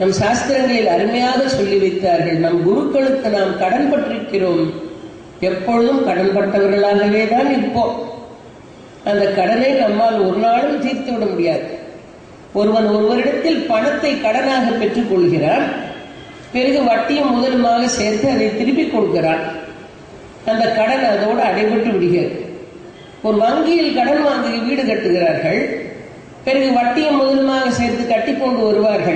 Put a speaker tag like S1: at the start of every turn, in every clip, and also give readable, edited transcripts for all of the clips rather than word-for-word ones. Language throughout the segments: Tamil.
S1: நம் சாஸ்திரங்களில் அருமையாக சொல்லி வைத்தார்கள். நம் குருக்களுக்கு நாம் கடன் பட்டிருக்கிறோம். எப்பொழுதும் கடன் பட்டவர்களாகவே தான் இருப்போம். அந்த கடனை நம்மால் ஒரு நாளும் தீர்த்து விட முடியாது. ஒருவன் ஒருவரிடத்தில் பணத்தை கடனாக பெற்றுக் கொள்கிறான். பிறகு வட்டியும் முதலுமாக சேர்த்து அதை திருப்பி கொடுக்கிறான். அந்த கடன் அதோடு அடைபட்டு விடுகிறது. ஒரு வங்கியில் கடன் வாங்கி வீடு கட்டுகிறார்கள். பிறகு வட்டியும் முதலுமாக சேர்த்து கட்டி கொண்டு வருவார்கள்.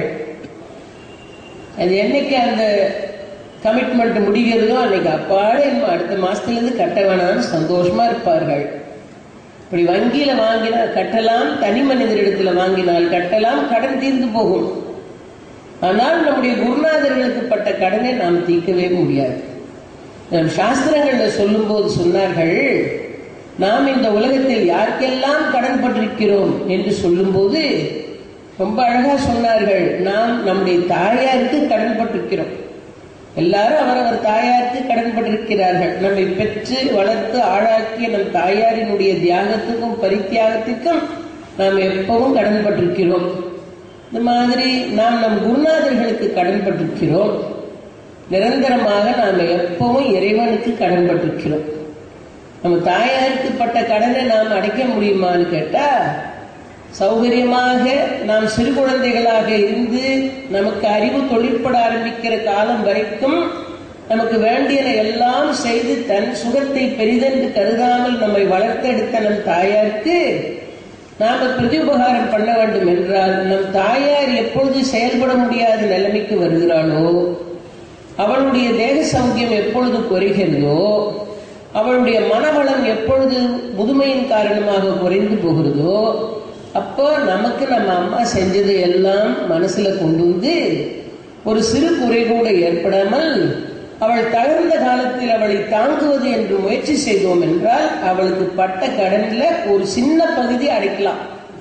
S1: அது என்னைக்கு அந்த கமிட்மெண்ட் முடிகிறதோ அன்னைக்கு அப்பாடு அடுத்த மாசத்திலிருந்து கட்ட வேணாம்னு சந்தோஷமா இருப்பார்கள். இப்படி வங்கியில வாங்கினால் கட்டலாம், தனி மனிதரிடத்துல வாங்கினால் கட்டலாம், கடன் தீர்ந்து போகும். ஆனால் நம்முடைய குருநாதர்களுக்கு பட்ட கடனை நாம் தீர்க்கவே முடியாது. நம் சாஸ்திரங்கள்ல சொல்லும் போது சொன்னார்கள், நாம் இந்த உலகத்தில் யாருக்கெல்லாம் கடன் பட்டிருக்கிறோம் என்று சொல்லும் போது ரொம்ப அழகா சொன்னார்கள். நாம் நம்முடைய தாயாருக்கு கடன் பட்டிருக்கிறோம். எல்லாரும் அவரவர் தாயாருக்கு கடன் பட்டிருக்கிறார்கள். நம்மை பெற்று வளர்த்து ஆளாக்கிய நம் தாயாரினுடைய தியாகத்துக்கும் பரித்தியாகத்திற்கும் நாம் எப்பவும் கடன் பட்டிருக்கிறோம். இந்த மாதிரி நாம் நம் குருநாதர்களுக்கு கடன் பட்டிருக்கிறோம். நிரந்தரமாக நாம் எப்பவும் இறைவனுக்கு கடன் பட்டிருக்கிறோம். நம்ம தாயாருக்கு பட்ட கடனை நாம் அடைக்க முடியுமான்னு கேட்டா, சௌகரியமாக நாம் சிறு குழந்தைகளாக இருந்து நமக்கு அறிவு தொழிற்பட ஆரம்பிக்கிற காலம் வரைக்கும் நமக்கு வேண்டியன எல்லாம் செய்து தன் சுகத்தை பெரிதென்று கருதாமல் நம்மை வளர்த்தெடுத்த நம் தாயாருக்கு நாம பிரதியுபகாரம் பண்ண வேண்டும் என்றால், நம் தாயார் எப்பொழுது செயல்பட முடியாத நிலைமைக்கு வருகிறாளோ, அவளுடைய தேக சௌக்கியம் எப்பொழுது குறைகிறதோ, அவளுடைய மனவளம் எப்பொழுது முதுமையின் காரணமாக குறைந்து போகிறதோ, அப்போ நமக்கு நம்ம அம்மா செஞ்சது எல்லாம் மனசுல கொண்டு வந்து ஒரு சிறு குறை கூட ஏற்படாமல் அவள் தளர்ந்த காலத்தில் அவளை தாங்குவது என்று முயற்சி செய்தோம் என்றால் அவளுக்கு பட்ட கடன்ல ஒரு சின்ன பகுதி அடைக்கலாம்.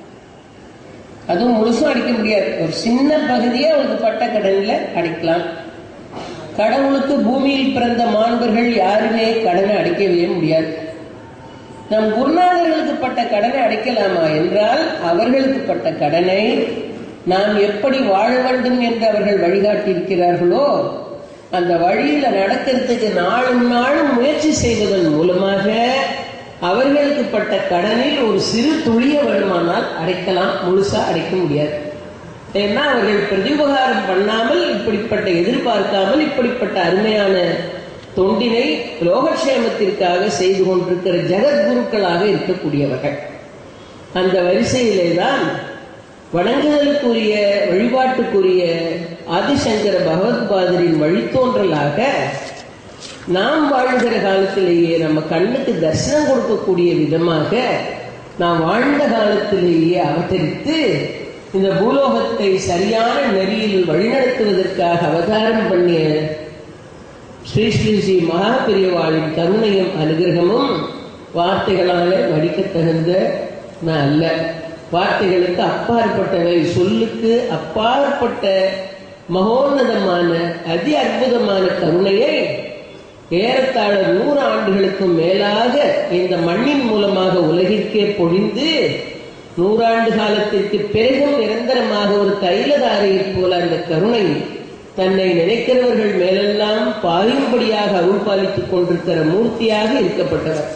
S1: அதுவும் முழுசும் அடைக்க முடியாது. ஒரு சின்ன பகுதியை அவளுக்கு பட்ட கடன்ல அடைக்கலாம். கடவுளுக்கு பூமியில் பிறந்த மாணவர்கள் யாருமே கடனை அடைக்கவே முடியாது. நம் குருநாதர்களுக்கு பட்ட கடனை அடைக்கலாமா என்றால், அவர்களுக்கு பட்ட கடனை நாம் எப்படி வாழ வேண்டும் என்று அவர்கள் வழிகாட்டியிருக்கிறார்களோ அந்த வழியில நடக்கிறதுக்கு நாளும் நாளும் முயற்சி செய்வதன் மூலமாக அவர்களுக்கு பட்ட கடனில் ஒரு சிறு துளிய வேணுமானால் அடைக்கலாம், முழுசா அடைக்க முடியாது. ஏன்னா அவர்கள் பிரதியுபகாரம் பண்ணாமல், இப்படிப்பட்ட எதிர்பார்க்காமல் இப்படிப்பட்ட அருமையான தொண்டினை லோகக்ஷேமத்திற்காக செய்து கொண்டிருக்கிற ஜெகத்குருக்களாக இருக்கக்கூடியவர்கள். அந்த வரிசையிலே தான் வணங்குதலுக்குரிய வழிபாட்டுக்குரிய ஆதிசங்கர பகவத்பாதரின் வழித்தோன்றலாக நாம் வாழ்கிற காலத்திலேயே நம்ம கண்ணுக்கு தரிசனம் கொடுக்கக்கூடிய விதமாக நாம் வாழ்ந்த காலத்திலேயே அவதரித்து இந்த பூலோகத்தை சரியான நெறியில் வழிநடத்துவதற்காக அவதாரம் பண்ணிய ஸ்ரீ ஸ்ரீ ஸ்ரீ மகாபெரியவாளின் கருணையும் அனுகிரகமும் வார்த்தைகளால வடிக்க தகுந்த அல்ல. வார்த்தைகளுக்கு அப்பாற்பட்டவை, சொல்லுக்கு அப்பாற்பட்ட மகோன்னதமான அதி அற்புதமான கருணையை ஏறத்தாழ 100 ஆண்டுகளுக்கும் மேலாக இந்த மண்ணின் மூலமாக உலகிற்கே பொழிந்து 100 ஆண்டு காலத்திற்கு பிறகும் நிரந்தரமாக ஒரு தைலதாரையைப் போல அந்த கருணை தன்னை நினைக்கிறவர்கள் மேலெல்லாம் பாயும்படியாக அருள் பாலித்துக் கொண்டிருக்கிற மூர்த்தியாக இருக்கப்பட்டவர்.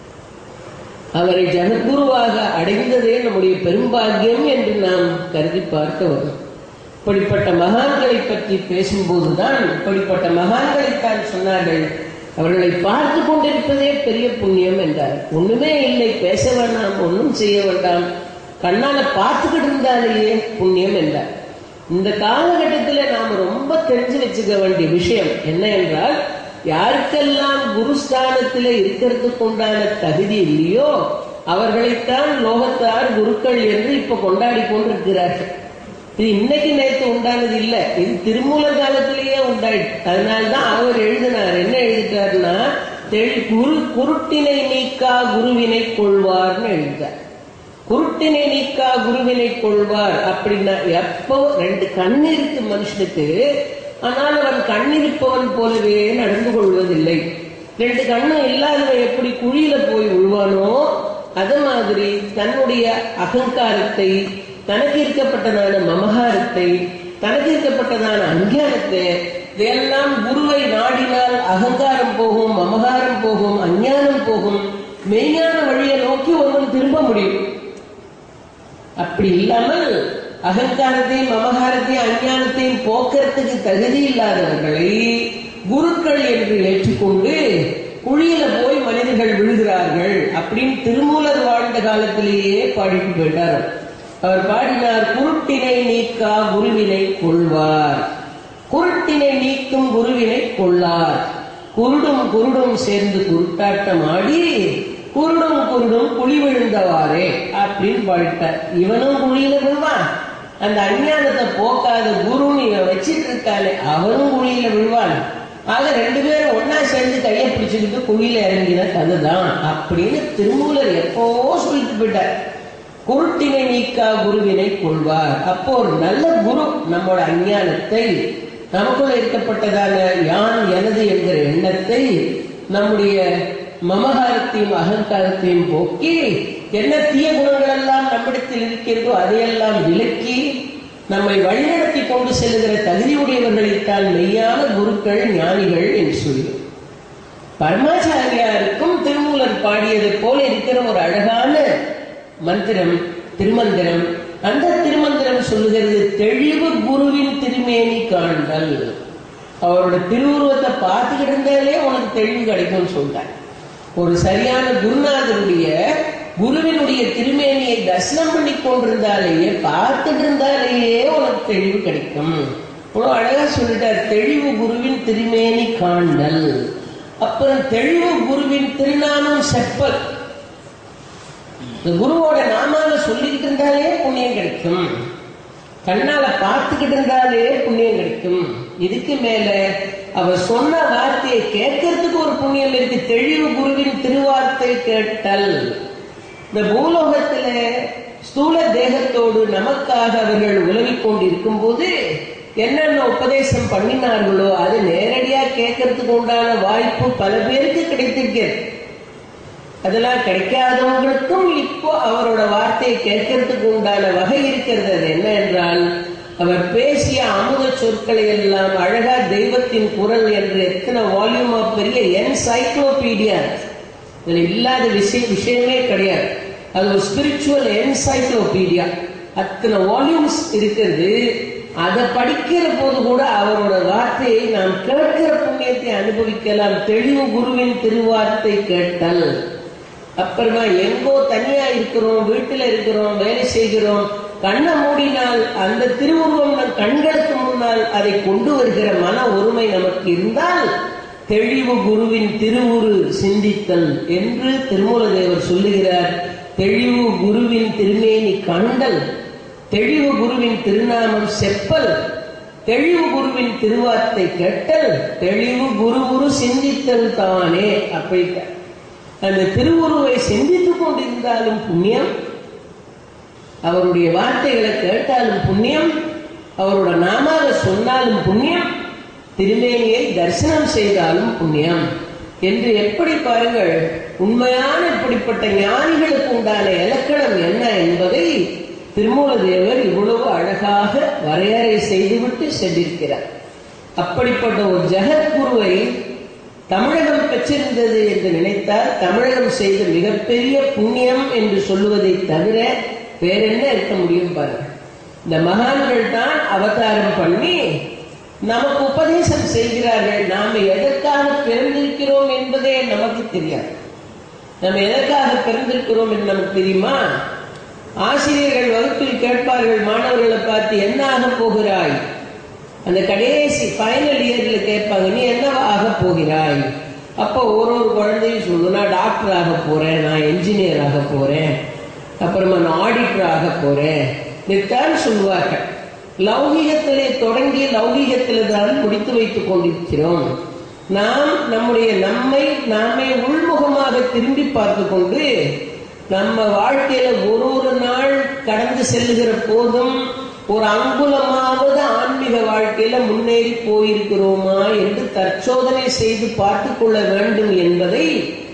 S1: அவரை ஜெகத்குருவாக அடைந்ததே நம்முடைய பெரும்பாக்கியம் என்று நாம் கருதி பார்க்க வரும். இப்படிப்பட்ட மகான்களை பற்றி பேசும்போதுதான் இப்படிப்பட்ட மகான்களைத்தான் சொன்னார்கள், அவர்களை பார்த்து கொண்டிருப்பதே பெரிய புண்ணியம் என்றார். ஒண்ணுமே இல்லை, பேச வேண்டாம், ஒன்றும் செய்ய வேண்டாம், கண்ணால பார்த்துக்கிட்டு இருந்தாலேயே புண்ணியம் என்றார். இந்த காலகட்டத்தில் நாம் ரொம்ப தெரிஞ்சு வச்சுக்க வேண்டிய விஷயம் என்ன என்றால், யாருக்கெல்லாம் குருஸ்தானத்தில் இருக்கிறதுக்கு உண்டான தகுதி இல்லையோ அவர்களைத்தான் லோகத்தார் குருக்கள் என்று இப்ப கொண்டாடி கொண்டிருக்கிறார்கள். இது இன்னைக்கு நேற்று உண்டானது இல்லை, இது திருமூல காலத்திலேயே உண்டாயிட்டு. அதனால்தான் அவர் எழுதினார், என்ன எழுதிட்டார்னா, குருட்டினை நீக்கா குருவினை கொள்வார்னு எழுதிட்டார். குருட்டினை நீக்கா குருவினை கொள்வார் அப்படின்னா, எப்போ 2 கண்ணு இருக்கு மனுஷனுக்கு, ஆனால் அவன் கண்ணிருப்பவன் போலவே நடந்து கொள்வதில்லை. 2 கண்ணும் இல்லாதவன் எப்படி குழியில போய் விழுவானோ அது மாதிரி தன்னுடைய அகங்காரத்தை, தனக்கு இருக்கப்பட்டதான மமகாரத்தை, தனக்கு இருக்கப்பட்டதான அஞ்ஞானத்தை, இதையெல்லாம் குருவை நாடினால் அகங்காரம் போகும், மமகாரம் போகும், அஞ்ஞானம் போகும், மெய்ஞான வழியை நோக்கி ஒருவன் திரும்ப முடியும். அப்படி இல்லாமல் அகங்காரத்தையும் மமகாரத்தையும் அஞ்ஞானத்தையும் போக்குறதுக்கு தகுதி இல்லாதவர்களை குருக்கள் என்று ஏற்றுக்கொண்டு குழியில போய் மனிதர்கள் விழுகிறார்கள் அப்படின்னு திருமூலர் வாழ்ந்த காலத்திலேயே பாடிட்டு போயிட்டார். அவர் பாடினார், குருட்டினை நீக்கா குருவினை கொள்வார், குருட்டினை நீக்கும் குருவினை கொள்ளார், குருடும் குருடும் சேர்ந்து குருட்டாட்டம் ஆடி குருடும் குருடும் குழி விழுந்தவாறே அப்படின்னு பாடிட்டார். இவனும் குழியில விழுவான், அந்த அஞ்ஞானத்தை போக்காத குருன்னு இவன் வச்சிட்டு இருக்கானே அவனும் குழியில விழுவான். ஆக ரெண்டு பேரும் ஒன்னா சேர்ந்து கையை பிடிச்சுக்கிட்டு குழியில இறங்கின கதைதான் அப்படின்னு திருமூலர் எப்போ சொல்லிட்டு போயிட்டார். குருட்டினை நீக்கா குருவினை கொள்வார். அப்போ ஒரு நல்ல குரு நம்மோட அஞ்ஞானத்தை, நமக்குள்ள இருக்கப்பட்டதான யான் எனது என்கிற எண்ணத்தை, நம்முடைய மமகாரத்தையும் அகங்காரத்தையும் போக்கி என்ன தீய குணங்கள் எல்லாம் நம்மிடத்தில் இருக்கிறதோ அதையெல்லாம் விலக்கி நம்மை வழிநடத்தி கொண்டு செல்லுகிற தகுதியுடையவர்களைத்தான் மெய்யான குருக்கள், ஞானிகள் என்று சொல்லுவோம். பரமாச்சாரியாருக்கும் திருமூலர் பாடியதை போல இருக்கிற ஒரு அழகான மந்திரம் திருமந்திரம். அந்த திருமந்திரம் சொல்லுகிறது, தெளிவு குருவின் திருமேனி காண்டல். அவரோட திருவுருவத்தை பார்த்துக்கிட்டு இருந்தாலே உனக்கு தெளிவு கிடைக்கும் சொல்றார். ஒரு சரியான குருநாதருடைய குருவினுடைய திருமேனியை தரிசனம் பண்ணி கொண்டிருந்தாலேயே, பார்த்துட்டு இருந்தாலேயே உனக்கு தெளிவு கிடைக்கும். அழகா சொல்லிட்டார், தெளிவு குருவின் திருமேனி காண்டல். அப்புறம் தெளிவு குருவின் திருநாமம் செப்பல். இந்த குருவோட நாமால சொல்லிக்கிட்டு இருந்தாலே புண்ணியம் கிடைக்கும், கண்ணால பார்த்துக்கிட்டு இருந்தாலே புண்ணியம் கிடைக்கும். இதுக்கு மேல அவர் சொன்ன வார்த்தையை கேட்கறதுக்கு ஒரு புண்ணியம் இருக்கு. தெளிவு குருவின் திருவார்த்தை கேட்டல். இந்த பூலோகத்துல ஸ்தூல தேகத்தோடு நமக்காக அவர்கள் உலவிக் கொண்டிருக்கும் போது என்னென்ன உபதேசம் பண்ணினார்களோ அது நேரடியா கேட்கறதுக்கு உண்டான வாய்ப்பு பல பேருக்கு கிடைத்திருக்கிறது. அதெல்லாம் கிடைக்காதவங்களுக்கும் இப்போ அவரோட வார்த்தையை கேட்கறதுக்கு உண்டான வகை இருக்கிறது. அது என்ன என்றால், அவர் பேசிய அமுத சொற்களை எல்லாம் அழகா தெய்வத்தின் குரல் என்று எத்தனை வால்யூமா பெரிய என்சைக்ளோபீடியா, இதுல இல்லாத விஷயமே கிடையாது. அது ஒரு ஸ்பிரிச்சுவல் என்சைக்ளோபீடியா, அத்தனை வால்யூம்ஸ் இருக்கிறது. அதை படிக்கிற போது கூட அவரோட வார்த்தையை நாம் கேட்கிற புண்ணியத்தை அனுபவிக்கலாம். தெளிவு குருவின் திருவார்த்தை கேட்டல். அப்புறமா எங்கோ தனியா இருக்கிறோம், வீட்டுல இருக்கிறோம், வேலை செய்கிறோம், கண்ணை மூடினால் அந்த திருவுருவம் நம் கண்களுக்கு முன்னால் அதை கொண்டு வருகிற மன ஒருமை நமக்கு இருந்தால் தெளிவு குருவின் திருவுரு சிந்தித்தல் என்று திருமூலதேவர் சொல்லுகிறார். தெளிவு குருவின் திருமேனி கண்டல், தெளிவு குருவின் திருநாமம் செப்பல், தெளிவு குருவின் திருவார்த்தை கேட்டல், தெளிவு குரு சிந்தித்தல் தானே. அப்படி அந்த திருவுருவை சிந்தித்துக் கொண்டிருந்தாலும் புண்ணியம், அவருடைய வார்த்தைகளை கேட்டாலும் புண்ணியம், அவரோட நாமாக சொன்னாலும் புண்ணியம், திருமேனியை தரிசனம் செய்தாலும் புண்ணியம் என்று எப்படி பாருங்கள். உண்மையான இப்படிப்பட்ட ஞானிகளுக்கு உண்டான இலக்கணம் என்ன என்பதை திருமூலதேவர் இவ்வளவு அழகாக வரையறை செய்துவிட்டு சென்றிருக்கிறார். அப்படிப்பட்ட ஒரு ஜெகத்குருவை தமிழகம் பெற்றிருந்தது என்று நினைத்தால் தமிழகம் செய்த மிகப்பெரிய புண்ணியம் என்று சொல்லுவதை தவிர வேறென்ன இருக்க முடியும் பாருங்கள். இந்த மகான்கள் தான் அவதாரம் பண்ணி நமக்கு உபதேசம் செய்கிறார்கள். நாம எதற்காக பிறந்திருக்கிறோம் என்பதே நமக்கு தெரியாது. நம்ம எதற்காக பிறந்திருக்கிறோம் என்று நமக்கு தெரியுமா? ஆசிரியர்கள் வகுப்பில் கேட்பார்கள் மாணவர்களை பார்த்து, என்ன ஆக போகிறாய்? அந்த கடைசி ஃபைனல் இயர்ல கேட்பாங்க, நீ என்னவா ஆக போகிறாய்? அப்போ ஒரு குழந்தையும் சொல்லு, நான் டாக்டர் ஆக போறேன், நான் என்ஜினியர் ஆக போறேன், அப்புறமா நான் ஆடிட்டர் ஆக போறேன் இதுதான் சொல்லுவார்கள். லௌகீகத்திலே தொடங்கி லௌகீகத்திலே தான் முடித்து வைத்துக் கொண்டிருக்கிறோம். நாம் நம்முடைய நாமே உள்முகமாக திரும்பி பார்த்து கொண்டு நம்ம வாழ்க்கையில ஒரு நாள் கடந்து செல்லுகிற போதும் ஒரு அங்குலமாவது ஆன்மீக வாழ்க்கையில முன்னேறி போயிருக்கிறோமா என்று தற்சோதனை செய்து பார்த்துக் கொள்ள வேண்டும் என்பதை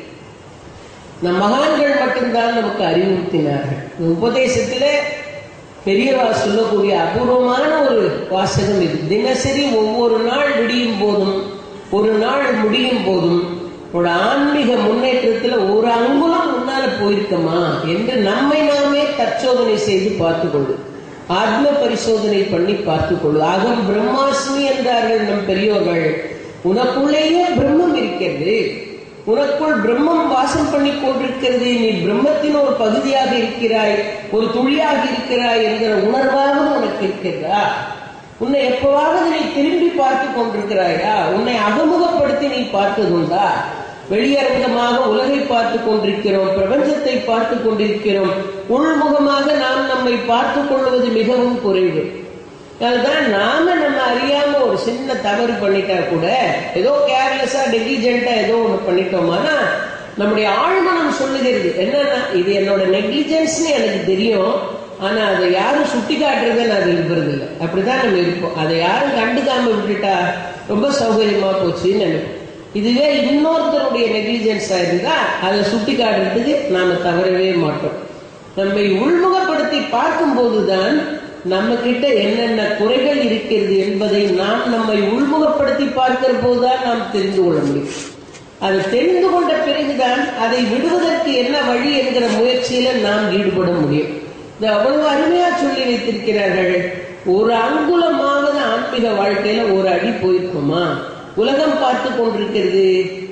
S1: நம் மகான்கள் மட்டும்தான் நமக்கு அறிவுறுத்தினார்கள். உபதேசத்திலே பெரியவா சொல்லக்கூடிய அபூர்வமான ஒரு வாசகம் இது. தினசரி ஒவ்வொரு நாள் விடியும் போதும் ஒரு நாள் முடியும் போதும் உன்னோட ஆன்மீக முன்னேற்றத்துல ஒரு அங்குலம் முன்னால போயிருக்கமா என்று நம்மை நாமே தற்சோதனை செய்து பார்த்துக்கொள்ளு, ஆத்ம பரிசோதனை பண்ணி பார்த்துக்கொள்ளு. அகம் பிரம்மாஸ்மி என்றார்கள் நம் பெரியோர்கள். உனக்குள்ளேயே பிரம்மம் இருக்கிறது, உனக்குள் பிரம்மம் வாசம் பண்ணி கொண்டிருக்கிறது. நீ பிரம்மத்தின் ஒரு பகுதியாக இருக்கிறாய், ஒரு துளியாக இருக்கிறாய் என்கிற உணர்வாக உனக்கு இருக்கிறதா? உன்னை எப்பவாவது நீ திரும்பி பார்த்து கொண்டிருக்கிறாயா? உன்னை அகமுகப்படுத்தி நீ பார்த்ததுண்டா? வெளியரங்கமாக உலகை பார்த்து கொண்டிருக்கிறோம், பிரபஞ்சத்தை பார்த்து கொண்டிருக்கிறோம். உள்முகமாக நாம் நம்மை பார்த்து கொள்வது மிகவும் குறைவு. அதுதான் நாம நம்ம அறியாம ஒரு சின்ன தவறு பண்ணிட்டா கூட, ஏதோ கேர்லெஸ்ஸா நெக்லிஜென்ட்டா ஏதோ ஒண்ணு பண்ணிட்டோமானா நம்முடைய ஆழ்மனம் சொல்லுகிறது என்னன்னா, இது என்னோட நெக்லிஜென்ஸ்னு எனக்கு தெரியும், ஆனா அதை யாரும் சுட்டி காட்டுறதை நான் விரும்புறது இல்லை. அப்படிதான் நம்ம இருப்போம். அதை யாரும் கண்டுக்காம விட்டுட்டா ரொம்ப சௌகரியமா போச்சுன்னு நினைப்போம். இதுவே இன்னொருத்தருடைய நெக்லிஜென்ஸா இருந்தா அதை சுட்டி காட்டுறதுக்கு நாம தவறவே மாட்டோம். நம்மை உள்முகப்படுத்தி பார்க்கும் போதுதான் நம்ம கிட்ட என்னென்ன குறைகள் இருக்கிறது என்பதை நாம் நம்மை உள்முகப்படுத்தி பார்க்கிற போதுதான் நாம் தெரிந்து கொள்ள முடியும். அதை தெரிந்து கொண்ட பிறகுதான் அதை விடுவதற்கு என்ன வழி என்கிற முயற்சியில நாம் ஈடுபட முடியும். இது அவ்வளவு அருமையா சொல்லி வைத்திருக்கிறார்கள். ஒரு அங்குலமாவது ஆன்மீக வாழ்க்கையில ஒரு அடி போயிருக்குமா? உலகம் பார்த்து கொண்டிருக்கிறது.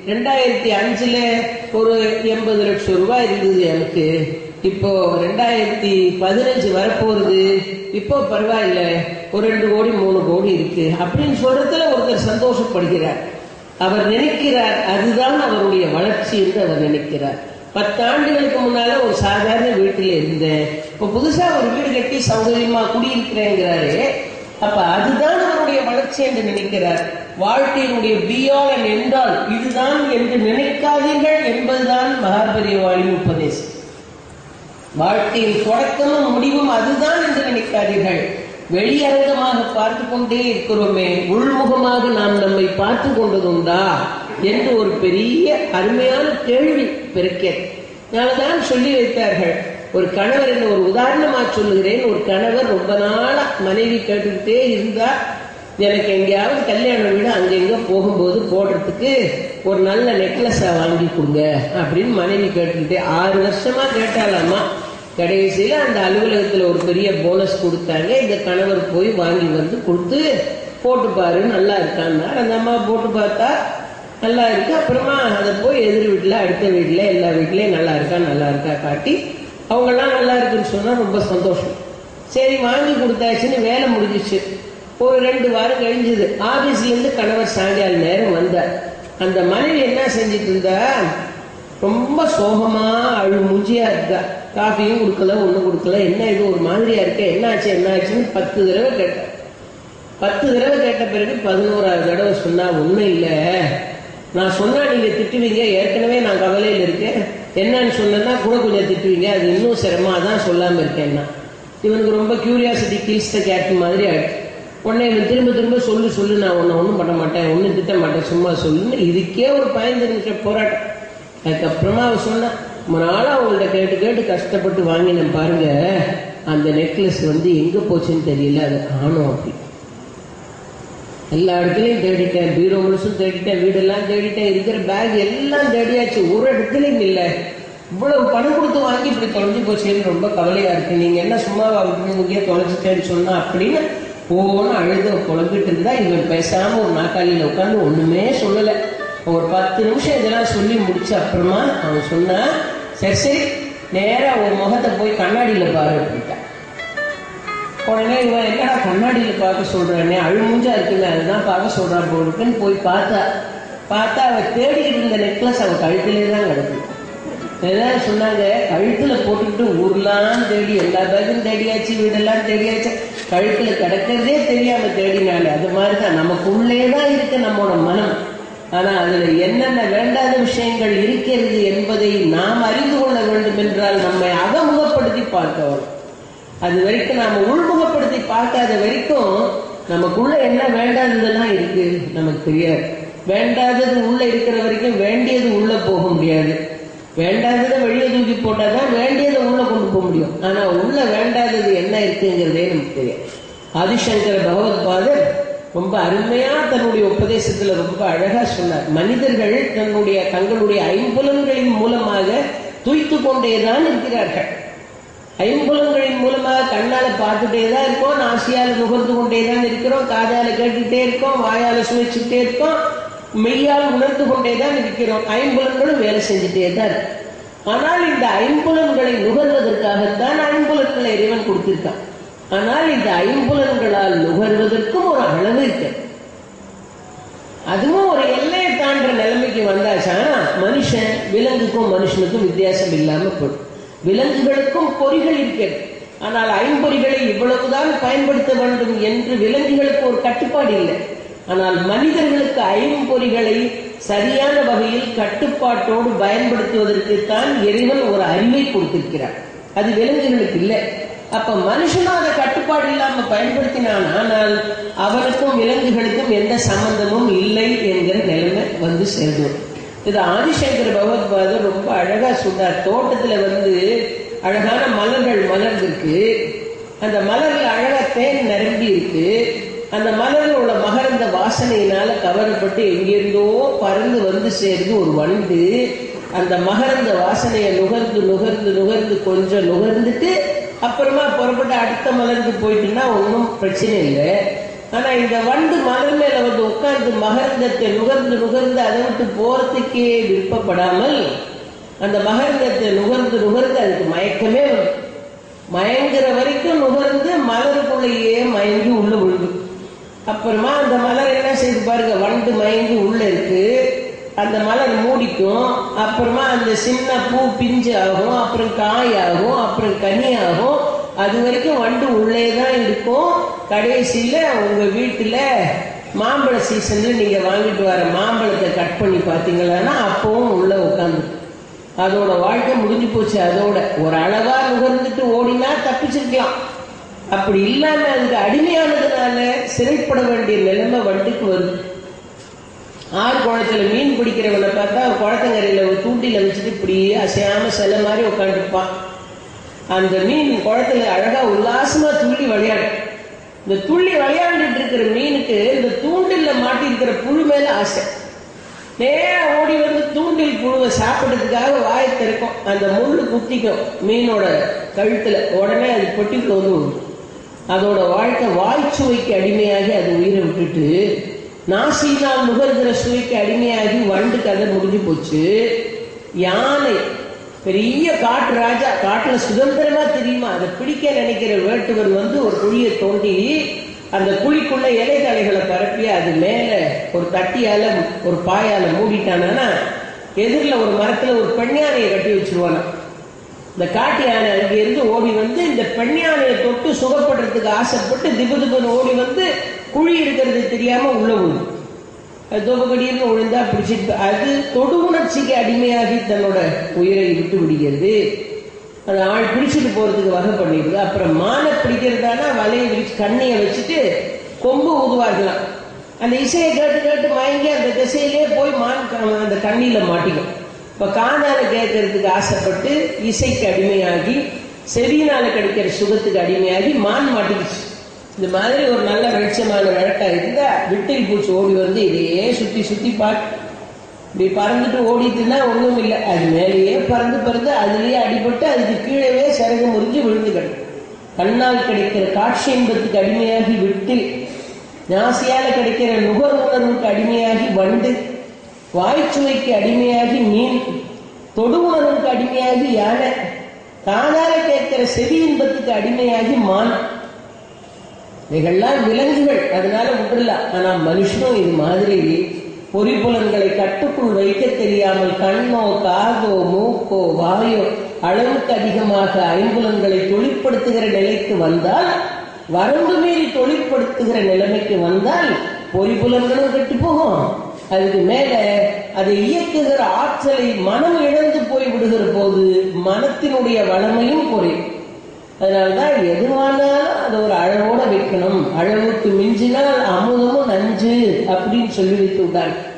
S1: 2005 ஒரு 80 லட்சம் ரூபாய் இருந்தது எனக்கு, இப்போ 2015 வரப்போறது, இப்போ பரவாயில்ல ஒரு 2 கோடி 3 கோடி இருக்கு அப்படின்னு சொல்றதுல ஒருத்தர் சந்தோஷப்படுகிறார். அவர் நினைக்கிறார் அதுதான் அவருடைய வளர்ச்சி என்று அவர் நினைக்கிறார். 10 ஆண்டுகளுக்கு முன்னால ஒரு சாதாரண வீட்டில் இருந்தேன், இப்போ புதுசா ஒரு வீடு கட்டி சௌகரியமா குடியிருக்கிறேங்கிறாரு. அப்ப அதுதான் அவருடைய வளர்ச்சி என்று நினைக்கிறார். வாழ்க்கையினுடைய பியால் என்றால் இதுதான் என்று நினைக்காதீர்கள் என்பதுதான் மகாபெரியவாளின் உபதேசம். வாழ்க்கையின் தொடக்கமும் முடிவும் அதுதான் என்று நினைக்காதீர்கள். வெளியரங்கமாக பார்த்து கொண்டே இருக்கிறோமே, உள்முகமாக நாம் நம்மை பார்த்து கொண்டதுண்டா என்று ஒரு பெரிய அருமையான கேள்வி பிறக்கிறது. அதனால்தான் சொல்லி வைத்தார்கள். ஒரு கணவர், என்ன ஒரு உதாரணமா சொல்லுகிறேன், ஒரு கணவர் ரொம்ப நாளா மனைவி கேட்டுக்கிட்டே இருந்தா, எனக்கு எங்கேயாவது கல்யாண வீடு அங்கெங்க போகும்போது போடுறதுக்கு ஒரு நல்ல நெக்லஸா வாங்கி கொடுங்க அப்படின்னு மனைவி கேட்டுக்கிட்டே 6 வருஷமா கேட்டாலாமா. கடைசியில அந்த அலுவலகத்துல ஒரு பெரிய போனஸ் கொடுத்தாங்க. இந்த கணவர் போய் வாங்கி வந்து கொடுத்து போட்டு பாரு நல்லா இருக்கான்னா, அந்த அம்மா போட்டு பார்த்தா நல்லா இருக்கு. அப்புறமா அதை போய் எதிர் வீட்டுல அடுத்த வீட்டுல எல்லா வீட்லயும் நல்லா இருக்கா காட்டி அவங்கெல்லாம் நல்லா இருக்குன்னு சொன்னா ரொம்ப சந்தோஷம். சரி வாங்கி கொடுத்தாச்சுன்னு வேலை முடிஞ்சிச்சு. ஒரு 2 வாரம் கழிஞ்சது. ஆபீஸ்ல இருந்து கணவர் சாயங்கால நேரம் வந்தார். அந்த மனைவி என்ன செஞ்சிட்டு இருந்தா, ரொம்ப சோகமா அழுமூஞ்சியா இருக்கா. காஃபியும் கொடுக்கல, ஒண்ணும் கொடுக்கல. என்ன இது ஒரு மாதிரியா இருக்க, என்னாச்சுன்னு 10 தடவை கேட்டார். 10 தடவை கேட்ட பிறகு 11ஆவது தடவை சொன்னா, ஒண்ணும் இல்லை, நான் சொன்னா நீங்க திட்டுவீங்க, ஏற்கனவே நான் கவலையில் இருக்கேன், என்னன்னு சொன்னா கூட கொஞ்சம் திட்டுவீங்க, அது இன்னும் சிரமமா தான் சொல்லாம இருக்கேன்னா. இவனுக்கு ரொம்ப கியூரியாசிட்டி கில்ஸ் த கேட் மாதிரி ஆயிடுச்சு. உடனே இவன் திரும்ப சொல்லு, நான் உன்னை ஒன்றும் பண்ண மாட்டேன், ஒன்றும் திட்ட மாட்டேன், சும்மா சொல்லுன்னு இதுக்கே ஒரு 15 நிமிஷம் போராட்டம். அதுக்கப்புறமா அவன் சொன்னான், ரொம்ப நாளா அவங்கள்ட்ட கேட்டு கஷ்டப்பட்டு வாங்கினேன் பாருங்க, அந்த நெக்லஸ் எங்க போச்சுன்னு தெரியல, அது காணோம். அப்படி எல்லா இடத்துலையும் தேடிட்டேன், பீரோ முழுசும் தேடிட்டேன், வீடெல்லாம் தேடிட்டேன், இருக்கிற பேக் எல்லாம் தேடியாச்சு, ஒரு இடத்துலையும் இல்லை. இவ்வளவு பணம் கொடுத்து வாங்கி இப்படி தொலைஞ்சு போச்சுன்னு ரொம்ப கவலையா இருக்கு, நீங்க என்ன சும்மாவா இங்கே தொலைச்சிட்டேன்னு சொன்னா அப்படின்னு போன அழுத குழம்பிட்டு இருந்தா. இவன் பேசாம ஒரு நாற்காலியில உட்காந்து ஒண்ணுமே சொல்லல. ஒரு 10 நிமிஷம் இதெல்லாம் சொல்லி முடிச்ச அப்புறமா அவன் சொன்னா, சரி நேரா ஒரு முகத்தை போய் கண்ணாடியில பாரு அப்படின்ட்டான். உடனே இவன் என்னடா கண்ணாடியில பார்க்க சொல்றானே, அழுமுஞ்சா இருக்குல்ல, அதுதான் பார்க்க சொல்றான் போலுக்குன்னு போய் பார்த்தா அவன் தேடிக்கிட்டு இருந்த நெக்லஸ் அவன் கழுத்திலே தான் கிடக்கு. ஏதாவது சொன்னாங்க, கழுத்துல போட்டுக்கிட்டு ஊர்லாம் தேடி எல்லா பேக்கும் தேடியாச்சு, வீடெல்லாம் தேடியாச்சு, கழுத்துல கிடக்கிறதே தெரியாம தேடினாலே. அது மாதிரிதான் நமக்குள்ளேதான் இருக்கு நம்மளோட மனம். ஆனா அதுல என்னென்ன வேண்டாத விஷயங்கள் இருக்கிறது என்பதை நாம் அறிந்து கொள்ள வேண்டும் என்றால் நம்மை அகமுகப்படுத்தி பார்க்க வரும். அது வரைக்கும் நாம உள்முகப்படுத்தி பார்க்காத வரைக்கும் நமக்குள்ள என்ன வேண்டாததெல்லாம் இருக்கு நமக்கு தெரியாது. வேண்டாதது உள்ள இருக்கிற வரைக்கும் வேண்டியது உள்ள போக முடியாது. வேண்டாததை வெளியே தூக்கி போட்டாதான் வேண்டியதை உள்ள கொண்டு போக முடியும். ஆனா உள்ள வேண்டாதது என்ன இருக்குங்கிறதே நமக்கு தெரியும். ஆதிசங்கர பகவத்பாதர் ரொம்ப அருமையா தன்னுடைய உபதேசத்துல ரொம்ப அழகா சொன்னார். மனிதர்கள் தங்களுடைய ஐம்புலன்களின் மூலமாக துய்த்து கொண்டேதான் இருக்கிறார்கள். ஐம்புலன்களின் மூலமாக கண்ணால பார்த்துட்டே தான் இருக்கோம், நாசியால நுகர்ந்து கொண்டே தான் இருக்கிறோம், காதால கேட்டுட்டே இருக்கோம், வாயால சுவைச்சுட்டே இருக்கோம், மெய்யால் உணர்ந்து கொண்டே தான் இருக்கிறோம். ஐம்புலன்களும் வேலை செஞ்சுட்டே தான் இருக்கு. ஆனால் இந்த ஐம்புலன்களை நுகர்வதற்காகத்தான் ஐம்புலன்களை இறைவன் கொடுத்திருக்கான். ஆனால் இந்த ஐம்புலன்களால் நுகர்வதற்கும் ஒரு அளவு இருக்கு. அதுவும் ஒரு எல்லையை தாண்டுற நிலைமைக்கு வந்தாச்சானா மனுஷன் விலங்குக்கும் மனுஷனுக்கும் வித்தியாசம் இல்லாம போடும். விலங்குகளுக்கும் பொறிகள் இருக்கிறது. ஆனால் ஐம்பொறிகளை இவ்வளவுதான் பயன்படுத்த வேண்டும் என்று விலங்குகளுக்கு ஒரு கட்டுப்பாடு இல்லை. ஆனால் மனிதர்களுக்கு ஐம்பொறிகளை சரியான வகையில் கட்டுப்பாட்டோடு பயன்படுத்துவதற்கு தான் இறைவன் ஒரு அறிவை கொடுத்திருக்கிறார். அது விலங்குகளுக்கு இல்லை. அப்ப மனுஷனும் அதை கட்டுப்பாடு இல்லாம பயன்படுத்தினான். ஆனால் அவனுக்கும் விலங்குகளுக்கும் எந்த சம்பந்தமும் இல்லை என்கிற நிலைமை வந்து சேர்ந்தோம். இது ஆதிசங்கர பகவத்பாதர் ரொம்ப அழகா சொன்னார். தோட்டத்துல அழகான மலர்கள் மலர்ந்திருக்கு. அந்த மலர்ல அழகா தேன் நிரம்பி இருக்கு. அந்த மலர்ல உள்ள மகரந்த வாசனையினால கவரப்பட்டு எங்கிருந்தோ பறந்து சேர்ந்து ஒரு வண்டு அந்த மகரந்த வாசனையை நுகர்ந்து நுகர்ந்து நுகர்ந்து கொஞ்சம் நுகர்ந்துட்டு அப்புறமா புறப்பட்டு அடுத்த மலருக்கு போயிட்டுன்னா ஒன்றும் பிரச்சனை இல்லை. ஆனா இந்த வண்டு மலர் மேல உட்கார்ந்து மகரந்தத்தை நுகர்ந்து நுகர்ந்து அதை விட்டு போறதுக்கே விருப்பப்படாமல் அந்த மகரந்தத்தை நுகர்ந்து நுகர்ந்து அதுக்கு மயக்கமே வரும். மயங்குற வரைக்கும் நுகர்ந்து மலருக்குள்ளேயே மயங்கி உள்ள விழுது. அப்புறமா அந்த மலர் என்ன செய்து பாருங்க, வண்டு மயங்கி உள்ள இருக்கு. அந்த மலர் மூடிக்கும். அப்புறமா அந்த சின்ன பூ பிஞ்சு ஆகும், அப்புறம் காய் ஆகும், அப்புறம் கனி ஆகும். அது வரைக்கும் வண்டு உள்ளே தான் இருக்கும். கடைசியில உங்க வீட்டுல மாம்பழ சீசன்ல நீங்க வாங்கிட்டு வர மாம்பழத்தை கட் பண்ணி பார்த்தீங்கன்னா அப்பவும் உள்ள உட்காந்து அதோட வாழ்க்கை முடிஞ்சு போச்சு. அதோட ஒரு அளவா நுகர்ந்துட்டு ஓடினா தப்பிச்சிருக்கலாம். அப்படி இல்லாம அதுக்கு அடிமையானதுனால சிறைப்பட வேண்டிய நிலைமை வண்டுக்கு வருது. ஆறு குளத்துல மீன் பிடிக்கிறவனை பார்த்தா ஒரு குளத்தங்கரையில ஒரு தூண்டில வச்சுட்டு இப்படியே அசையாம சில மாதிரி உட்காந்துருப்பான். அந்த மீன் குளத்துல அழகா உல்லாசமா துள்ளி விளையாடும். இந்த துள்ளி விளையாண்டுட்டு இருக்கிற மீனுக்கு இந்த தூண்டில மாட்டி இருக்கிற புழு மேல ஆசை. நேரா ஓடி தூண்டில் புழுவை சாப்பிட்றதுக்காக வாயை திறக்கும். அந்த முள்ளு குத்திக்கும் மீனோட கழுத்துல. உடனே அது பொட்டிக்குள்ள விடும். அதோட வாழ்க்கை வாய்ச்சுவைக்கு அடிமையாகி அது உயிரை விட்டுட்டு நாசினால் நுகர்கிற சுவைக்கு அடிமையாகி வண்டு கதை முடிஞ்சு போச்சு. யானை பெரிய காட்டு ராஜா, காட்டுல சுதந்திரமா தெரியுமா, அதை பிடிக்க நினைக்கிற வேட்டுவன் ஒரு குழியை தோண்டி அந்த குழிக்குள்ள இலை தலைகளை பரப்பி அது மேல ஒரு தட்டியால ஒரு பாயால மூடிட்டானா எதிரில் ஒரு மரத்துல ஒரு பெண் யானையை கட்டி வச்சிருவானா. இந்த காட்டு யானை அங்கிருந்து ஓடி இந்த பெண் யானையை தொட்டு சுகப்படுறதுக்கு ஆசைப்பட்டு திபுதிபுன்னு ஓடி குழி இருக்கிறது தெரியாம உள்ள விழுது. அது தொகுதின்னு விழுந்தா பிடிச்சிட்டு அது தொடு உணர்ச்சிக்கு அடிமையாகி தன்னோட உயிரை விட்டு விடுகிறது. அது ஆள் பிடிச்சிட்டு போறதுக்கு வகை பண்ணிடுது. அப்புறம் மானை பிடிக்கிறதானா வலையை விரிச்சு கண்ணியை வச்சுட்டு கொம்பு ஊதுவார்களாம். அந்த இசையை கேட்டு கேட்டு மயங்கி அந்த திசையிலே போய் மான் அந்த கண்ணியில மாட்டிக்கும். இப்ப காதால கேட்கறதுக்கு ஆசைப்பட்டு இசைக்கு அடிமையாகி செவியினால கிடைக்கிற சுகத்துக்கு அடிமையாகி மான் மாட்டிக்கிச்சு. இந்த மாதிரி ஒரு நல்ல வெளிச்சமான வழக்கா இருந்தா விட்டில் பூச்சி ஓடி இதையே சுத்தி சுத்தி பார்த்து இப்படி பறந்துட்டு ஓடிட்டுன்னா ஒண்ணும் இல்லை. அது மேலேயே பறந்து அதுலயே அடிபட்டு அதுக்கு கீழே சிறகு முறிஞ்சு விழுந்து கிடக்கும். கண்ணால் கிடைக்கிற காட்சி இன்பத்துக்கு அடிமையாகி விட்டில், நாசியால கிடைக்கிற நுகர் உணர்வுக்கு அடிமையாகி வண்டு, வாய்ச்சுவைக்கு அடிமையாகி மீன், தொடு உணர்வுக்கு அடிமையாகி யானை, காதால கேட்கிற செவி இன்பத்துக்கு அடிமையாகி மான். இவைகள்லாம் விலங்குகள், அதனால விட்டுடலாம். ஆனா மனுஷனும் இது மாதிரி பொறிப்புலன்களை கட்டுக்குள் வைக்க தெரியாமல் கண்ணோ காதோ மூக்கோ வாயோ அளவுக்கு அதிகமாக ஐம்புலன்களை தொழிற்படுத்துகிற நிலைக்கு வந்தால், வரம்பு மீறி தொழிற்படுத்துகிற நிலைமைக்கு வந்தால் பொறிப்புலன்களும் கெட்டு போகும். அதுக்கு மேல அதை இயக்குகிற ஆற்றலை மனம் இழந்து போய் விடுகிற போது மனத்தினுடைய வளமையும் குறையும். அதனால்தான் எதுவானாலும் அதை ஒரு அளவோட வைக்கணும். அளவுக்கு மிஞ்சினால் அமுதமும் நஞ்சு அப்படின்னு சொல்லி வைத்து விட்டாங்க.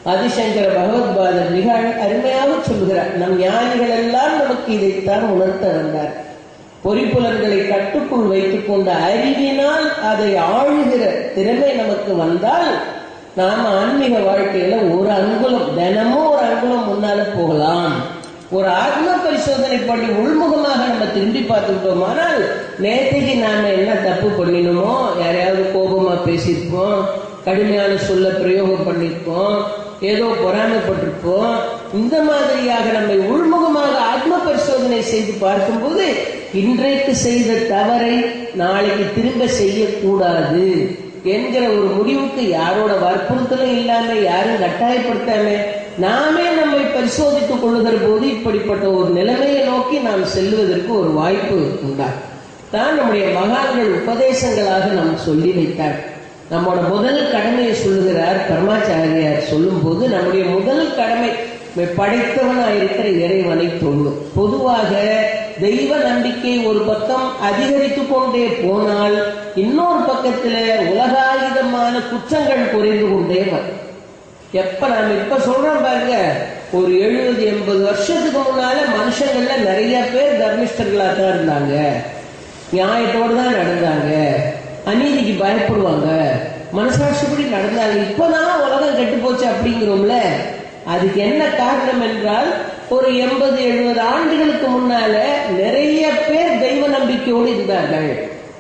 S1: ஆதிசங்கர பகவத்பாதர் மிக அருமையாக சொல்கிறார். நம் ஞானிகள் எல்லாம் நமக்கு இதைத்தான் உணர்த்த வந்தார். பொறிப்புலன்களை கட்டுக்குள் வைத்துக் கொண்ட அறிவினால் அதை ஆளுகிற திறமை நமக்கு வந்தால் நாம ஆன்மீக வாழ்க்கையில ஒரு அங்குலம், தினமும் ஒரு அங்குலம் முன்னால போகலாம். ஒரு ஆத்ம பரிசோதனை பண்ணி உள்முகமாக நம்ம திரும்பி பார்த்துக்கிட்டோமானால், நேற்றைக்கு நாம என்ன தப்பு பண்ணினோமோ, யாரையாவது கோபமா பேசியிருப்போம், கடுமையான சொல்ல பிரயோகம் பண்ணிருப்போம், ஏதோ பொறாமைப்பட்டிருப்போம். இந்த மாதிரியாக நம்மை உள்முகமாக ஆத்ம பரிசோதனை செய்து பார்க்கும்போது, இன்றைக்கு செய்த தவறை நாளைக்கு திரும்ப செய்யக்கூடாது என்கிற ஒரு முடிவுக்கு யாரோட வற்புறுத்தலும் இல்லாம, யாரும் கட்டாயப்படுத்தாம நாமே நம்மை பரிசோதித்துக் கொள்ளுகிற போது இப்படிப்பட்ட ஒரு நிலைமையை நோக்கி நாம் செல்வதற்கு ஒரு வாய்ப்பு உண்டாகும். தான் நம்முடைய மகான்கள் உபதேசங்களாக நாம் சொல்லி வைத்தார். நம்மோட முதல் கடமையை சொல்லுகிறார் பரமாச்சாரியார். சொல்லும் போது நம்முடைய முதல் கடமை படைத்தவனாயிருக்கிற இறைவனை தொழும். பொதுவாக தெய்வ நம்பிக்கை ஒரு பக்கம் அதிகரித்து கொண்டே போனால், இன்னொரு பக்கத்துல உலகாயுதமான குற்றங்கள் குறைந்து கொண்டே வரும். எப்ப நாம இப்ப சொல்றோம் பாருங்க, ஒரு 70-80 வருஷத்துக்கு முன்னால மனுஷங்கள்ல நிறைய பேர் தர்மிஷ்டர்களா தான் இருந்தாங்க, நியாயத்தோடு தான் நடந்தாங்க, அநீதிக்கு பயப்படுவாங்க, மனசாட்சிப்படி நடந்தாங்க. இப்பதான் உலகம் கெட்டு போச்சு அப்படிங்கிறோம்ல. அதுக்கு என்ன காரணம் என்றால், ஒரு 80-70 ஆண்டுகளுக்கு முன்னால நிறைய பேர் தெய்வ நம்பிக்கையோடு இருந்தார்கள்,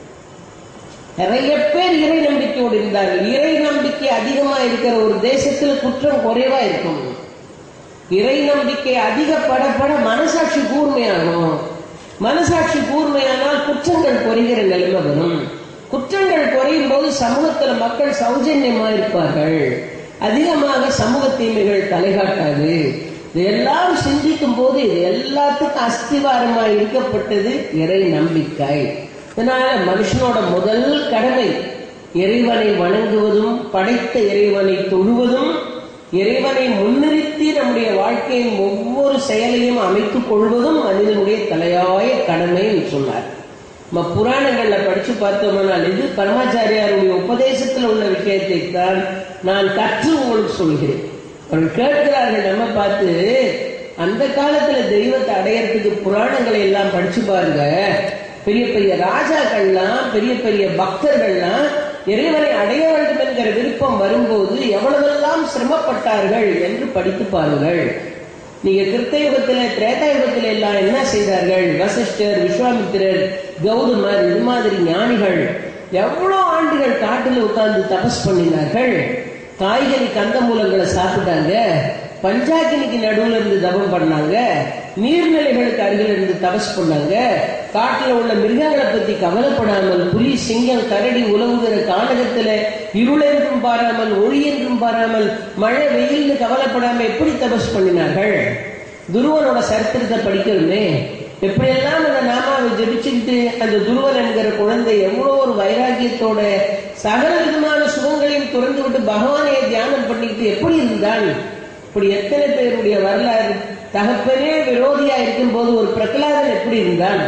S1: நிறைய பேர் இறை நம்பிக்கையோடு இருந்தார்கள். இறை நம்பிக்கை அதிகமா இருக்கிற ஒரு தேசத்தில் குற்றம் குறைவா இருக்கும். இறை நம்பிக்கை அதிகப்படப்பட மனசாட்சி கூர்மையாகும். மனசாட்சி கூர்மையானால் குற்றங்கள் குறைகிற நிலைமை வரும். குற்றங்கள் குறையும் போது சமூகத்துல மக்கள் சௌஜன்யமா இருப்பார்கள், அதிகமாக சமூக தீமைகள் தலைகாட்டாது. இதெல்லாம் சிந்திக்கும் போது இது எல்லாத்துக்கும் அஸ்திவாரமா இருக்கப்பட்டது இறை நம்பிக்கை. இதனால மனுஷனோட முதல் கடமை இறைவனை வணங்குவதும், படைத்த இறைவனை தொழுவதும், இறைவனை முன்னிறுத்தி நம்முடைய வாழ்க்கையின் ஒவ்வொரு செயலையும் அமைத்துக் கொள்வதும் மனிதனுடைய தலையாய கடமை என்று சொன்னார். நம்ம புராணங்கள்ல படிச்சு பார்த்தோம்னால், இது பரமாச்சாரியாருடைய உபதேசத்தில் உள்ள விஷயத்தை தான் நான் கற்று உங்களுக்கு சொல்கிறேன். அவர்கள் கேட்கிறார்கள் நம்ம பார்த்து, அந்த காலத்துல தெய்வத்தை அடையறதுக்கு புராணங்களை எல்லாம் படிச்சு பாருங்க, பெரிய பெரிய ராஜாக்கள்லாம், பெரிய பெரிய பக்தர்கள்லாம் இறைவனை அடைய வேண்டும் என்கிற விருப்பம் வரும்போது எவ்வளவெல்லாம் சிரமப்பட்டார்கள் என்று படித்து பாருங்கள். நீங்க கிருத்தயுகத்தில, திரேதாயுகத்தில எல்லாம் என்ன செய்தார்கள்? வசிஷ்டர், விஸ்வாமித்திரர், கௌதமர், இது மாதிரி ஞானிகள் எவ்வளவு ஆண்டுகள் காட்டில் உட்கார்ந்து தபஸ் பண்ணினார்கள். காய்கறி கந்தமூலங்களை சாப்பிட்டாங்க, பஞ்சாக்கினிக்கு நடுவில் இருந்து தபம் பண்ணாங்க, நீர்நிலைகளுக்கு அருகில் இருந்து தபஸ் பண்ணாங்க, காட்டில் உள்ள மிருகங்களை பத்தி கவலைப்படாமல், புலி, சிங்கம், கரடி உலவுகிற கானகத்துல இருள் என்றும் பாராமல், ஒளி என்றும் பாராமல், மழை வெயில்னு கவலைப்படாம எப்படி தபஸ் பண்ணினார்கள்? துருவனோட சரித்திரத்தை படிக்கிறோமே, எப்படியெல்லாம் அந்த நாமாவை ஜபிச்சுக்கிட்டு அந்த துருவன் என்கிற குழந்தை எவ்வளோ ஒரு வைராக்கியத்தோட சகல விதமான சுகங்களையும் துறந்து விட்டு பகவானை தியானம் பண்ணிட்டு எப்படி இருந்தான்? இப்படி எத்தனை பேருடைய வரலாறு. தகப்பனே விரோதியா இருக்கும் போது ஒரு பிரகலாதன் எப்படி இருந்தான்?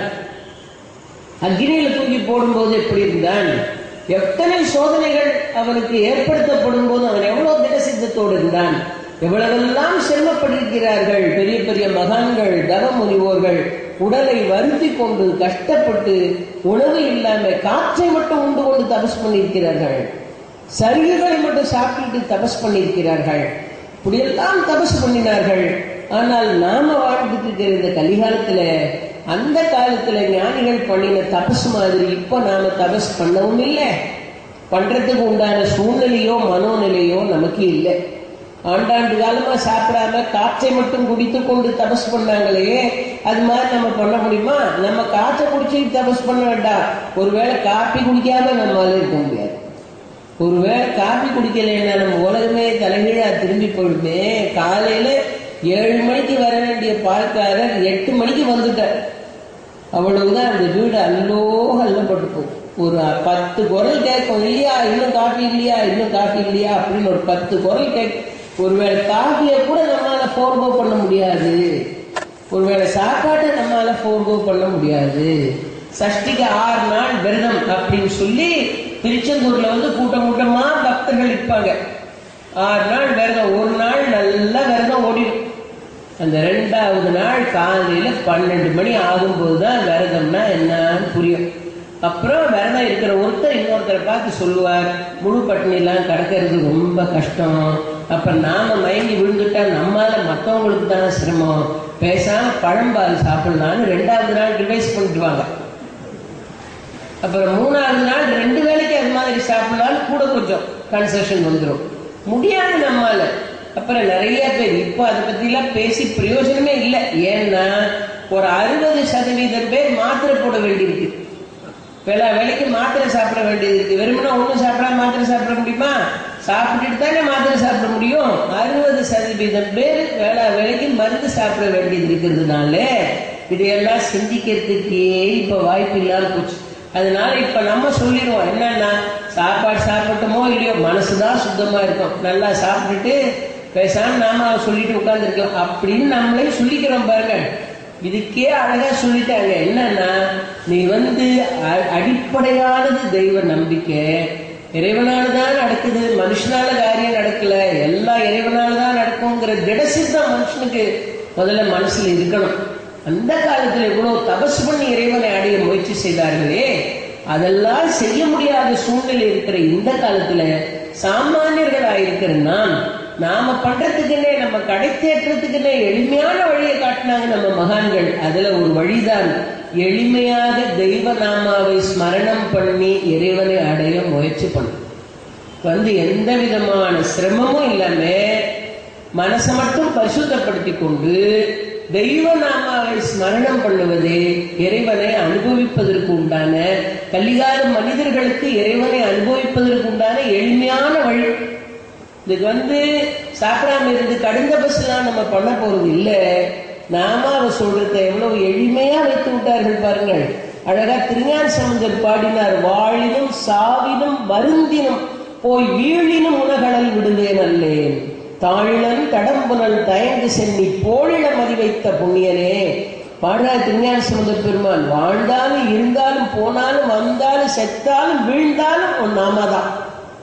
S1: அக்னியில தூக்கி போடும் போது எப்படி இருந்தான்? எத்தனை சோதனைகள் அவனுக்கு ஏற்படுத்தப்படும் போது அவன் எவ்வளவு திடசித்தத்தோடு இருந்தான்? எவ்வளவெல்லாம் செல்வப்பட்டிருக்கிறார்கள் பெரிய பெரிய மகான்கள், தவ முனிவோர்கள். உடலை வருத்தி கொண்டு கஷ்டப்பட்டு உணவு இல்லாம காற்றை மட்டும் உண்டு கொண்டு தபஸ் பண்ணியிருக்கிறார்கள், சருகுகளை மட்டும் சாப்பிட்டு தபஸ் பண்ணியிருக்கிறார்கள். இப்படியெல்லாம் தபஸ் பண்ணினார்கள். ஆனால் நாம வாழ்ந்துட்டு இருக்கிற இந்த கலிகாலத்துல, அந்த காலத்துல ஞானிகள் பண்ணின தபஸ் மாதிரி இப்ப நாம தபஸ் பண்ணவும் இல்லை, பண்றதுக்கு உண்டான சூழ்நிலையோ மனோநிலையோ நமக்கு இல்லை. ஆண்டாண்டு காலமா சாப்பிடாம காற்றை மட்டும் குடித்து கொண்டு தபஸ் பண்ணாங்களே, அது மாதிரி நம்ம பண்ண முடியுமா? நம்ம காற்றை குடிச்சுட்டு தபஸ் பண்ண வேண்டாம். ஒருவேளை காப்பி குடிக்காம நம்மளால இருக்க முடியாது. ஒருவேளை காப்பி குடிக்கலைன்னா நம்ம உலகமே தலைகீழா திரும்பி போயிடுமே. காலையில 7 மணிக்கு வர வேண்டிய பால்காரர் 8 மணிக்கு வந்துட்டார். அவ்வளவுதான், அந்த வீடு அல்லப்பட்டு போகும். ஒரு 10 குரல் கேட்கும், இல்லையா இன்னும் காஃபி இல்லையா, இன்னும் காஃபி இல்லையா அப்படின்னு ஒரு 10 குரல் கேட்கும். ஒருவேளை காஃபியை கூட நம்மளால போர்கோ பண்ண முடியாது, ஒருவேளை சாப்பாட்டை நம்மளால போர்கோ பண்ண முடியாது. சஷ்டிக்கு 6 நாள் விரதம் அப்படின்னு சொல்லி திருச்செந்தூர்ல கூட்டம் கூட்டமா பக்தர்கள் இருப்பாங்க. 6 நாள் விரதம். ஒரு நாள் அந்த 2வது நாள் காலையில 12 மணி ஆகும்போது தான் விரதம்னா என்னன்னு புரியும். அப்புறம் விரதம் இருக்கிற ஒருத்தர் இன்னொருத்தரை பார்த்து சொல்லுவார், முழு பட்டினிலாம் கிடக்கிறது ரொம்ப கஷ்டம், அப்ப நாம மயங்கி விழுந்துட்டா நம்மால மற்றவங்களுக்கு தானே சிரமம், பேசாம பழம்பால் சாப்பிடலான்னு 2வது நாள் ரிவைஸ் பண்ணிட்டுவாங்க. அப்புறம் 3வது நாள் 2 வேளைக்கு அது மாதிரி சாப்பிடலான்னு கூட கொஞ்சம் கன்செஷன் வந்துடும். முடியாது நம்மால. அப்புறம் நிறைய பேர் இப்போ அதை பத்திலாம் பேசி பிரயோஜனமே இல்லை. ஏன்னா ஒரு 60% பேர் மாத்திரை போட வேண்டியிருக்கு. வேலைக்கு மாத்திரை சாப்பிட வேண்டியது இருக்கு. வெறுமனா ஒன்றும் சாப்பிடாம மாத்திரை சாப்பிட முடியுமா? சாப்பிட்டுட்டு தானே மாத்திரை சாப்பிட முடியும். 60% பேர் வேலைக்கு மருந்து சாப்பிட வேண்டியது இருக்கிறதுனால இதையெல்லாம் சிந்திக்கிறதுக்கே இப்ப வாய்ப்பு இல்லாம போச்சு. அதனால இப்ப நம்ம சொல்லிடுவோம் என்னன்னா, சாப்பாடு சாப்பிட்டோமோ இல்லையோ மனசுதான் சுத்தமா இருக்கும், நல்லா சாப்பிட்டுட்டு பேசாம நாம சொல்லிட்டு உட்கார்ந்து இருக்கோம் அப்படின்னு நம்மளே சொல்லிக்கிறோம் பாருங்க. இதுக்கே அழகா சொல்லிட்டாங்க. என்னன்னா, நீ அடிப்படையானது தெய்வ நம்பிக்கை, இறைவனால்தான் நடக்குது, மனுஷனால காரியம் நடக்கல, எல்லாம் இறைவனால்தான் நடக்கும்ங்கிற திடசித்தம் மனுஷனுக்கு முதல்ல மனசுல இருக்கணும். அந்த காலத்துல இவ்வளவு தபசு பண்ணி இறைவனை அடைய முயற்சி செய்தார்களே, அதெல்லாம் செய்ய முடியாத சூழ்நிலை இருக்கிற இந்த காலத்துல சாமானியர்களாயிருக்கிற நாம பண்றதுக்குன்னே, நம்ம கடை தேற்றத்துக்குன்னே எளிமையான வழியை காட்டினாங்க நம்ம மகான்கள். அதுல ஒரு வழிதான் எளிமையாக தெய்வ நாமாவை ஸ்மரணம் பண்ணி இறைவனை அடைய முயற்சி பண்ணும். எந்த விதமான சிரமமும் இல்லாம மனசை மட்டும் பரிசுத்தப்படுத்தி கொண்டு தெய்வ நாமாவை ஸ்மரணம் பண்ணுவது இறைவனை அனுபவிப்பதற்கு உண்டான, கலிகால மனிதர்களுக்கு இறைவனை அனுபவிப்பதற்கு உண்டான எளிமையான வழி. இதுக்கு சாப்பிடாம இருந்து கடிந்த பஸ்லாம் நம்ம பண்ண போறது இல்லை. நாமாவை சொல்றத எவ்வளவு எளிமையா வைத்து விட்டார்கள் பாருங்கள். அழகா திருஞான சம்பந்தர் பாடினார், வாழினும் சாவினும் வருந்தினும் போய் வீழினும் உலகளல் விடுவேன் அல்லேன், தாழினன் தடம்புனல் தயங்கு சென்னி போழிட மதி வைத்த புண்ணியனே. பாடுறார் திருஞான சம்பந்தர் பெருமான். வாழ்ந்தாலும் இருந்தாலும் போனாலும் வந்தாலும் செத்தாலும் வீழ்ந்தாலும் உன் நாமாதான்.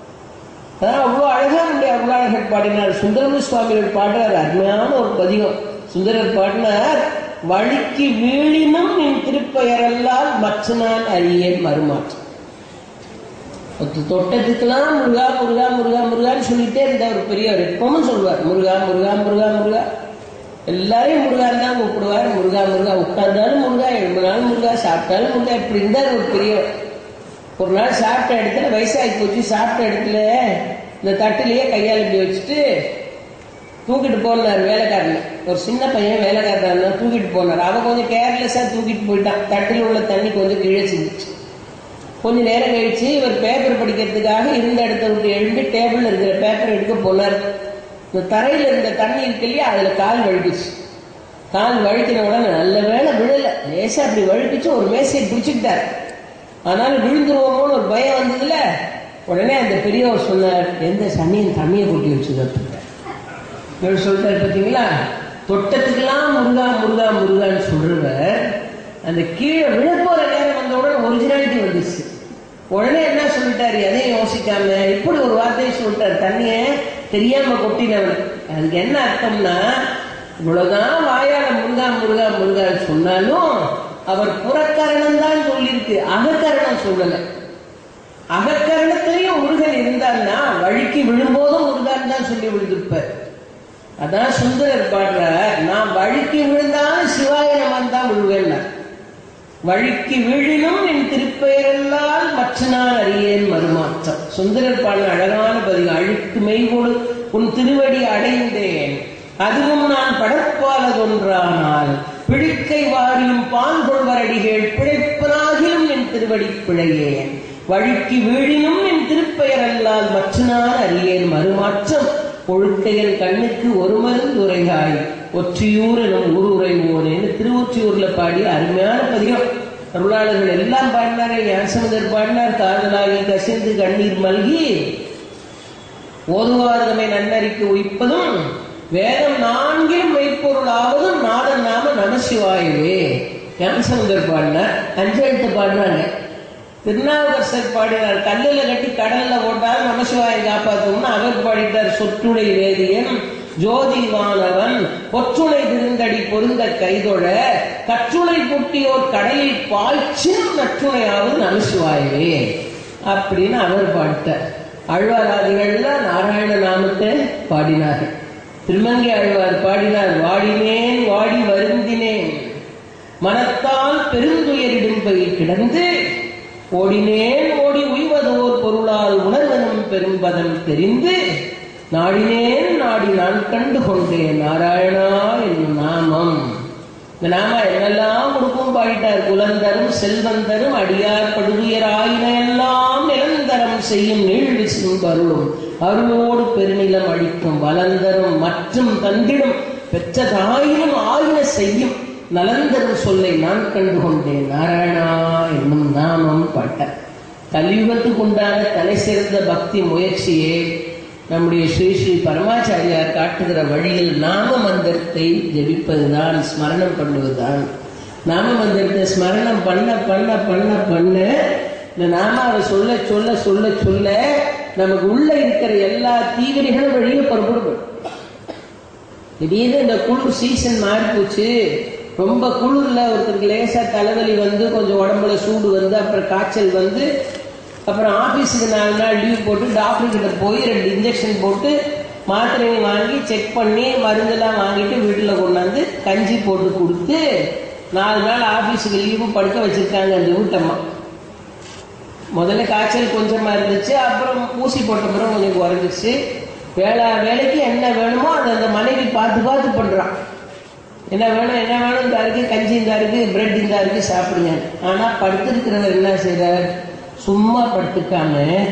S1: அதான் அவ்வளோ அழகா நம்முடைய அருளாளர்கள் பாடினார். சுந்தரமு சுவாமிகள் பாடுறார், அருமையான ஒரு பதிகம். சுந்தரர் பாடினார், வழிக்கு வீழினும் நின் திருப்பெயரல்லால் மற்ற நான் அறியேன் மறுமாற்றம். தொட்டத்துக்கெல்லாம் முருகா முருகா முருகா முருகான்னு சொல்லிட்டே இருந்தா ஒரு பெரியவர். எப்பவும் சொல்லுவார் முருகா முருகா முருகா முருகா. எல்லாரையும் முருகான் தான் கூப்பிடுவார். முருகா முருகா, உட்கார்ந்தாலும் முருகா, எழுப்பினாலும் முருகா, சாப்பிட்டாலும் முருகா. இப்படி இருந்தார் ஒரு பெரியவர். ஒரு நாள் சாப்பிட்ட இடத்துல, வயசாகி போச்சு, சாப்பிட்ட இடத்துல இந்த தட்டிலேயே கையால் இப்படி வச்சுட்டு தூக்கிட்டு போனார் வேலைக்காரன். ஒரு சின்ன பையன் வேலைக்காரன் தூக்கிட்டு போனார். அவன் கொஞ்சம் கேர்லெஸ்ஸா தூக்கிட்டு போயிட்டான். தட்டில் உள்ள தண்ணி கொஞ்சம் கீழே செஞ்சிச்சு. கொஞ்ச நேரம் கழிச்சு இவர் பேப்பர் படிக்கிறதுக்காக இருந்த இடத்த விட்டு எழுந்து டேபிள் இருக்கிற பேப்பர் எடுக்க போனார். இந்த தரையில இருந்த தண்ணி இருக்கு இல்லையா, அதுல கால் வழுக்குச்சு. கால் வழுக்கின உடனே நல்ல வேலை விழல, லேசா அப்படி வழுக்கிச்சு ஒரு மேசையை பிடிச்சுக்கிட்டார். ஆனாலும் விழுந்துருவோமோன்னு ஒரு பயம் வந்ததுல உடனே அந்த பெரியவர் சொன்னார், எந்த சமயம் தண்ணியை கொட்டி வச்சுக்கிட்டார் சொல்லிட்டார். பார்த்தீங்களா, தொட்டத்துக்கெல்லாம் முருகா முருகா முருகான்னு சொல்றவர் அந்த கீழே விழப்போற நேரம் வந்த உடனே ஒரிஜினாலிட்டி வந்துச்சு. உடனே என்ன சொல்லிட்டாரு, எதையும் யோசிக்காம இப்படி ஒரு வார்த்தையை சொல்லிட்டாரு, தண்ணிய தெரியாம கொட்டினவன். அதுக்கு என்ன அர்த்தம்னா, இவ்வளவுதான் வாயால முருகா முருகா முருகான்னு சொன்னாலும் அவர் புறக்கரணம் தான் சொல்லியிருக்கு, அகக்கரணம் சொல்லல. அகக்கரணத்திலையும் முருகன் இருந்தான்னா வழிக்கு விழும்போதும் முருகன் தான் சொல்லி விழுந்திருப்பார். அதான் சுந்தரர் பாடுற, நான் வழிக்கு விழுந்தாலும் சிவாய நமன் தான் விழுவேன், வழிக்கு வீழினும் என் திருப்பெயரெல்லாம் மற்ற நான் அறியேன் மறுமாற்றம். சுந்தரர் பாடின அழகான பதிவு. அழுக்கு மெய்கொடு உன் திருவடி அடைந்தேன், அதுவும் நான் படப்பாலதொன்றானால் பிழிக்கை வாரியும் பால் கொள்வரடிகள் பிழைப்பனாகிலும் என் திருவடி பிழையேன், வழிக்கு வீழினும் என் திருப்பெயரல்லால் மற்ற நான் அறியேன் மறுமாற்றம். ஒழுக்கையன் கண்ணுக்கு ஒரு மருந்து உரைகாய் ஒற்றியூர் எனும் ஊர் உரைவோனேன்னு திருவொற்றியூர்ல பாடி அருமையான பதிகம். அருளாளர்கள் எல்லாம் பாடினார். ஞானசம்பந்தர் பாடினார், காதலாகி கசிந்து கண்ணீர் மல்கி ஓதுவார்தமை நன்னறிக்கு உயிப்பதும் வேதம் 4 மெய்ப்பொருள் ஆவதும் நாதன் நாம நமசிவாயவே. ஞானசம்பந்தர் பாடினார். 5 எழுத்து பாடினாங்க. திருநாவுக்கரசர் பாடினார், கல்லுல கட்டி கடல்ல போட்டாலும் நமசிவாயை காப்பாற்றணும்னு அவர் பாடிட்டார். சொற்றுடை வேதியன் ஜோதிவானவன் பொற்றுணை திருந்தடி பொருந்த கைதொழ கற்றுணை புட்டியோர் கடலில் பாய்ச்சின் நற்றுணையாவது நமசிவாயவே அப்படின்னு அவர் பாட்டார். ஆழ்வாராதிகள்ல நாராயண நாமத்தை பாடினார்கள். திருமங்கை ஆழ்வார் பாடினார், வாடினேன் வாடி வருந்தினேன் மனத்தால் பெருந்துயரிடும் பயில் கிடந்து ஓடினேன் ஓடி உய்வதோர் பொருளால் உணர்வனும் பெரும்பதம் தெரிந்து நாடினேன் நாடி நான் கண்டு கொண்டேன் நாராயணா என்னும் நாமம். இந்த நாம என்னெல்லாம் கொடுக்கும் பாடிட்டார். குலந்தரும் செல்வந்தரும் அடியார் படுதுயர் ஆயின எல்லாம் நிரந்தரம் செய்யும் நீழ்விசும் அருளும் அருளோடு பெருநிலம் அளிக்கும் வலந்தரும் மற்றும் தந்திடும் பெற்றதாயினும் ஆயின செய்யும் நலந்தரும் சொல்லை நான் கண்டு கொண்டேன் நாராயணா என்னும் நாமம் பாட்டார். கலியுகத்துக்கு உண்டான தலை சிறந்த பக்தி முயற்சியே நம்முடைய ஸ்ரீ ஸ்ரீ பரமாச்சாரியார் காட்டுகிற வழியில் நாம மந்திரத்தை ஜெபிப்பதுதான், ஸ்மரணம் பண்ணுவதுதான். நாம மந்திரத்தை ஸ்மரணம் பண்ண பண்ண பண்ண பண்ண இந்த நாமாவை சொல்ல சொல்ல சொல்ல சொல்ல நமக்கு உள்ள இருக்கிற எல்லா தீவிரைகளும் வெளியே புறப்படும். திடீர்னு இந்த குளிர் சீசன் மாறி போச்சு, ரொம்ப குளிர்ல ஒருத்தருக்கு லேசா தலைவலி வந்து கொஞ்சம் உடம்புல சூடு வந்து அப்புறம் காய்ச்சல் வந்து அப்புறம் ஆஃபீஸுக்கு 4 நாள் லீவ் போட்டு டாக்டர் கிட்ட போய் 2 இன்ஜெக்ஷன் போட்டு மாத்திரையை வாங்கி செக் பண்ணி மருந்தெல்லாம் வாங்கிட்டு வீட்டில் கொண்டாந்து கஞ்சி போட்டு கொடுத்து 4 நாள் ஆஃபீஸுக்கு லீவு படுக்க வச்சிருக்காங்க அந்த வீட்டம்மா. முதல்ல காய்ச்சல் கொஞ்சமா இருந்துச்சு, அப்புறம் ஊசி போட்ட பிறகு கொஞ்சம் குறைஞ்சிச்சு. வேலைக்கு என்ன வேணுமோ அதை அந்த மனைவி பார்த்து பார்த்து பண்றான். என்ன வேணும் இந்த இருக்கு, கஞ்சி இந்த இருக்கு, பிரெட் இந்த இருக்கு, சாப்பிடுங்க. ஆனா படுத்திருக்கிறவர் என்ன செய்யறார், சும்மா படுத்துக்காம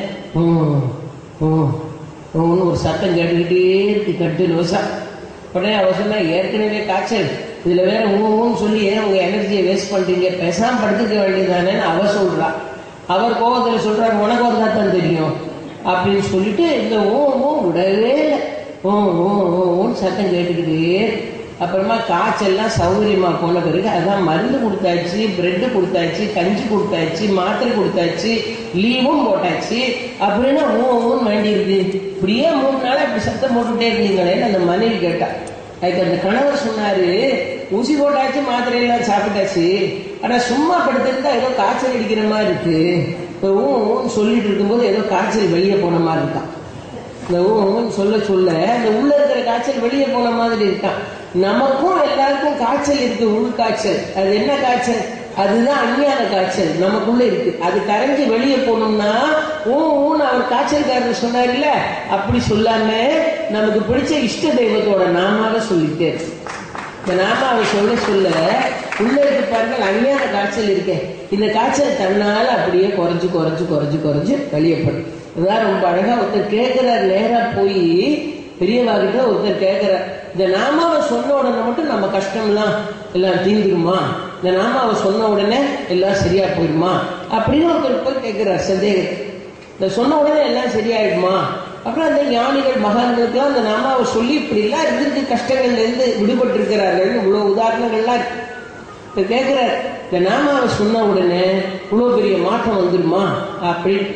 S1: ஒரு சத்தம் கேட்டுக்கிட்டே இருக்கு கட்டு லோசா. உடனே அவ சொன்னா, ஏற்கனவே காய்ச்சல், இதுல வேற ஊன்னு சொல்லி ஏன் உங்க எனர்ஜியை வேஸ்ட் பண்றீங்க, பேசாம படுத்துக்க வேண்டியதானேன்னு அவ சொல்றா. அவர் கோபத்துல சொல்றாரு, உனக்கு ஒரு தான் தெரியும் அப்படின்னு சொல்லிட்டு இந்த விடவே இல்லை, ஓன்னு சத்தம் கேட்டுக்கிட்டே. அப்புறமா காய்ச்சல்லாம் சௌகரியமா போன பிறகு அதான் மருந்து கொடுத்தாச்சு, பிரெட்டு கொடுத்தாச்சு, கஞ்சி கொடுத்தாச்சு, மாத்திரை கொடுத்தாச்சு, லீவும் போட்டாச்சு அப்படின்னா ஓன்னு வேண்டி இருக்கு. இப்படியே 3 நாளா இப்படி சத்தம் போட்டுட்டே இருந்தீங்களேன்னு அந்த மனைவி கேட்டா. அதுக்கு அந்த கணவர் சொன்னாரு, ஊசி போட்டாச்சு, மாத்திரை எல்லாம் சாப்பிட்டாச்சு, ஆனா சும்மா படுத்திருந்தா ஏதோ காய்ச்சல் அடிக்கிற மாதிரி இருக்கு. ஊன்னு சொல்லிட்டு இருக்கும்போது ஏதோ காய்ச்சல் வெளியே போன மாதிரி இருக்கான். இந்த ஊன்னு சொல்ல சொல்ல இந்த உள்ள இருக்கிற காய்ச்சல் வெளியே போன மாதிரி இருக்கான். நமக்கும் எல்லாருக்கும் காய்ச்சல் இருக்கு, உள் காய்ச்சல். அது என்ன காய்ச்சல்? அதுதான் அஞ்ஞான காய்ச்சல் நமக்குள்ள இருக்கு. அது கரைஞ்சி வெளியே போகணும்னா ஊன்னு அவர் காய்ச்சல்காரர் சொன்னார்ல, அப்படி சொல்லாம நமக்கு பிடிச்ச இஷ்ட தெய்வத்தோட நாமாவை சொல்லிட்டே இருக்கு. இந்த நாமாவை சொல்ல சொல்ல உள்ள இருக்கு பாருங்கள், அஞ்ஞான காய்ச்சல் இருக்கே, இந்த காய்ச்சல் தன்னால அப்படியே குறைஞ்சு குறைஞ்சு குறைஞ்சு குறைஞ்சு வெளியப்படும். அதான் ரொம்ப அழகா ஒருத்தர் கேட்கிறார், நேரா போய் பெரியவாகிட்ட ஒருத்தர் கேட்கிறார், இந்த நாமாவை சொன்ன உடனே மட்டும் நம்ம கஷ்டம்லாம் எல்லாம் தீந்துருமா, இந்த நாமாவை சொன்ன உடனே எல்லாம் சரியா போயிடுமா அப்படின்னு ஒருத்தர் போய் கேட்கிறார் சந்தேகம். இந்த சொன்ன உடனே எல்லாம் சரியாயிடுமா? அப்புறம் அந்த ஞானிகள் மகான்களுக்கெல்லாம் அந்த நாமாவை சொல்லி இப்படி எல்லாம் இருந்திருக்கு, கஷ்டங்கள்ல இருந்து விடுபட்டு இருக்கிறார்கள், இவ்வளவு உதாரணங்கள்லாம் இருக்கு. இப்ப கேட்கிறார், இந்த நாமாவை சொன்ன உடனே இவ்வளவு பெரிய மாற்றம் வந்துருமா அப்படின்னு.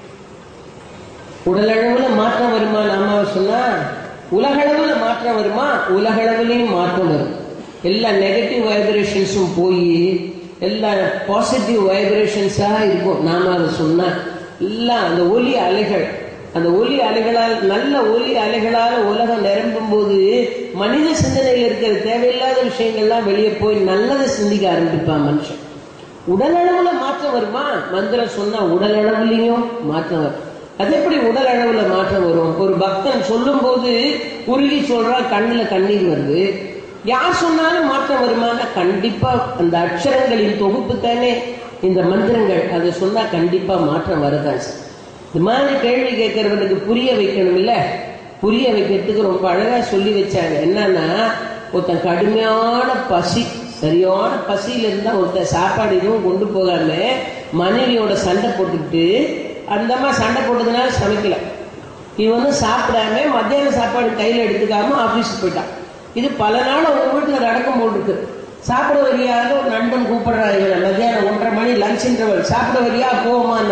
S1: உடலளவுல மாற்றம் வருமா நாமாவை சொன்னா? உலகளவுல மாற்றம் வருமா? உலகளவுலையும் மாற்றம் வரும். எல்லா நெகட்டிவ் வைப்ரேஷன்ஸும் போய் எல்லா பாசிட்டிவ் வைப்ரேஷன்ஸா இருக்கும் நாமாவை சொன்னா. எல்லாம் அந்த ஒலி அலைகள், அந்த ஒலி அலைகளால், நல்ல ஒலி அலைகளால் உலகம் நிரம்பும் போது மனித சிந்தனையில் இருக்கிற தேவையில்லாத விஷயங்கள்லாம் வெளியே போய் நல்லதை சிந்திக்க ஆரம்பிப்பான் மனுஷன். உடலளவுல மாற்றம் வருமா? மந்திரம் சொன்னா உடலளவுலையும் மாற்றம் வரும். அது எப்படி உடல் அளவுல மாற்றம் வரும்? ஒரு பக்தன் சொல்லும் போது உருகி சொல்றா, கண்ணுல கண்ணீர் வருது. யார் சொன்னாலும் மாற்றம் வருமானா? கண்டிப்பா அந்த அக்ஷரங்களின் தொகுப்பு தானே இந்த மந்திரங்கள். அதை சொன்னா கண்டிப்பா மாற்றம் வரதான். இந்த மாதிரி கேள்வி கேட்கறவனுக்கு புரிய வைக்கணும் இல்ல? புரிய வைக்கிறதுக்கு ரொம்ப அழகா சொல்லி வச்சாங்க. என்னன்னா, ஒருத்தன் கடுமையான பசி, சரியான பசியில இருந்தா ஒருத்தன் சாப்பாடு எதுவும் கொண்டு போகாம மனைவியோட சண்டை போட்டுக்கிட்டு, அந்த அம்மா சண்டை போட்டதுனால சமைக்கல, இவனும் சாப்பிடாம மத்தியான சாப்பாடு கையில எடுத்துக்காம ஆபீஸுக்கு போயிட்டான். இது பல நாள் உங்க வீட்டுல நடக்கும் போல் இருக்கு. சாப்பிட வரியாக ஒரு நண்பன் கூப்பிடுறாரு, இவனை மத்தியானம் 1:30 மணி லஞ்ச் இன்டர்வல், சாப்பிட வரியா போமான்னா,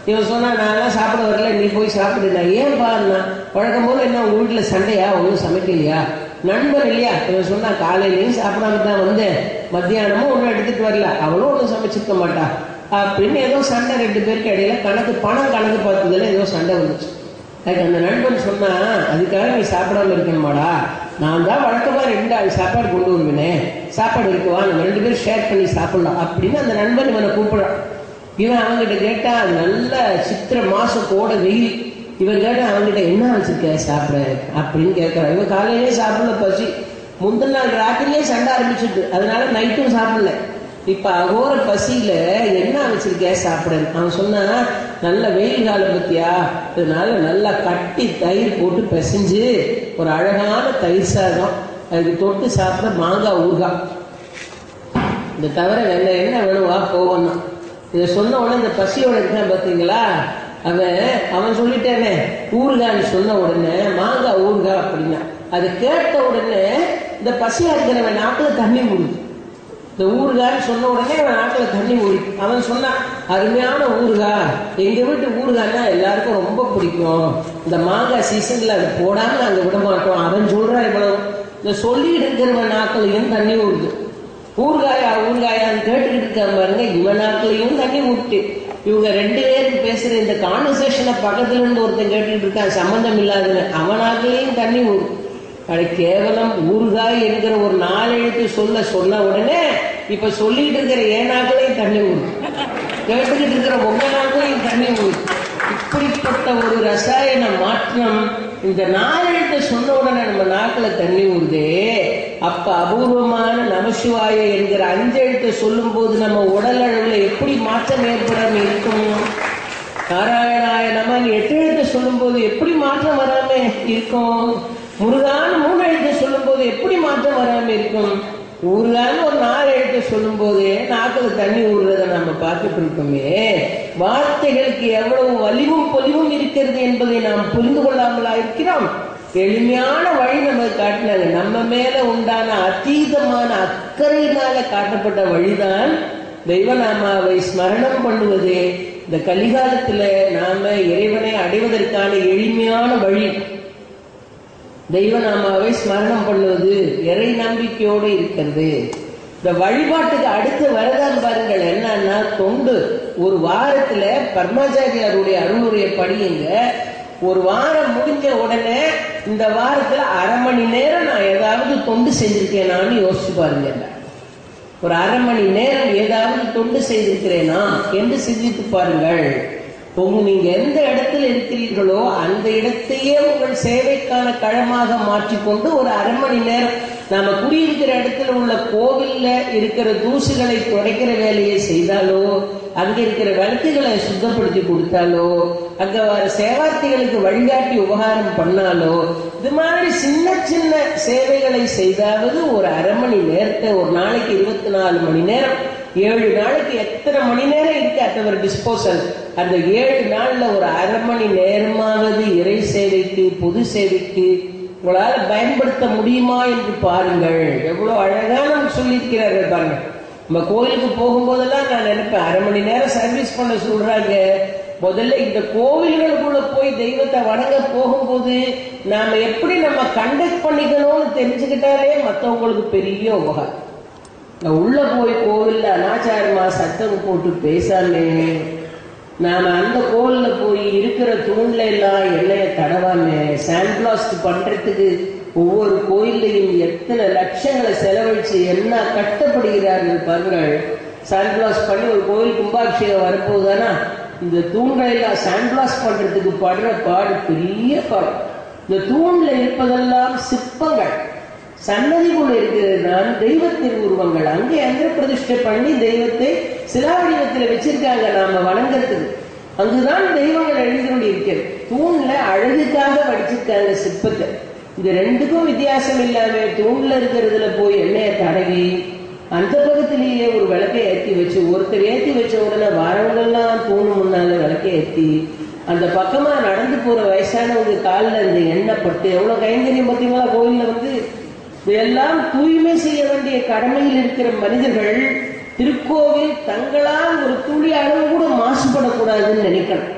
S1: இவன் சொன்னா நான் சாப்பிட வரல, நீ போய் சாப்பிடுனா. ஏன்பா? வழக்கம் போல என்ன உங்க வீட்டுல சண்டையா? ஒன்றும் சமைக்கலையா? நண்பன் இல்லையா? இவன் சொன்னா காலையிலையும் சாப்பிடாம தான் வந்தேன், மத்தியானமும் ஒன்றும் எடுத்துட்டு வரல, அவளும் ஒன்றும் சமைச்சிருக்க மாட்டா அப்படின்னு ஏதோ சண்டை 2 பேருக்கு இடையில பணம் கணக்கு பார்த்ததுல ஏதோ சண்டை வந்துச்சு. அதுக்கு அந்த நண்பன் சொன்னா, அதுக்காக நீ சாப்பிடாம இருக்கணுமாடா? நான் தான் வழக்கமா 2 ஆள் சாப்பாடு கொண்டு வருவேனே, சாப்பாடு இருக்குவா, நம்ம 2 பேரும் ஷேர் பண்ணி சாப்பிடலாம் அப்படின்னு அந்த நண்பன் இவனை கூப்பிடுறான். இவன் அவங்ககிட்ட கேட்டா, அது நல்ல சித்திரை மாசம் கோடை வெயில். இவன் கேட்டா அவங்ககிட்ட என்ன வச்சிருக்க சாப்பிட அப்படின்னு கேட்கறான். இவன் காலையிலேயே சாப்பிடல, பசி. முந்தின நாள் ராத்திரியே சண்டை ஆரம்பிச்சுட்டு, அதனால நைட்டும் சாப்பிடல. இப்ப அகோர பசியில என்ன வச்சிருக்க சாப்பிட? அவன் சொன்னா, நல்ல வெயில் காலம் பத்தியா, அதனால நல்லா கட்டி தயிர் போட்டு பிசைஞ்சு ஒரு அழகான தயிர் சாதம், அதுக்கு தொட்டு சாப்பிட மாங்காய் ஊறுகாய், இந்த தவிர வேற என்ன வேணுவா போகணும். இதை சொன்ன உடனே இந்த பசியோட இருக்கான் பார்த்தீங்களா, அவன் சொல்லிட்டேனே ஊறுகான்னு சொன்ன உடனே மாங்காய் ஊறுகாய் அப்படின்னா, அதை கேட்ட உடனே இந்த பசியா இருக்கிறவன் நாட்டுல தண்ணி முடியும். இந்த ஊறுகான்னு சொன்ன உடனே அவன் நாட்டுல தண்ணி முடியும். அவன் சொன்னான், அருமையான ஊறுகாய், எங்க வீட்டு ஊறுகாய்னா எல்லாருக்கும் ரொம்ப பிடிக்கும், இந்த மாங்காய் சீசன்ல அதை போடாம நாங்க விட மாட்டோம். அவன் சொல்றான் இவ்வளவு. இந்த சொல்லிட்டு இருக்கிறவன் நாட்களையும் தண்ணி ஊறுது. ஊறுகாயான்னு கேட்டுக்கிட்டு இருக்கான் பாருங்க, இவன் நாட்களையும் தண்ணி ஊட்டு. இவங்க 2 பேருக்கு பேசுற இந்த கான்வர்சேஷனை பக்கத்துல இருந்து ஒருத்தன் கேட்டுக்கிட்டு இருக்கான், சம்பந்தம் இல்லாதவன், அவன் நாட்களையும் தண்ணி ஊறும். அது கேவலம் ஊறுகாய் என்கிற ஒரு 4 எழுத்து சொன்ன உடனே இப்ப சொல்லிட்டு இருக்கிற ஏனாக்களையும் தண்ணி ஊறும், கேட்டுக்கிட்டு இருக்கிற உங்க நாட்களையும் தண்ணி ஊறும். இப்படிப்பட்ட ஒரு ரசாயன மாற்றம் இந்த 4 எழுத்து சொன்ன உடனே நம்ம நாக்குல தண்ணி ஊறுதே. அப்ப அபூர்வமான நமசிவாய என்கிற 5 எழுத்து சொல்லும் போது நம்ம உடல் அளவுல எப்படி மாற்றம் ஏற்படாம இருக்கும்? நாராயணாய நமன் 8 எழுத்து சொல்லும் போது எப்படி மாற்றம் வராம இருக்கும்? முருகான்னு 3 எழுத்து சொல்லும் போது எப்படி மாற்றம் வராம இருக்கும்? ஊறுகான்னு ஒரு 4 எழுத்து சொல்லும் போதே நாக்குல தண்ணி ஊறுறத நம்ம பார்த்துட்டு இருக்கோமே. வார்த்தைகளுக்கு எவ்வளவு வலிவும் பொலிவும் இருக்கிறது என்பதை நாம் புரிந்து கொள்ளாமலா இருக்கிறோம். எளிமையான வழி நமக்கு காட்டினாங்க. நம்ம மேல உண்டான அதீதமான அக்கறையினால காட்டப்பட்ட வழிதான் தெய்வநாமாவை ஸ்மரணம் பண்ணுவது. இந்த கலிகாலத்துல நாம இறைவனை அடைவதற்கான எளிமையான வழி தெய்வநாமாவை ஸ்மரணம் பண்ணுவது, இறை நம்பிக்கையோடு இருக்கிறது. இந்த வழிபாட்டுக்கு அடுத்து வரதான் பாருங்கள் என்னன்னா தொண்டு. ஒரு வாரத்துல பரமாச்சாரியாருடைய அருளுரையை படியுங்க. ஒரு வாரம் முடிஞ்ச உடனே இந்த வாரத்துல 1/2 மணி நேரம் நான் ஏதாவது தொண்டு செஞ்சிருக்கேனான்னு யோசிச்சு பாருங்க. ஒரு 1/2 மணி நேரம் ஏதாவது தொண்டு செய்திருக்கிறேனா என்று சிந்தித்து பாருங்கள். நீங்க எந்த இடத்துல இருக்கிறீர்களோ அந்த இடத்தையே உங்கள் சேவைக்கான களமாக மாற்றிக்கொண்டு ஒரு 1/2 மணி நேரம் நாம குடியிருக்கிற இடத்துல உள்ள கோவில்ல இருக்கிற தூசுகளை துடைக்கிற வேலையை செய்தாலோ, அங்க இருக்கிற விளக்குகளை சுத்தப்படுத்தி கொடுத்தாலோ, அங்க வர சேவார்த்திகளுக்கு வழிகாட்டி உபகாரம் பண்ணாலோ, இது மாதிரி சின்ன சின்ன சேவைகளை செய்தாவது ஒரு 1/2 மணி நேரத்தை, ஒரு நாளைக்கு 24 மணி நேரம், 7 நாளைக்கு எத்தனை மணி நேரம் இருக்கு அட் அவர் டிஸ்போசல், அந்த 7 நாள்ல ஒரு 1/2 மணி நேரமாவது இறை சேவைக்கு, பொது சேவைக்கு உங்களால பயன்படுத்த முடியுமா என்று பாருங்கள். எவ்வளவு அழகா நமக்கு சொல்லியிருக்கிறார்கள் பாருங்க. நம்ம கோயிலுக்கு போகும்போதெல்லாம் நான் நினைப்பேன், 1/2 மணி நேரம் சர்வீஸ் பண்ண சொல்றாங்க. முதல்ல இந்த கோவில்களுக்குள்ள போய் தெய்வத்தை வணங்க போகும்போது நாம எப்படி நம்ம கண்டக்ட் பண்ணிக்கணும்னு தெரிஞ்சுக்கிட்டாலே மற்றவங்களுக்கு பெரிய உபகாரம். உள்ள போய் கோவில்ல அனாச்சாரமா சத்தம் போட்டு பேசாமே, நாம அந்த கோவில்ல போய் இருக்கிற தூண்ல எல்லாம் எண்ணெயை தடவாமே, சாண்ட்பிளாஸ்ட் பண்றதுக்கு ஒவ்வொரு கோயிலையும் எத்தனை லட்சங்களை செலவழிச்சு என்ன கட்டப்படுகிறார்கள் பாருங்கள். சாண்ட்பிளாஸ்ட் பண்ணி ஒரு கோயில் கும்பாபிஷேகம் வரப்போகுதானா, இந்த தூண்களை எல்லாம் சாண்ட்பிளாஸ்ட் பண்றதுக்கு படுற பாடு பெரிய பாடு. இந்த தூண்ல இருப்பதெல்லாம் சிற்பங்கள், சன்னதிக்குள்ள இருக்கிறதுதான் தெய்வத்தின் உருவங்கள். அங்கே அந்திர பிரதிஷ்டை பண்ணி தெய்வத்தை சிலா வடிவத்தில் வச்சிருக்காங்க நாம வணங்கறதுக்கு. அங்குதான் தெய்வங்கள் எழுதி கொண்டு இருக்கிறது. தூண்ல அழகுக்காக வடிச்சிருக்காங்க சிற்பத்தை. இந்த 2க்கும் வித்தியாசம் இல்லாம தூண்ல இருக்கிறதுல போய் எண்ணெயை தடவி அந்த பக்கத்திலேயே ஒரு விளக்கை ஏற்றி வச்சு, ஒருத்தர் ஏற்றி வச்ச உடனே வாரங்கள்லாம் தூணு முன்னால விளக்கை ஏற்றி அந்த பக்கமா நடந்து போற வயசானவங்க காலில் அந்த எண்ணெய் பட்டு எவ்வளவு கைங்கரியம் பார்த்தீங்களா. கோயில்ல இதெல்லாம் தூய்மை செய்ய வேண்டிய கடமையில் இருக்கிற மனிதர்கள் திருக்கோவில் தங்களால் ஒரு துளி அளவு கூட மாசுபடக்கூடாதுன்னு நினைக்கணும்.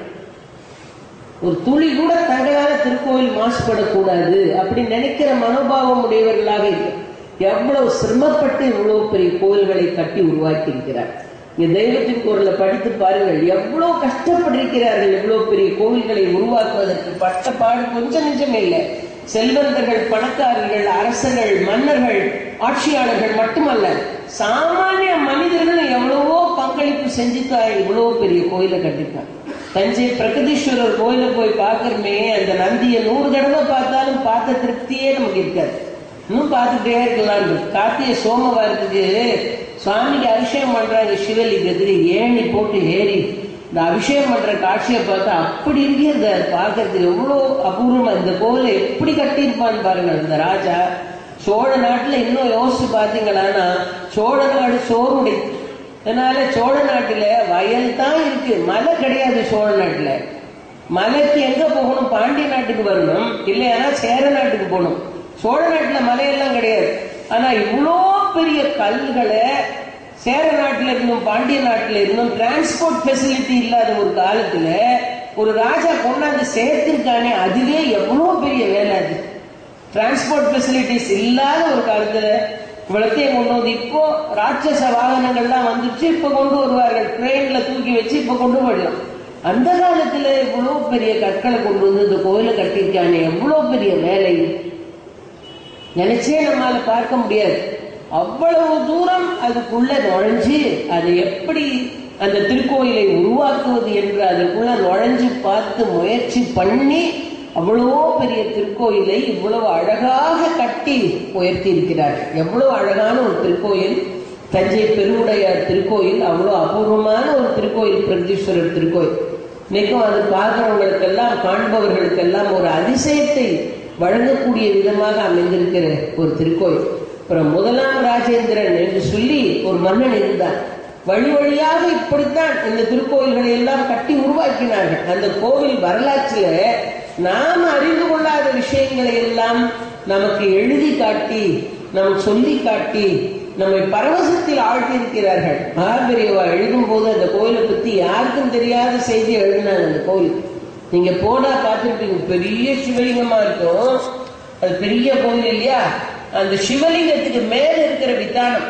S1: ஒரு துளி கூட தங்களால திருக்கோவில் மாசுபடக்கூடாது அப்படின்னு நினைக்கிற மனோபாவம் உடையவர்களாக இருக்கு. எவ்வளவு சிரமப்பட்டு இவ்வளவு பெரிய கோயில்களை கட்டி உருவாக்கி இருக்கிறார். இங்க தெய்வத்தின் குரலை படித்து பாருங்கள், எவ்வளவு கஷ்டப்பட்டிருக்கிறார்கள். எவ்வளவு பெரிய கோவில்களை உருவாக்குவதற்கு பட்ட பாடு கொஞ்சம் நிஜமே இல்லை. செல்வந்தர்கள், பணக்காரர்கள், அரசர்கள், மன்னர்கள், ஆட்சியாளர்கள் மட்டுமல்ல, சாமானிய மனிதர்கள் எவ்வளவோ பங்களிப்பு செஞ்சுதான் இவ்வளவு பெரிய கோயிலை கட்டிட்டாங்க. தஞ்சை பிரகதீஸ்வரர் கோயில போய் பார்க்கறமே, அந்த நந்தியை 100 தடவை பார்த்தாலும் பார்த்த திருப்தியே நமக்கு இருக்காது. இன்னும் பார்த்துட்டே இருக்கலாம். கார்த்திகை சோமவாரத்துக்கு சுவாமிக்கு அபிஷேகம் பண்றாங்க. சிவலிங்கத்துக்கு ஏணி போட்டு ஏறி இந்த அபிஷேகம் பண்ற காட்சியை பார்த்தா அப்படி இருக்கிறது. பார்க்கறதுக்கு எவ்வளோ அபூர்வமா. இந்த கோவிலை எப்படி கட்டியிருப்பான்னு பாருங்க இந்த ராஜா. சோழ நாட்டுல இன்னும் யோசிச்சு பார்த்தீங்கன்னா, சோழ நாடு சோறுடை. அதனால சோழ நாட்டுல வயல் தான் இருக்கு, மலை கிடையாது. சோழ நாட்டுல மலைக்கு எங்க போகணும்? பாண்டிய நாட்டுக்கு வரணும், இல்லையா சேர நாட்டுக்கு போகணும். சோழ நாட்டுல மலையெல்லாம் கிடையாது. ஆனா இவ்வளோ பெரிய கல்களை சேர நாட்டுல இருந்தும் பாண்டிய நாட்டுல இருந்தும் டிரான்ஸ்போர்ட் ஃபெசிலிட்டி இல்லாத ஒரு காலத்துல ஒரு ராஜா கொண்டாந்து சேர்த்திருக்கானே, அதுவே எவ்வளவு பெரிய வேலை. அது டிரான்ஸ்போர்ட் ஃபெசிலிட்டிஸ் இல்லாத ஒரு காலத்துல இவ்வளத்தையும் கொண்டு வந்து, இப்போ ராட்சச வாகனங்கள்லாம் வந்துச்சு, இப்ப கொண்டு வருவார்கள், ட்ரெயின்ல தூக்கி வச்சு இப்ப கொண்டு போயிடலாம். அந்த காலத்துல இவ்வளவு பெரிய கற்களை கொண்டு வந்து இந்த கோயிலை கட்டியிருக்கானே, எவ்வளவு பெரிய வேலை நினைச்சே நம்மால பார்க்க முடியாது. அவ்வளவு தூரம் அதுக்குள்ள நுழைஞ்சு அதை எப்படி அந்த திருக்கோயிலை உருவாக்குவது என்று அதற்குள்ள நுழைஞ்சு பார்த்து முயற்சி பண்ணி அவ்வளவோ பெரிய திருக்கோயிலை இவ்வளவு அழகாக கட்டி உயர்த்தி இருக்கிறார்கள். எவ்வளவு அழகான ஒரு திருக்கோயில் தஞ்சை பெருவுடையார் திருக்கோயில். அவ்வளவு அபூர்வமான ஒரு திருக்கோயில் பிரகதீஸ்வரர் திருக்கோயில். இன்னைக்கும் அது பார்க்கிறவங்களுக்கெல்லாம், காண்பவர்களுக்கெல்லாம் ஒரு அதிசயத்தை வழங்கக்கூடிய விதமாக அமைந்திருக்கிற ஒரு திருக்கோயில். அப்புறம் 1ஆம் ராஜேந்திரன் என்று சொல்லி ஒரு மன்னன் இருந்தார். வழி வழியாக இப்படித்தான் இந்த திருக்கோயில்களை எல்லாம் கட்டி உருவாக்கினார்கள். அந்த கோவில் வரலாற்றில நாம் அறிந்து கொள்ளாத விஷயங்களை எல்லாம் நமக்கு எழுதி காட்டி, நமக்கு சொல்லி காட்டி, நம்மை பரவசத்தில் ஆழ்த்தி இருக்கிறார்கள். மகாபெரியவா எழுதும் போது அந்த கோயிலை பத்தி யாருக்கும் தெரியாத செய்தி எழுதினாங்க. அந்த கோயில் நீங்க போனா பார்த்துருப்பீங்க, பெரிய சிவலிங்கமா இருக்கும். அது பெரிய கோயில் இல்லையா? அந்த சிவலிங்கத்துக்கு மேல இருக்கிற விதானம்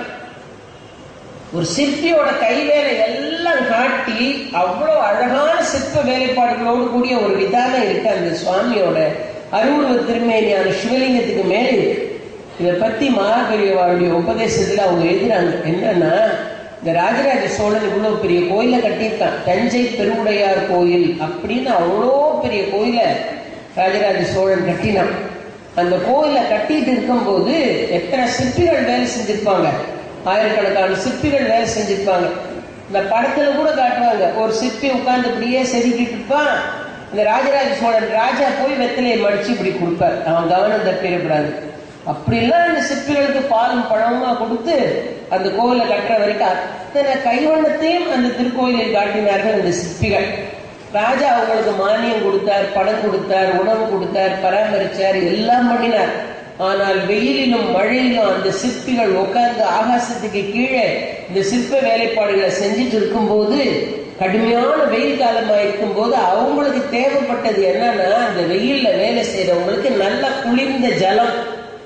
S1: ஒரு சிற்பியோட கைவேலை எல்லாம் காட்டி அவ்வளவு அழகான சிற்ப வேலைப்பாடுகளோடு கூடிய ஒரு விதானம் இருக்கு அந்த சுவாமியோட அருவுருவ திருமேனியான சிவலிங்கத்துக்கு மேல இருக்கு. இதை பத்தி மகாபெரியவாளுடைய உபதேசத்துல அவங்க எழுதுறாங்க. என்னன்னா, இந்த ராஜராஜ சோழன் இவ்வளவு பெரிய கோயிலை கட்டியிருக்கான், தஞ்சை பெருவுடையார் கோயில் அப்படின்னு அவ்வளோ பெரிய கோயிலை ராஜராஜ சோழன் கட்டினான். அந்த கோயிலை கட்டிட்டு இருக்கும் போது எத்தனை சிற்பிகள் வேலை செஞ்சிருப்பாங்க, ஆயிரக்கணக்கான சிற்பிகள் வேலை செஞ்சிருப்பாங்க. இந்த படத்துல கூட காட்டுவாங்க, ஒரு சிற்பி உட்கார்ந்து இப்படியே செதுக்கிட்டு இருப்பான். இந்த ராஜராஜ சோழன் ராஜா போய் வெத்தலையை மடிச்சு இப்படி கொடுப்பார், அவன் கவனம் தப்பிடக்கூடாது. அப்படிலாம் அந்த சிற்பிகளுக்கு பாலும் பழமா கொடுத்து அந்த கோவிலை கட்டுற வரைக்கும் அத்தனை கைவண்ணத்தையும் அந்த திருக்கோயிலில் காட்டினார்கள் அந்த சிற்பிகள். ராஜா அவங்களுக்கு மானியம் கொடுத்தார், பணம் கொடுத்தார், உணவு கொடுத்தார், பராமரிச்சார், எல்லாம் பண்ணினார். ஆனால் வெயிலிலும் மழையிலும் அந்த சிற்பிகள் உட்கார்ந்து ஆகாசத்துக்கு கீழே இந்த சிற்ப வேலைப்பாடுகளை செஞ்சுட்டு இருக்கும் போது, கடுமையான வெயில் காலமா இருக்கும் போது அவங்களுக்கு தேவைப்பட்டது என்னன்னா, அந்த வெயில்ல வேலை செய்யறவங்களுக்கு நல்ல குளிர்ந்த ஜலம்,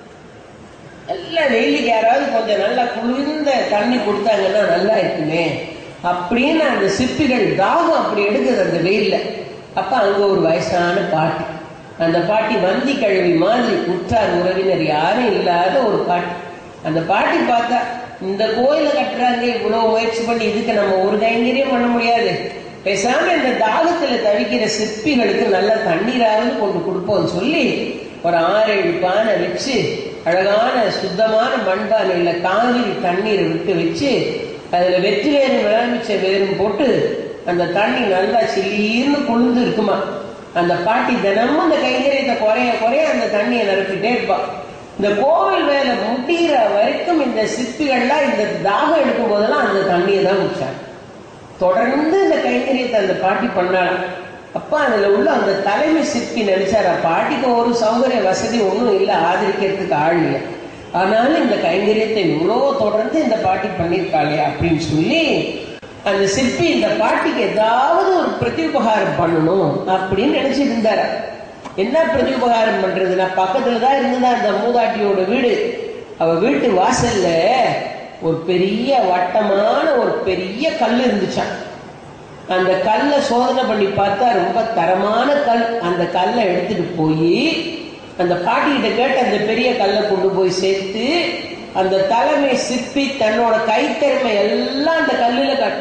S1: நல்ல வெயிலுக்கு யாராவது கொஞ்சம் நல்லா குளிர்ந்த தண்ணி கொடுத்தாங்கன்னா நல்லா இருக்குமே அப்படின்னு அந்த சிற்பிகள் தாகம் அப்படி எடுக்குது அந்த வெயில்ல. அப்ப அங்க ஒரு வயசான பாட்டி, அந்த பாட்டி வந்தி கழுவி மாதிரி உற்றார் உறவினர் யாரும் இல்லாத ஒரு பாட்டி. அந்த பாட்டி பார்த்தா, இந்த கோயிலை கட்டுறாங்க, இவ்வளவு முயற்சி பண்ணி, இதுக்கு நம்ம ஒரு கைங்கரியம் பண்ண முடியாது, பேசாம இந்த தாகத்துல தவிக்கிற சிற்பிகளுக்கு நல்ல தண்ணீராவது கொண்டு கொடுப்போம்னு சொல்லி ஒரு 6-7 பானை வச்சு, அழகான சுத்தமான மண்பானையில காவிரி தண்ணீரை விட்டு வச்சு, அதுல வெற்றி வேரும் விளாமிச்ச வேரும் போட்டு அந்த தண்ணி நல்லா சில்லீர்னு குளிர்ந்து இருக்குமா. அந்த பாட்டி தினமும் அந்த கைங்கரியத்தை குறைய குறைய அந்த தண்ணியை நிரப்பிட்டே இருப்பா. இந்த கோவில் வேலை முடிகிற வரைக்கும் இந்த சிற்பிகள்லாம் இந்த தாகம் எடுக்கும் போதெல்லாம் அந்த தண்ணியை தான் குடிச்சாங்க. தொடர்ந்து இந்த கைங்கரியத்தை அந்த பாட்டி பண்ணாலும். அப்ப அதுல உள்ள அந்த தலைமை சிற்பி நினைச்சாரா, பாட்டிக்கு ஒரு சௌகரிய வசதி ஒன்றும் இல்லை, ஆதரிக்கிறதுக்கு ஆள் இல்லை. ஆனாலும் இந்த கைங்கரியத்தை இவ்வளோ தொடர்ந்து இந்த பாட்டி பண்ணியிருக்காளே அப்படின்னு சொல்லி அந்த சிற்பி இந்த பாட்டிக்கு ஏதாவது ஒரு பிரத்யுபகாரம் பண்ணணும் அப்படின்னு நினைச்சிட்டு இருந்தாரு. என்ன பிரத்யுபகாரம் பண்றதுன்னா, பக்கத்துலதான் இருந்ததா அந்த மூதாட்டியோட வீடு. அவ வீட்டு வாசல்ல ஒரு பெரிய வட்டமான ஒரு பெரிய கல் இருந்துச்சான். அந்த கல்லை சோதனை பண்ணி பார்த்தா ரொம்ப தரமான கல். அந்த கல்லை எடுத்துட்டு போய் அந்த பாட்டிக்கிட்ட கேட்டு அந்த பெரிய கல்லை கொண்டு போய் சேர்த்து அந்த தலைமை சிற்பி தன்னோட கைத்திறமை எல்லாம் அந்த கல்லுல காட்டு.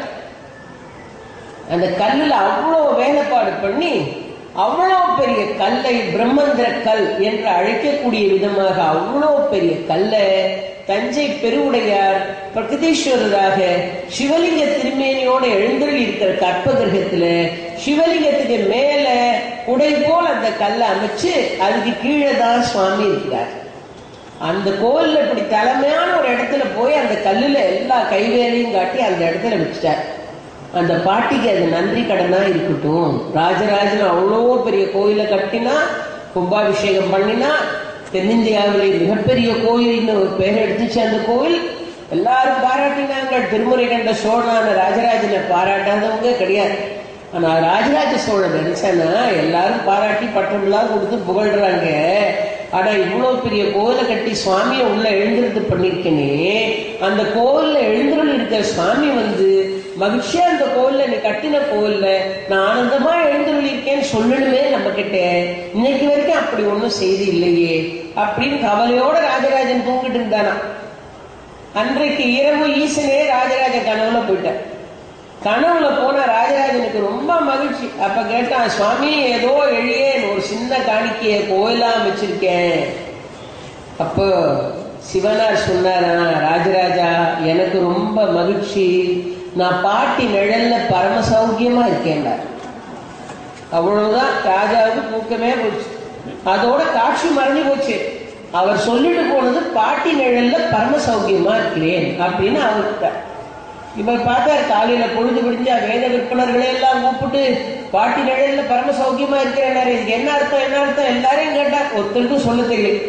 S1: அந்த கல்லுல அவ்வளோ வேலைப்பாடு பண்ணி அவ்வளோ பெரிய கல்லை பிரம்மந்திர கல் என்று அழைக்கக்கூடிய விதமாக அவ்வளோ பெரிய கல்லை தஞ்சை பெருவுடையார் பிரகதீஸ்வரராக சிவலிங்க திருமேனியோடு எழுந்தருளி இருக்கிற கற்பகிரகத்துல சிவலிங்கத்துக்கு மேல உடை போல் அந்த கல்லை அமைச்சு அதுக்கு கீழே தான் சுவாமி இருக்கிறார். அந்த கோயில்ல இப்படி தலைமையான ஒரு இடத்துல போய் அந்த கல்லுல எல்லா கைவேலையும் காட்டி அந்த இடத்துல வச்சுட்டார். அந்த பாட்டிக்கு அது நன்றி கடனா இருக்கட்டும். ராஜராஜன் அவ்வளோ பெரிய கோயிலை கட்டினா, கும்பாபிஷேகம் பண்ணினா, தென்னிந்தியாவிலே மிகப்பெரிய கோயில்னு ஒரு பேர் எடுத்துச்சு அந்த கோயில். எல்லாரும் பாராட்டினாங்க. திருமுறை கண்ட சோழனான ராஜராஜனை பாராட்டாதவங்க கிடையாது. ஆனா ராஜராஜ சோழன் நினைச்சானா எல்லாரும் பாராட்டி பட்டம்லாம் கொடுத்து புகழ்றாங்க. ஆனா இவ்வளவு பெரிய கோயிலை கட்டி சுவாமியை உள்ள எழுந்திருந்து பண்ணிருக்கேனே, அந்த கோயில்ல எழுந்திருந்து இருக்கிற சுவாமி மகிழ்ச்சியா அந்த கோயில்ல நீ கட்டின கோயில்ல நான் ஆனந்தமா எழுந்திருக்கேன்னு சொல்லணுமே நம்ம கிட்ட. இன்னைக்கு வரைக்கும் அப்படி ஒன்றும் செய்தி இல்லையே அப்படின்னு கவலையோட ராஜராஜன் தூங்கிட்டு இருந்தானா. அன்றைக்கு இரவு ஈசனே ராஜராஜ கனவுல போயிட்டார். கனவுல போன ராஜராஜனுக்கு ரொம்ப மகிழ்ச்சி. அப்ப கேட்டான், சுவாமி ஏதோ எளியேன் ஒரு சின்ன காணிக்கைய கோயிலா வச்சிருக்கேன். அப்போ சிவனார் சொன்னாரா, ராஜராஜா எனக்கு ரொம்ப மகிழ்ச்சி, நான் பாட்டி நிழல்ல பரம சௌக்கியமா இருக்கேன். அவ்வளவுதான். ராஜாவுக்கு தூக்கமே போச்சு. அதோட காட்சி மறைஞ்சு போச்சு. அவர் சொல்லிட்டு போனது பாட்டி நிழல்ல பரம சௌக்கியமா இருக்கிறேன் அப்படின்னு அவர்கிட்ட. இவர் பார்த்தார், காலையில பொழுது விடிஞ்சா வேத விற்பனர்களை எல்லாம் கூப்பிட்டு பாட்டி நிழல்ல பரம சௌக்கியமா இருக்கிறேன், இதுக்கு என்ன அர்த்தம் என்ன அர்த்தம் எல்லாரையும் கேட்டார். ஒருத்தருக்கும் சொல்ல தெரியல.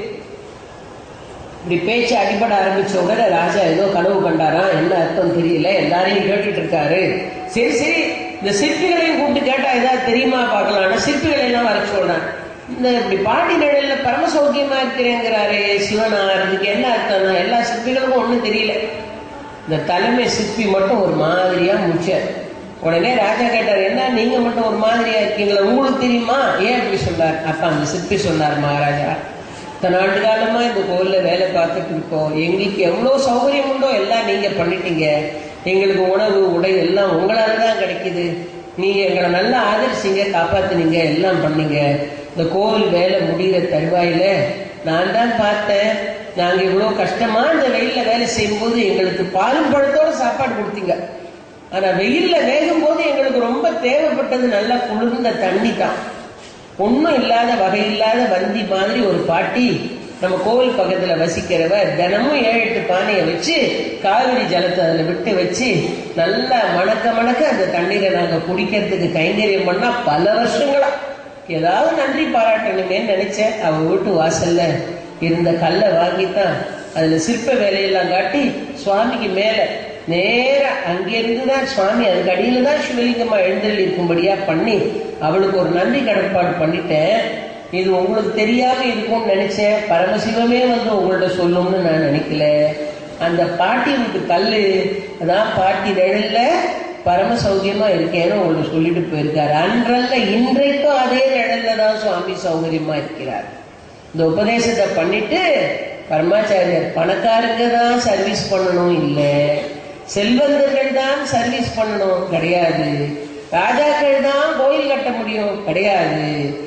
S1: இப்படி பேச்சு அடிபட ஆரம்பிச்ச உடனே ராஜா ஏதோ கனவு கண்டாரா, என்ன அர்த்தம் தெரியல, எல்லாரையும் கேட்டுட்டு இருக்காரு. சரி சரி இந்த சிற்பிகளையும் கூப்பிட்டு கேட்டா ஏதாவது தெரியுமா பார்க்கலாம். சிற்பிகளை எல்லாம் வர சொல்றான். இந்த இப்படி பாட்டி நிழல்ல பரம சௌக்கியமா இருக்கிறேங்கிறாரு சிவனார், இதுக்கு என்ன அர்த்தம்னா எல்லா சிற்பிகளுக்கும் ஒண்ணும் தெரியல. இந்த தலைமை சிற்பி மட்டும் ஒரு மாதிரியா முடிச்சார். உடனே ராஜா கேட்டார், என்ன நீங்க மட்டும் ஒரு மாதிரியா இருக்கீங்களா, உங்களுக்கு தெரியுமா, ஏன் அப்படி சொன்னார்? அப்ப அந்த சிற்பி சொன்னார், மகாராஜா இத்தனை ஆண்டு காலமா இந்த கோயில்ல வேலை பார்த்துட்டு இருக்கோம், எங்களுக்கு எவ்வளவு சௌகரியம் உண்டோ எல்லாம் நீங்க பண்ணிட்டீங்க, எங்களுக்கு உணவு உடை எல்லாம் உங்களால தான் கிடைக்குது, நீங்க எங்களை நல்லா ஆதரிச்சீங்க, காப்பாத்தினீங்க, எல்லாம் பண்ணீங்க. இந்த கோவில் வேலை முடிகிற தருவாயில நான் தான் பார்த்தேன், நாங்க இவ்வளவு கஷ்டமா இந்த வெயில்ல வேலை செய்யும் போது எங்களுக்கு பாலும் பழத்தோட சாப்பாடு கொடுத்தீங்க. ஆனா வெயில்ல வேகும் போது எங்களுக்கு ரொம்ப தேவைப்பட்டது நல்லா குளிர்ந்த தண்ணி தான். ஒன்றும் இல்லாத வகை இல்லாத வந்தி மாதிரி ஒரு பாட்டி நம்ம கோவில் பக்கத்துல வசிக்கிறவர் தினமும் 7-8 பானையை வச்சு காவிரி ஜலத்தை அதுல விட்டு வச்சு நல்லா மணக்க மணக்க அந்த தண்ணீரை நாங்க குடிக்கிறதுக்கு கைங்கரியம் பண்ணா பல வருஷங்களா. ஏதாவது நன்றி பாராட்டணுமே நினைச்சேன். அவ வீட்டு வாசல்ல இருந்த கல்லை வாங்கித்தான் அதுல சிற்ப வேலையெல்லாம் காட்டி சுவாமிக்கு மேல நேர அங்கிருந்துதான் சுவாமி அதுக்கு அடியில தான் சிவலிங்கமா எழுந்தருளி இருக்கும்படியா பண்ணி அவளுக்கு ஒரு நன்றி கடப்பாடு பண்ணிட்டேன். இது உங்களுக்கு தெரியாம இருக்கும்னு நினைச்சேன். பரமசிவமே உங்கள்ட்ட சொல்லும்னு நான் நினைக்கல. அந்த பாட்டி வீட்டு கல்லு அதான் பாட்டி நிழல்ல பரம சௌக்கியமா இருக்கேன்னு உங்களுக்கு சொல்லிட்டு போயிருக்காரு. அன்றல்ல இன்றைக்கும் அதே நிழல்ல தான் சுவாமி சௌகரியமா இருக்கிறார். இந்த உபதேசத்தை பண்ணிட்டு பரமாச்சாரியர் பணக்காரங்க தான் சர்வீஸ் பண்ணணும் இல்லை, செல்வந்தர்கள் தான் சர்வீஸ் பண்ணணும் கிடையாது, ராஜாக்கள் தான் கோயில் கட்ட முடியும் கிடையாது,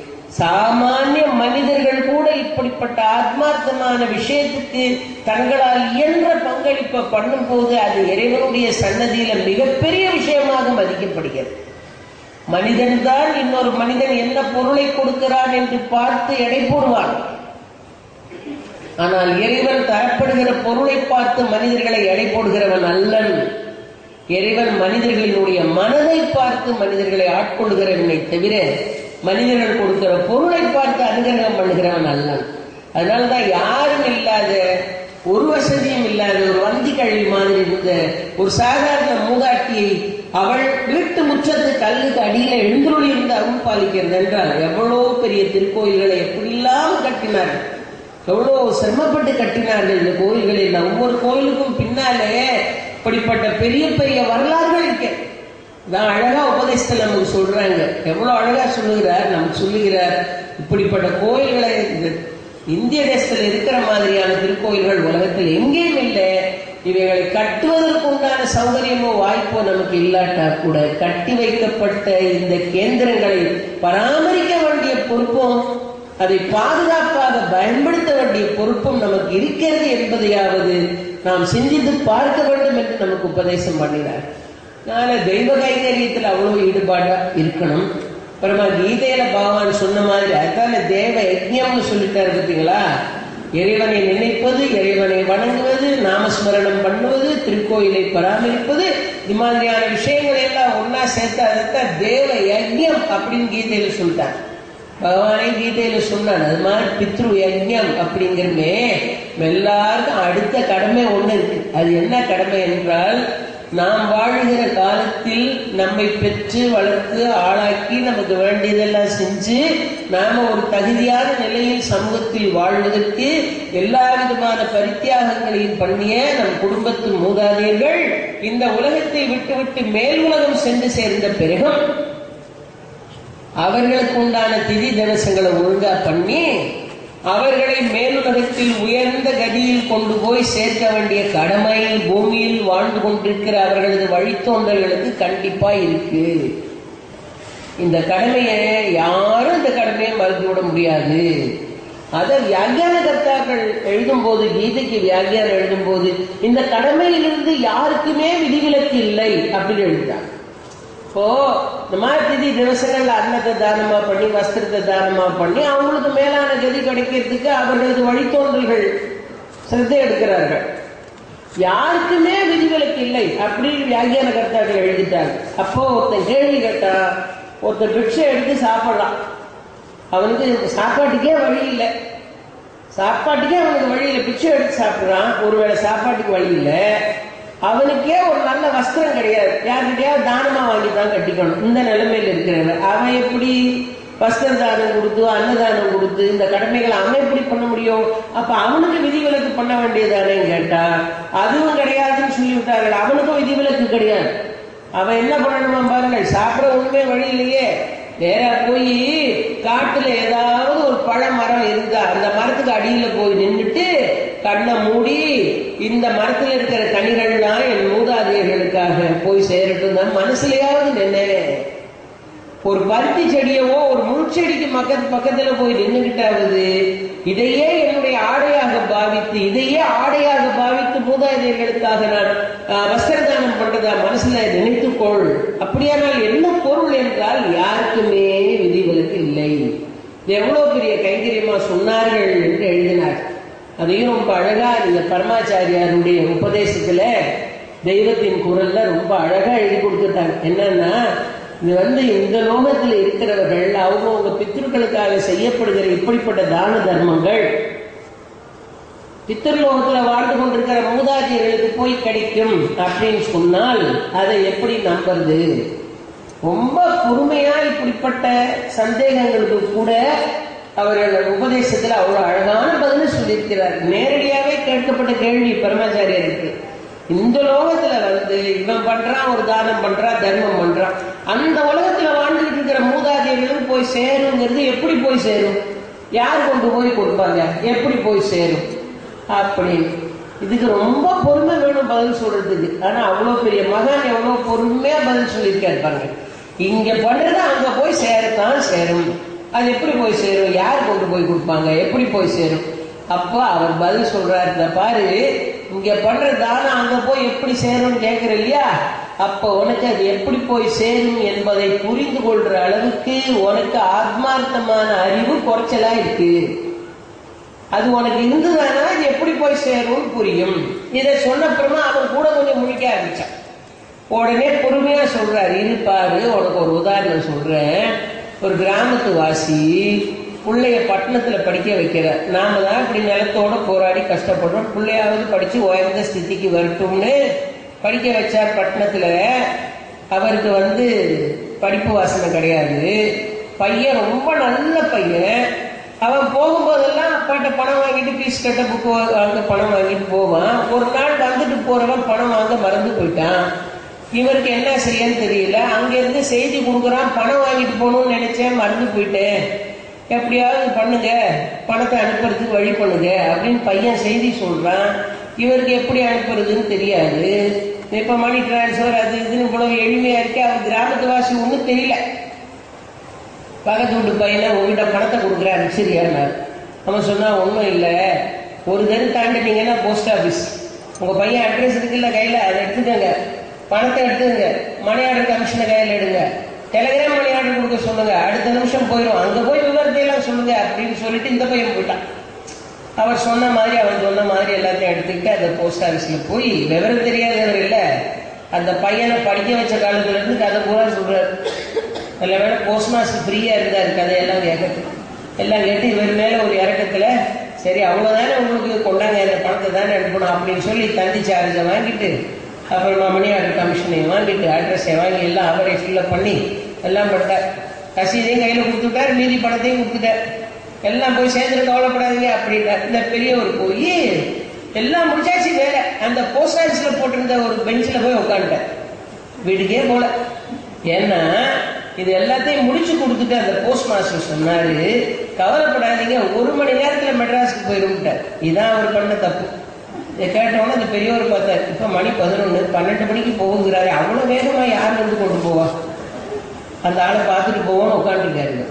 S1: சாமானிய மனிதர்கள் கூட இப்படிப்பட்ட ஆத்மார்த்தமான விஷயத்துக்கு தங்களால் இயன்ற பங்களிப்பை பண்ணும் போது அது இறைவனுடைய சன்னதியில மிகப்பெரிய விஷயமாக மதிக்கப்படுகிறது. மனிதன் தான் இன்னொரு மனிதன் என்ன பொருளை கொடுக்கிறான் என்று பார்த்து எடை போடுவான். ஆனால் இறைவன் தரப்படுகிற பொருளை பார்த்து மனிதர்களை எடை போடுகிறவன் அல்லன். இறைவன் மனிதர்களினுடைய மனதை பார்த்து மனிதர்களை ஆட்கொள்கிறவனை தவிர மனிதர்கள் கொடுக்கிற பொருளை பார்த்து அனுகிரகம் பண்ணுகிறவன் அல்லன். அதனால்தான் யாரும் இல்லாத ஒரு வசதியும் இல்லாத ஒரு வந்தி கழுவி மாதிரி இருந்த ஒரு சாதாரண மூதாட்டியை அவள் வீட்டு முற்றத்து கல்லுக்கு அடியில எழுந்துருளி இருந்து அருள் பாலிக்கிறது என்றால் எவ்வளவு பெரிய திருக்கோயில்களை எப்படிலாம் கட்டினார்கள், எவ்வளவு சிரமப்பட்டு கட்டினார்கள் இந்த கோயில்களில். ஒவ்வொரு கோயிலுக்கும் பின்னாலே இப்படிப்பட்ட பெரிய பெரிய வரலாறுகள் இருக்கு. நான் அழகா உபதேசத்தில் நமக்கு சொல்றாங்க, எவ்வளவு அழகா சொல்லுகிறார், நமக்கு சொல்லுகிறார். இப்படிப்பட்ட கோயில்களை இந்திய தேசத்தில் இருக்கிற மாதிரியான திருக்கோயில்கள் உலகத்தில் எங்கேயும் இல்லை. இவைகளை கட்டுவதற்கு உண்டான சௌகரியமோ வாய்ப்போ நமக்கு இல்லாட்டா கூட கட்டி வைக்கப்பட்ட இந்த கேந்திரங்களை பராமரிக்க வேண்டிய பொறுப்பும் அதை பாதுகாப்பாக பயன்படுத்த வேண்டிய பொறுப்பும் நமக்கு இருக்கிறது என்பதையாவது நாம் சிந்தித்து பார்க்க வேண்டும் என்று நமக்கு உபதேசம் பண்ணினார். அதனால தெய்வ கைங்கரியத்தில் அவ்வளவு ஈடுபாடா இருக்கணும். அப்புறமா கீதையில பகவான் சொன்ன மாதிரி அதுதான தேவ யஜ்ஞம்னு சொல்லிட்டாரு பார்த்தீங்களா. இறைவனை நினைப்பது, இறைவனை வணங்குவது, நாமஸ்மரணம் பண்ணுவது, திருக்கோயிலை பராமரிப்பது, இது மாதிரியான விஷயங்களை எல்லாம் ஒன்னா சேர்த்து அதைத்தான் தேவ யஜ்ஞம் அப்படின்னு கீதையில சொல்லிட்டார். பகவானே கீதையில சொன்னான். அது மாதிரி பித்ரு யஜ்ஞம் அப்படிங்கிறமே எல்லாருக்கும் அடுத்த கடமை ஒண்ணு இருக்கு. அது என்ன கடமை என்றால், நாம் வாழுகிற காலத்தில் நம்மை பெற்று வளர்த்து ஆளாக்கி நமக்கு வேண்டியதெல்லாம் செஞ்சு நாம ஒரு தகுதியான நிலையில் சமூகத்தில் வாழ்வதற்கு எல்லா விதமான பரித்தியாகங்களையும் பண்ணிய நம் குடும்பத்து மூதாதையர்கள் இந்த உலகத்தை விட்டுவிட்டு மேல் உலகம் சென்று சேர்ந்த பிறகும் அவர்களுக்கு உண்டான திதி திவசங்களை ஒழுங்கா பண்ணி அவர்களை மேலுலகத்தில் உயர்ந்த கதியில் கொண்டு போய் சேர்க்க வேண்டிய கடமை பூமியில் வாழ்ந்து கொண்டிருக்கிற அவர்களது வழித்தோன்றல்களுக்கு கண்டிப்பா இருக்கு. இந்த கடமையை யாரும் இந்த கடமையை மறுத்துவிட முடியாது. அதை வியாக்கியான கர்த்தாக்கள் எழுதும் போது, கீதைக்கு வியாக்கியானம் எழுதும் போது இந்த கடமையிலிருந்து யாருக்குமே விதிவிலக்கு இல்லை அப்படின்னு எழுதுறாங்க. இப்போ இந்த மாதிரி திதி திவசங்கள்ல அன்னத்தை தானமா பண்ணி வஸ்திரத்தை தானமா பண்ணி அவங்களுக்கு மேலான கதி கிடைக்கிறதுக்கு அவர்களது வழித்தோன்றல்கள் சிரத்தை எடுக்கிறார்கள். யாருக்குமே விதிவிலக்கு இல்லை அப்படின்னு வியாக்கியான கர்த்தாக்கள் எழுதிட்டாங்க. அப்போ ஒருத்தன் கேள்வி கேட்டா, ஒருத்தர் பிக்ஷை எடுத்து சாப்பிடலாம், அவனுக்கு சாப்பாட்டுக்கே வழி இல்லை, சாப்பாட்டுக்கே அவனுக்கு வழி இல்லை, பிக்ஷை எடுத்து சாப்பிடுறான், ஒருவேளை சாப்பாட்டுக்கு வழி இல்லை, அவனுக்கே ஒரு நல்ல வஸ்திரம் கிடையாது, யார்கிட்டயாவது தானமா வாங்கி தான் கட்டிக்கணும். இந்த நிலைமையில இருக்கிறவன் அவன் எப்படி வஸ்திர தானம் கொடுத்து அன்னதானம் கொடுத்து இந்த கடமைகளை அவன் எப்படி பண்ண முடியும்? அப்ப அவனுக்கு விதிவிலக்கு பண்ண வேண்டியதானேன்னு கேட்டா அதுவும் கிடையாதுன்னு சொல்லிவிட்டார்கள். அவனுக்கும் விதிவிலக்கு கிடையாது. அவன் என்ன பண்ணணுமா பாருங்கள், சாப்பிட ஒண்ணுமே வழி இல்லையே, நேரா போய் காட்டுல ஏதாவது ஒரு பழ மரம் இருந்தா அந்த மரத்துக்கு அடியில போய் நின்றுட்டு கண்ணை மூடி இந்த மரத்துல இருக்கிற கனிகள்லாம் என் மூதாதையர்களுக்காக போய் சேரட்டும் தான் மனசுலயாவது நினை. ஒரு பருத்தி செடியவோ ஒரு முள்செடிக்கு பக்கத்துல போய் நின்றுகிட்டாவது இதையே என்னுடைய ஆடையாக பாவித்து, இதையே ஆடையாக பாவித்து மூதாதையர்களுக்காக நான் வஸ்திரதானம் பண்றதா மனசுல நினைத்துக்கொள். அப்படியானால் என்ன பொருள் என்றால் யாருக்குமே விதிவிலக்கு இல்லை. எவ்வளவு பெரிய கைங்கரியமா சொன்னார்கள் என்று எழுதினார். அதையும் ரொம்ப அழகா இந்த பரமாச்சாரியாருடைய உபதேசத்துல தெய்வத்தின் குரல்ல ரொம்ப அழகா எழுதி கொடுத்துட்டாங்க. என்னன்னா, இது இந்த லோகத்தில் இருக்கிறவர்கள் அவங்கவுங்க பித்ருக்களுக்காக செய்யப்படுகிற இப்படிப்பட்ட தான தர்மங்கள் பித்ருலோகத்துல வாழ்ந்து கொண்டிருக்கிற மூதாதையர்களுக்கு போய் கிடைக்கும் அப்படின்னு சொன்னால் அதை எப்படி நம்புறது? ரொம்ப பொறுமையா இப்படிப்பட்ட சந்தேகங்களுக்கு கூட அவர்கள் உபதேசத்துல அவ்வளவு அழகான பதில் சொல்லியிருக்கிறார். நேரடியாவே கேட்கப்பட்ட கேள்வி பரமாச்சாரியருக்கு, இந்த லோகத்துல இவன் பண்றான், ஒரு தானம் பண்றான், தர்மம் பண்றான், அந்த உலகத்துல வாழ்ந்துட்டு இருக்கிற மூதாதையர்களும் போய் சேருங்கிறது எப்படி போய் சேரும்? யார் கொண்டு போய் கொடுப்பாங்க? எப்படி போய் சேரும்? அப்படின்னு இதுக்கு ரொம்ப பொறுமை வேணும் பதில் சொல்றதுக்கு. ஆனா அவ்வளவு பெரிய மகான் எவ்வளவு பொறுமையா பதில் சொல்லியிருக்காரு பாருங்க. இங்க பண்றது அங்க போய் சேரத்தான் சேரும். அது எப்படி போய் சேரும்? யார் கொண்டு போய் கொடுப்பாங்க? எப்படி போய் சேரும்? அப்போ அவர் பதில் சொல்றாரு, பாரு, இங்க பண்ற தானம் அங்க போய் எப்படி சேரும் கேட்கிற இல்லையா? அப்ப உனக்கு அது எப்படி போய் சேரும் என்பதை புரிந்து கொள்ற அளவுக்கு உனக்கு ஆத்மார்த்தமான அறிவு குறைச்சலா இருக்கு. அது உனக்கு இருந்துதானா அது எப்படி போய் சேரும் புரியும். இதை சொன்னப்புறமா அவன் கூட கொஞ்சம் முழிக்க ஆரம்பிச்சான். உடனே பொறுமையா சொல்றாரு, இருப்பாரு, உனக்கு ஒரு உதாரணம் சொல்றேன். ஒரு கிராமத்து வாசி பிள்ளைய பட்டணத்துல படிக்க வைக்கிறார். நாம தான் இப்படி நிலத்தோட போராடி கஷ்டப்படுறோம், பிள்ளையாவது படிச்சு உயர்ந்த ஸ்திதிக்கு வரட்டும்னு படிக்க வச்சார் பட்டணத்துல. அவருக்கு படிப்பு வாசனை கிடையாது. பையன் ரொம்ப நல்ல பையன். அவன் போகும்போதெல்லாம் அப்பாட்ட பணம் வாங்கிட்டு ஃபீஸ் கட்ட புக்கு வாங்க பணம் வாங்கிட்டு போவான். ஒரு நாள் வந்துட்டு போறவன் பணம் வாங்க மறந்து போயிட்டான். இவருக்கு என்ன செய்யன்னு தெரியல. அங்கிருந்து செய்தி கொடுக்குறான், பணம் வாங்கிட்டு போகணும்னு நினைச்சேன், மறந்து போயிட்டேன், எப்படியாவது பண்ணுங்க, பணத்தை அனுப்புறதுக்கு வழி பண்ணுங்க அப்படின்னு பையன் செய்தி சொல்றான். இவருக்கு எப்படி அனுப்புறதுன்னு தெரியாது. இப்ப மணி டிரான்ஸ்பர் அது இதுன்னு இவ்வளவு எளிமையா இருக்கு. அவர் கிராமத்து வாசி ஒன்றும் தெரியல. பக்கத்து வீட்டு பையனை உங்ககிட்ட பணத்தை கொடுக்குறாரு சரியானார். அவன் சொன்னா ஒன்றும் இல்லை, ஒரு தெரு தாண்டிட்டீங்கன்னா போஸ்ட் ஆஃபீஸ், உங்க பையன் அட்ரஸ் இருக்குல்ல கையில, அதை எடுத்துக்கங்க, பணத்தை எடுத்துக்கங்க, மணி ஆர்டர் கமிஷனை கையில் எடுங்க, டெலிகிராம் மணி ஆர்டர் கொடுக்க சொல்லுங்க, அடுத்த நிமிஷம் போயிடும், அங்க போய் விவரத்தையெல்லாம் சொல்லுங்க அப்படின்னு சொல்லிட்டு இந்த பையன் போயிட்டான். அவர் சொன்ன மாதிரி அவன் சொன்ன மாதிரி எல்லாத்தையும் எடுத்துக்கிட்டு அந்த போஸ்ட் ஆஃபீஸ்ல போய், விவரம் தெரியாதவர் இல்ல, அந்த பையனை படிக்க வச்ச காலத்துல இருந்து கதை பூரா சொல்றாரு. நல்ல வேலை போஸ்ட் மாஸ்டர் ஃப்ரீயா இருந்தாரு, கதையெல்லாம் கேட்கறது எல்லாம் கேட்டு இவர் மேல ஒரு இறக்கத்துல, சரி அவ்வளவுதானே உங்களுக்கு கொண்டாங்க, அந்த பணத்தை தானே அனுப்பணும் அப்படின்னு சொல்லி தந்தி சார்ஜை வாங்கிட்டு, அப்புறமா மணி ஆர்டர் கமிஷனையும் வாங்கிட்டு, அட்ரஸை வாங்கி எல்லாம் அவரை ஃபில்லப் பண்ணி எல்லாம் பண்ணிட்டார். ரசீதையும் கையில கொடுத்துட்டார், மீதி பணத்தையும் கொடுத்துட்டார். எல்லாம் போய் சேர்ந்துட்டு கவலைப்படாதீங்க அப்படின்னா இந்த பெரியவர் போய் எல்லாம் முடிச்சாச்சு வேலை. அந்த போஸ்ட் ஆஃபீஸ்ல போட்டிருந்த ஒரு பெஞ்சில் போய் உட்காந்துட்டார், வீட்டுக்கே போல. ஏன்னா இது எல்லாத்தையும் முடிச்சு கொடுத்துட்டு அந்த போஸ்ட் மாஸ்டர் சொன்னாரு, கவலைப்படாதீங்க, 1 மணி நேரத்துல மெட்ராஸுக்கு போயிடும்ட்டார். இதான் அவர் பண்ண தப்பு. இதை கேட்டோன்னா அந்த பெரியவர் பார்த்தார், இப்ப மணி 11, 12 மணிக்கு போகுங்கிறாரு, அவ்வளவு வேகமா யார் கொண்டு போவா, அந்த ஆளை பார்த்துட்டு போவோன்னு உட்காந்துருக்காரு.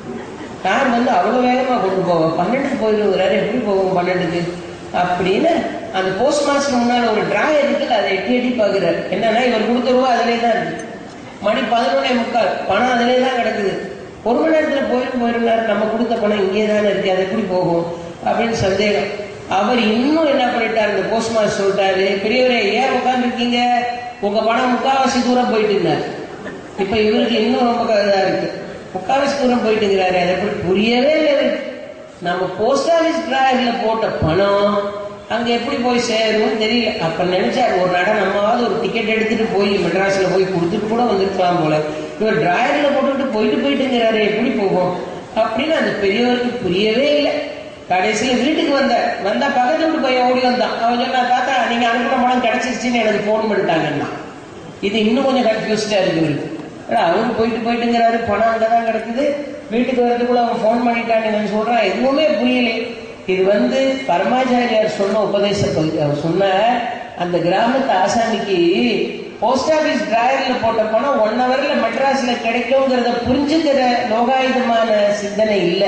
S1: யார் அவ்வளவு வேகமா கொண்டு போவோம், 12க்கு போயிடுங்கிறாரு, எப்படி போவோம் 12க்கு அப்படின்னு அந்த போஸ்ட் மாஸ்டர் முன்னால ஒரு டிராயர் இருக்குல்ல, அதை எட்டி எட்டி பாக்குறாரு. என்னன்னா இவர் கொடுத்த ரூபா அதிலே தான் இருக்கு, மணி 11:45, பணம் அதிலே தான் கிடக்குது, 1 மணி நேரத்துல போயிருந்தாரு, நம்ம கொடுத்த பணம் இங்கே தானே இருக்கு, அது எப்படி போகும் அப்படின்னு சந்தேகம். அவர் இன்னும் என்ன பண்ணிட்டார், இந்த போஸ்ட் மாஸ்டர் சொல்லிட்டாரு, பெரியவரே ஏன் உட்காந்துருக்கீங்க, உங்க பணம் 3/4 தூரம் போயிட்டு இருந்தார். இப்ப இவருக்கு இன்னும் ரொம்ப இதா இருக்கு, 3/4 தூரம் போயிட்டுங்கிறாரு, அதை எப்படி புரியவே இல்லை. நம்ம போஸ்ட் ஆஃபீஸ் டிராயர்ல போட்ட பணம் அங்க எப்படி போய் சேரும் தெரியல. அப்ப நினைச்சாரு, ஒரு நட நம்மாவது ஒரு டிக்கெட் எடுத்துட்டு போய் மெட்ராஸ்ல போய் கொடுத்துட்டு கூட வந்திருக்கலாம் போல, இவர் டிராயர்ல போட்டுக்கிட்டு போயிட்டுங்கிறாரு, எப்படி போகும் அப்படின்னு அந்த பெரியவருக்கு புரியவே இல்லை. கடைசியில வீட்டுக்கு வந்தா பக்கத்து வீட்டு பையன் ஓடி வந்தான். அவன் சொன்னா, தாத்தா நீங்க அனுப்பின பணம் கிடைச்சிருச்சுன்னு எனக்கு போன் பண்ணிட்டாங்கன்னா. இது இன்னும் கொஞ்சம் கன்ஃபியூஸ்டா இருக்கு. அவருக்கு போயிட்டுங்கிறாரு, பணம் அங்கதான் கிடக்குது, வீட்டுக்கு வரதுக்குள்ள அவன் போன் பண்ணிட்டான்னு சொல்றான், எதுவுமே புரியலை. இது பரமாச்சாரியார் சொன்ன உபதேச பகுதி. அவர் சொன்ன அந்த கிராமத்து ஆசாமிக்கு போஸ்ட் ஆபீஸ் டிராயர்ல போட்ட பணம் 1 ஹவர்ல மெட்ராஸ்ல கிடைக்கும்ங்கிறத புரிஞ்சுக்கிற லோகாயுதமான சிந்தனை இல்லை.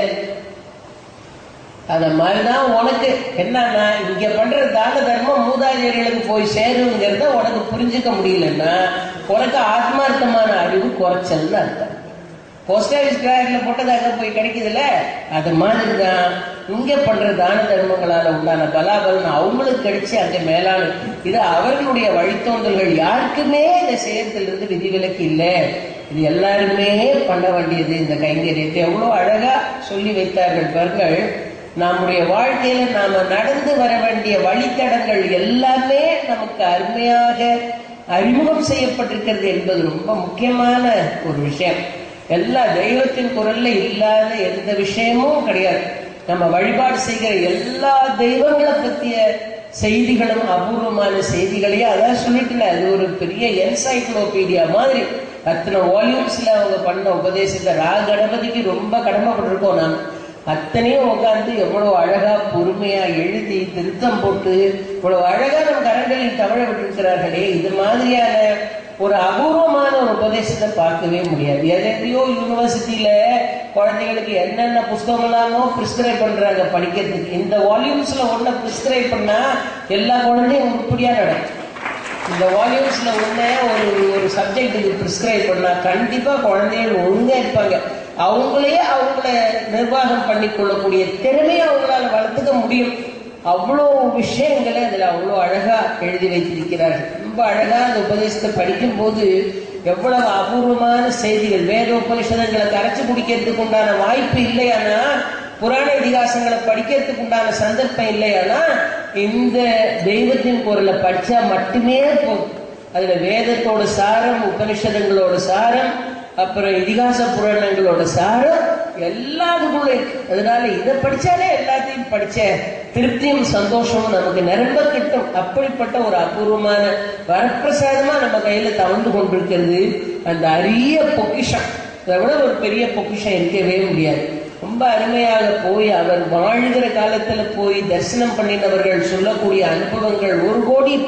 S1: அத மாதிரிதான் உனக்கு என்னன்னா, இங்க பண்ற தான தர்மம் மூதாதையர்களுக்கு போய் சேருங்கிறத உனக்கு புரிஞ்சுக்க முடியலன்னா உனக்கு ஆத்மார்த்தமான அறிவு குறைச்சல்னு அர்த்தம். போஸ்ட் ஆபீஸ் டிராயர்ல போட்டது அங்க போய் கிடைக்குதுல்ல, அது மாதிரிதான் இங்க பண்ற தான தர்மங்களால உண்டான பலாபலன் அவங்களுக்கு கிடைச்சு அங்க மேலான இது அவர்களுடைய வழித்தோன்றல்கள். யாருக்குமே இந்த செயத்திலிருந்து விதிவிலக்கு இல்லை, இது எல்லாருமே பண்ண வேண்டியது. இந்த கைங்கரியத்தை எவ்வளவு அழகா சொல்லி வைத்தார்கள் பாருங்கள். நம்முடைய வாழ்க்கையில நாம நடந்து வர வேண்டிய வழித்தடங்கள் எல்லாமே நமக்கு அருமையாக அறிமுகம் செய்யப்பட்டிருக்கிறது என்பது ரொம்ப முக்கியமான ஒரு விஷயம். எல்லா தெய்வத்தின் குரல்ல இல்லாத எந்த விஷயமும் கிடையாது. நம்ம வழிபாடு செய்கிற எல்லா தெய்வங்களை பற்றிய செய்திகளும் அபூர்வமான செய்திகளையும் அதான் சொல்லிட்டுல, அது ஒரு பெரிய என்சைக்ளோபீடியா மாதிரி. அத்தனை வால்யூம்ஸ்ல அவங்க பண்ண உபதேசத்தை கணபதிக்கு ரொம்ப கடமைப்பட்டிருக்கோம். நாம் அத்தனையும் உட்கார்ந்து எவ்வளவு அழகா பொறுமையா எழுதி திருத்தம் போட்டு இவ்வளவு அழகா நம்ம கரங்களில் தவழ விட்டிருக்கிறார்களே, இது மாதிரியான ஒரு அபூர்வமான ஒரு உபதேசத்தை பார்க்கவே முடியாது. எதையோ யூனிவர்சிட்டியில குழந்தைகளுக்கு என்னென்ன புஸ்தகம் எல்லாமோ பிரிஸ்கிரைப் பண்றாங்க படிக்கிறதுக்கு. இந்த வால்யூம்ஸ்ல ஒன்ன பிரிஸ்கிரைப் பண்ணா எல்லா குழந்தையும் உருப்படியா நடக்கும். இந்த வால்யூம்ஸ்ல ஒன்ன ஒரு சப்ஜெக்டுக்கு பிரிஸ்கிரைப் பண்ணா கண்டிப்பா குழந்தைகள் ஒழுங்கா இருப்பாங்க. அவங்கள நிர்வாகம் பண்ணி கொள்ளக்கூடிய திறமையை அவங்களால வளர்த்துக்க முடியும். அவ்வளோ விஷயங்களை அதுல அவ்வளோ அழகா எழுதி வைத்திருக்கிறார்கள். ரொம்ப அழகா அந்த உபதேசத்தை படிக்கும் போது எவ்வளவு அபூர்வமான செய்திகள். வேதோபனிஷதங்களை கரைச்சு குடிக்கிறதுக்கு உண்டான வாய்ப்பு இல்லையானா, புராண இதிகாசங்களை படிக்கிறதுக்கு உண்டான சந்தர்ப்பம் இல்லையானா, இந்த தெய்வத்தின் குரலை படிச்சா மட்டுமே போதும். அதுல வேதத்தோட சாரம், உபனிஷதங்களோட சாரம், அப்புறம் இதிகாச புராணங்களோட சாரம் எல்லாத்துக்குள்ள இருக்கு. அதனால இதை படிச்சாலே எல்லாத்தையும் படிச்ச திருப்தியும் சந்தோஷமும் நமக்கு நிரம்ப கிட்டும். அப்படிப்பட்ட ஒரு அபூர்வமான வரப்பிரசாதமா நம்ம கையில தவழ்ந்து கொண்டிருக்கிறது அந்த அரிய பொக்கிஷம். அதை விட ஒரு பெரிய பொக்கிஷம் இருக்கவே முடியாது. ரொம்ப அருமையாக போய் அவர் வாழ்கிற காலத்துல போய் தரிசனம் பண்ணினவர்கள் சொல்லக்கூடிய அனுபவங்கள் 1 கோடி.